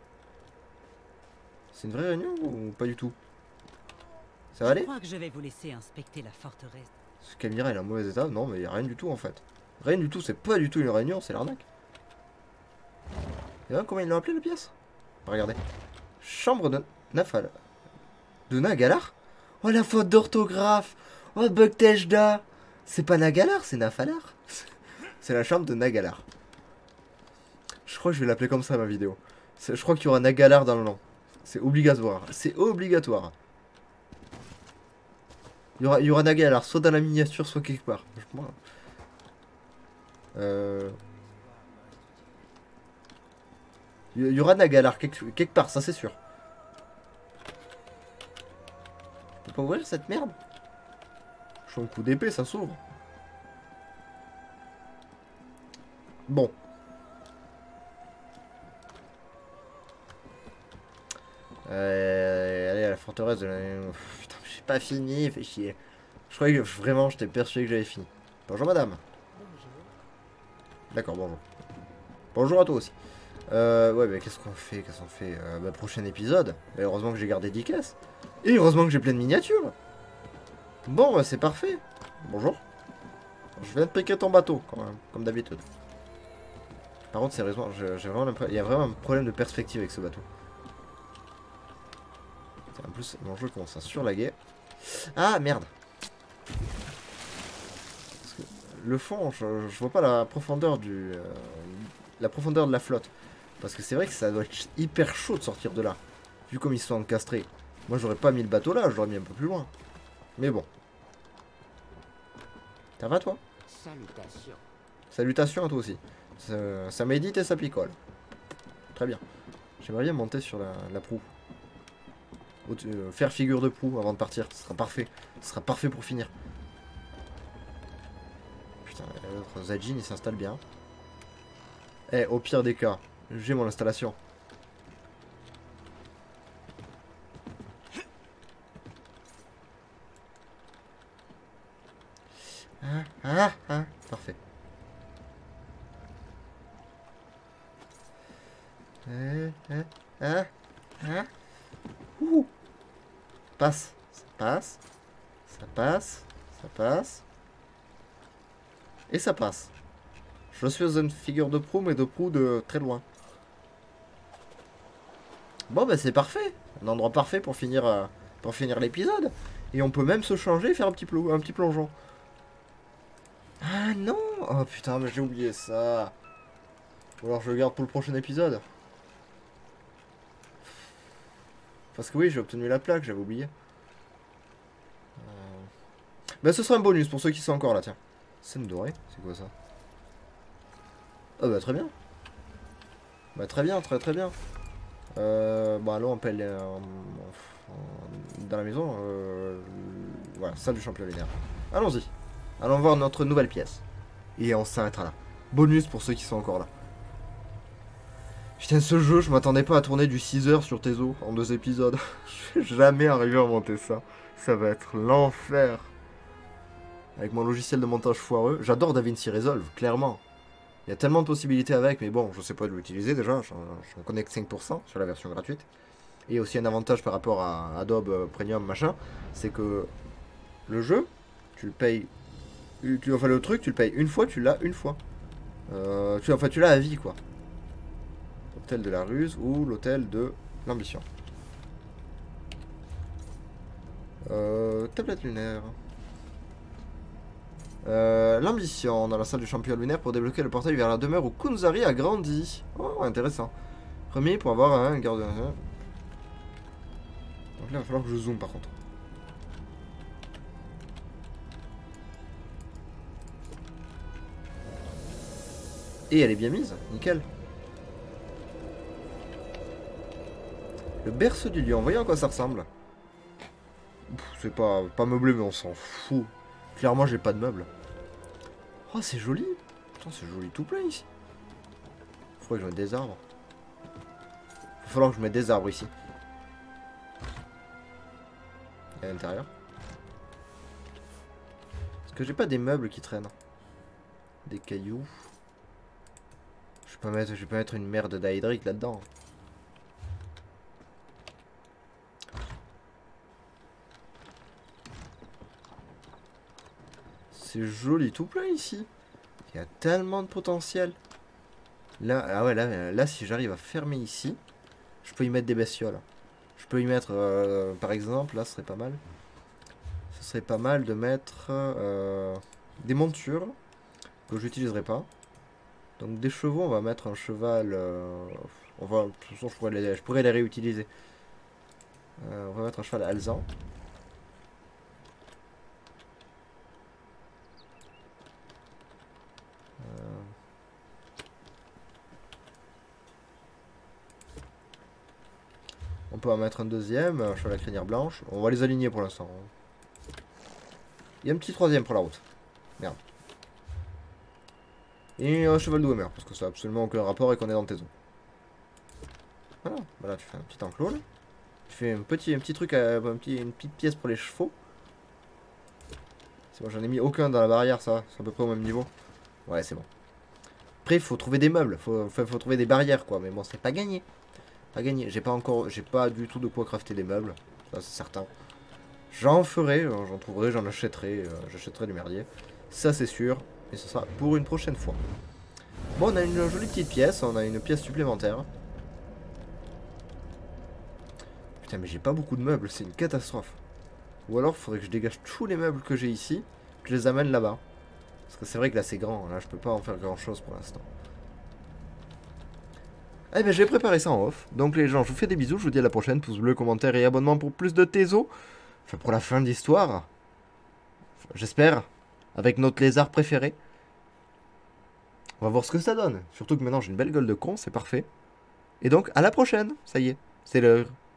C'est une vraie réunion ou pas du tout? Ça va aller?
Je crois que je vais vous laisser inspecter la forteresse.
Ce Camira, elle est en mauvais état? Non, mais il n'y a rien du tout en fait. Rien du tout, c'est pas du tout une réunion, c'est l'arnaque. Et là, comment ils l'ont appelé la pièce? Regardez. Chambre de Nafal. De Nagalar? Oh la faute d'orthographe! Oh Bugtejda! C'est pas Nagalar, c'est Nafalar. C'est la chambre de Nagalar. Je crois que je vais l'appeler comme ça ma vidéo. Je crois qu'il y aura Nagalar dans le nom. C'est obligatoire. C'est obligatoire. Il y aura Nagalar, soit dans la miniature, soit quelque part. Il y aura Nagalar quelque part, ça c'est sûr. Je peux pas ouvrir cette merde? Je fais un coup d'épée, ça s'ouvre. Bon. Allez à la forteresse de la... Putain, j'ai pas fini, fait chier. Je croyais que vraiment, j'étais persuadé que j'avais fini. Bonjour madame. D'accord, bonjour. Bonjour à toi aussi. Ouais, mais qu'est-ce qu'on fait? Prochain épisode. Mais heureusement que j'ai gardé 10 caisses. Et heureusement que j'ai plein de miniatures. Bon, bah c'est parfait. Bonjour. Je viens de piquer ton bateau, quand même, comme d'habitude. Par contre, sérieusement, il y a vraiment un problème de perspective avec ce bateau. En plus, mon jeu commence à surlaguer. Ah, merde. Parce que le fond, je vois pas la profondeur du... la profondeur de la flotte. Parce que c'est vrai que ça doit être hyper chaud de sortir de là. Vu comme ils sont encastrés. Moi, j'aurais pas mis le bateau là, je l'aurais mis un peu plus loin. Mais bon. Ça va, toi?
Salutations.
Salutations à toi aussi. Ça médite et ça picole. Très bien. J'aimerais bien monter sur la proue. Faire figure de proue avant de partir. Ce sera parfait. Ce sera parfait pour finir. Putain, l'autre Zajin, il s'installe bien. Eh, au pire des cas, j'ai mon installation. Parfait. Passe. Ça passe. Ça passe. Ça passe. Et ça passe. Je suis dans une figure de proue, mais de proue de très loin. Bon, bah c'est parfait. Un endroit parfait pour finir l'épisode. Et on peut même se changer et faire un petit plongeon. Ah non! Oh putain, mais j'ai oublié ça. Ou alors je le garde pour le prochain épisode. Parce que oui, j'ai obtenu la plaque, j'avais oublié. Bah ce sera un bonus pour ceux qui sont encore là, tiens. Scène dorée, c'est quoi ça? Ah bah très bien. Bah très bien, très bien. Bon allons on appelle dans la maison. Voilà, salle du champion lunaire. Allons-y. Allons voir notre nouvelle pièce. Et on s'arrêtera là. Bonus pour ceux qui sont encore là. Putain, ce jeu, je m'attendais pas à tourner du 6 heures sur Tezo en 2 épisodes. Je vais jamais arriver à monter ça. Ça va être l'enfer. Avec mon logiciel de montage foireux. J'adore DaVinci Resolve, clairement. Il y a tellement de possibilités avec, mais bon, je sais pas l'utiliser déjà. J'en connais que 5% sur la version gratuite. Et aussi un avantage par rapport à Adobe Premium, machin, c'est que le jeu, tu le payes. Enfin, le truc, tu le payes une fois, tu l'as une fois. Tu l'as à vie, quoi. L'hôtel de la ruse ou l'hôtel de l'ambition. Tablette lunaire. L'ambition dans la salle du champion lunaire pour débloquer le portail vers la demeure où Kunzari a grandi. Oh, intéressant. Remis pour avoir un garde. Donc là, il va falloir que je zoome par contre. Et elle est bien mise, nickel. Le berceau du lion, voyons à quoi ça ressemble. C'est pas meublé, mais on s'en fout. Clairement, j'ai pas de meubles. Oh, c'est joli. Putain, c'est joli tout plein ici. Faudrait que je mette des arbres. Il va falloir que je mette des arbres ici. Et à l'intérieur. que j'ai pas des meubles qui traînent? Des cailloux. Je vais pas mettre une merde d'Aedric là-dedans. C'est joli tout plein ici. Il y a tellement de potentiel. Là, ah ouais, là si j'arrive à fermer ici, je peux y mettre des bestioles. Je peux y mettre, par exemple, là ce serait pas mal. Ce serait pas mal de mettre des montures que j'utiliserai pas. Donc des chevaux, on va mettre un cheval. De toute façon, je pourrais les réutiliser. On va mettre un cheval alezan. On peut en mettre un deuxième, un cheval à crinière blanche. On va les aligner pour l'instant. Il y a un petit troisième pour la route. Merde. Et un cheval de Homer, parce que ça n'a absolument aucun rapport et qu'on est dans tes eaux. Voilà, tu fais un petit enclos là. Tu fais un petit truc, une petite pièce pour les chevaux. C'est bon, j'en ai mis aucun dans la barrière, ça. C'est à peu près au même niveau. Ouais, c'est bon. Après, il faut trouver des meubles. Faut trouver des barrières, quoi. Mais bon, c'est pas gagné. Pas gagné. J'ai pas du tout de quoi crafter des meubles. Ça, c'est certain. J'en ferai, j'en trouverai, j'en achèterai. J'achèterai du merdier. Ça, c'est sûr. Et ce sera pour une prochaine fois. Bon, on a une jolie petite pièce. On a une pièce supplémentaire. Putain, mais j'ai pas beaucoup de meubles. C'est une catastrophe. Ou alors, il faudrait que je dégage tous les meubles que j'ai ici. Que je les amène là-bas. Parce que c'est vrai que là, c'est grand. Là, je peux pas en faire grand-chose pour l'instant. Eh bien, j'ai préparé ça en off. Donc, les gens, je vous fais des bisous. Je vous dis à la prochaine. Pouce bleu, commentaire et abonnement pour plus de Tezo. Enfin, pour la fin de l'histoire. J'espère. Avec notre lézard préféré. On va voir ce que ça donne. Surtout que maintenant, j'ai une belle gueule de con. C'est parfait. Et donc, à la prochaine. Ça y est, c'est l'heure.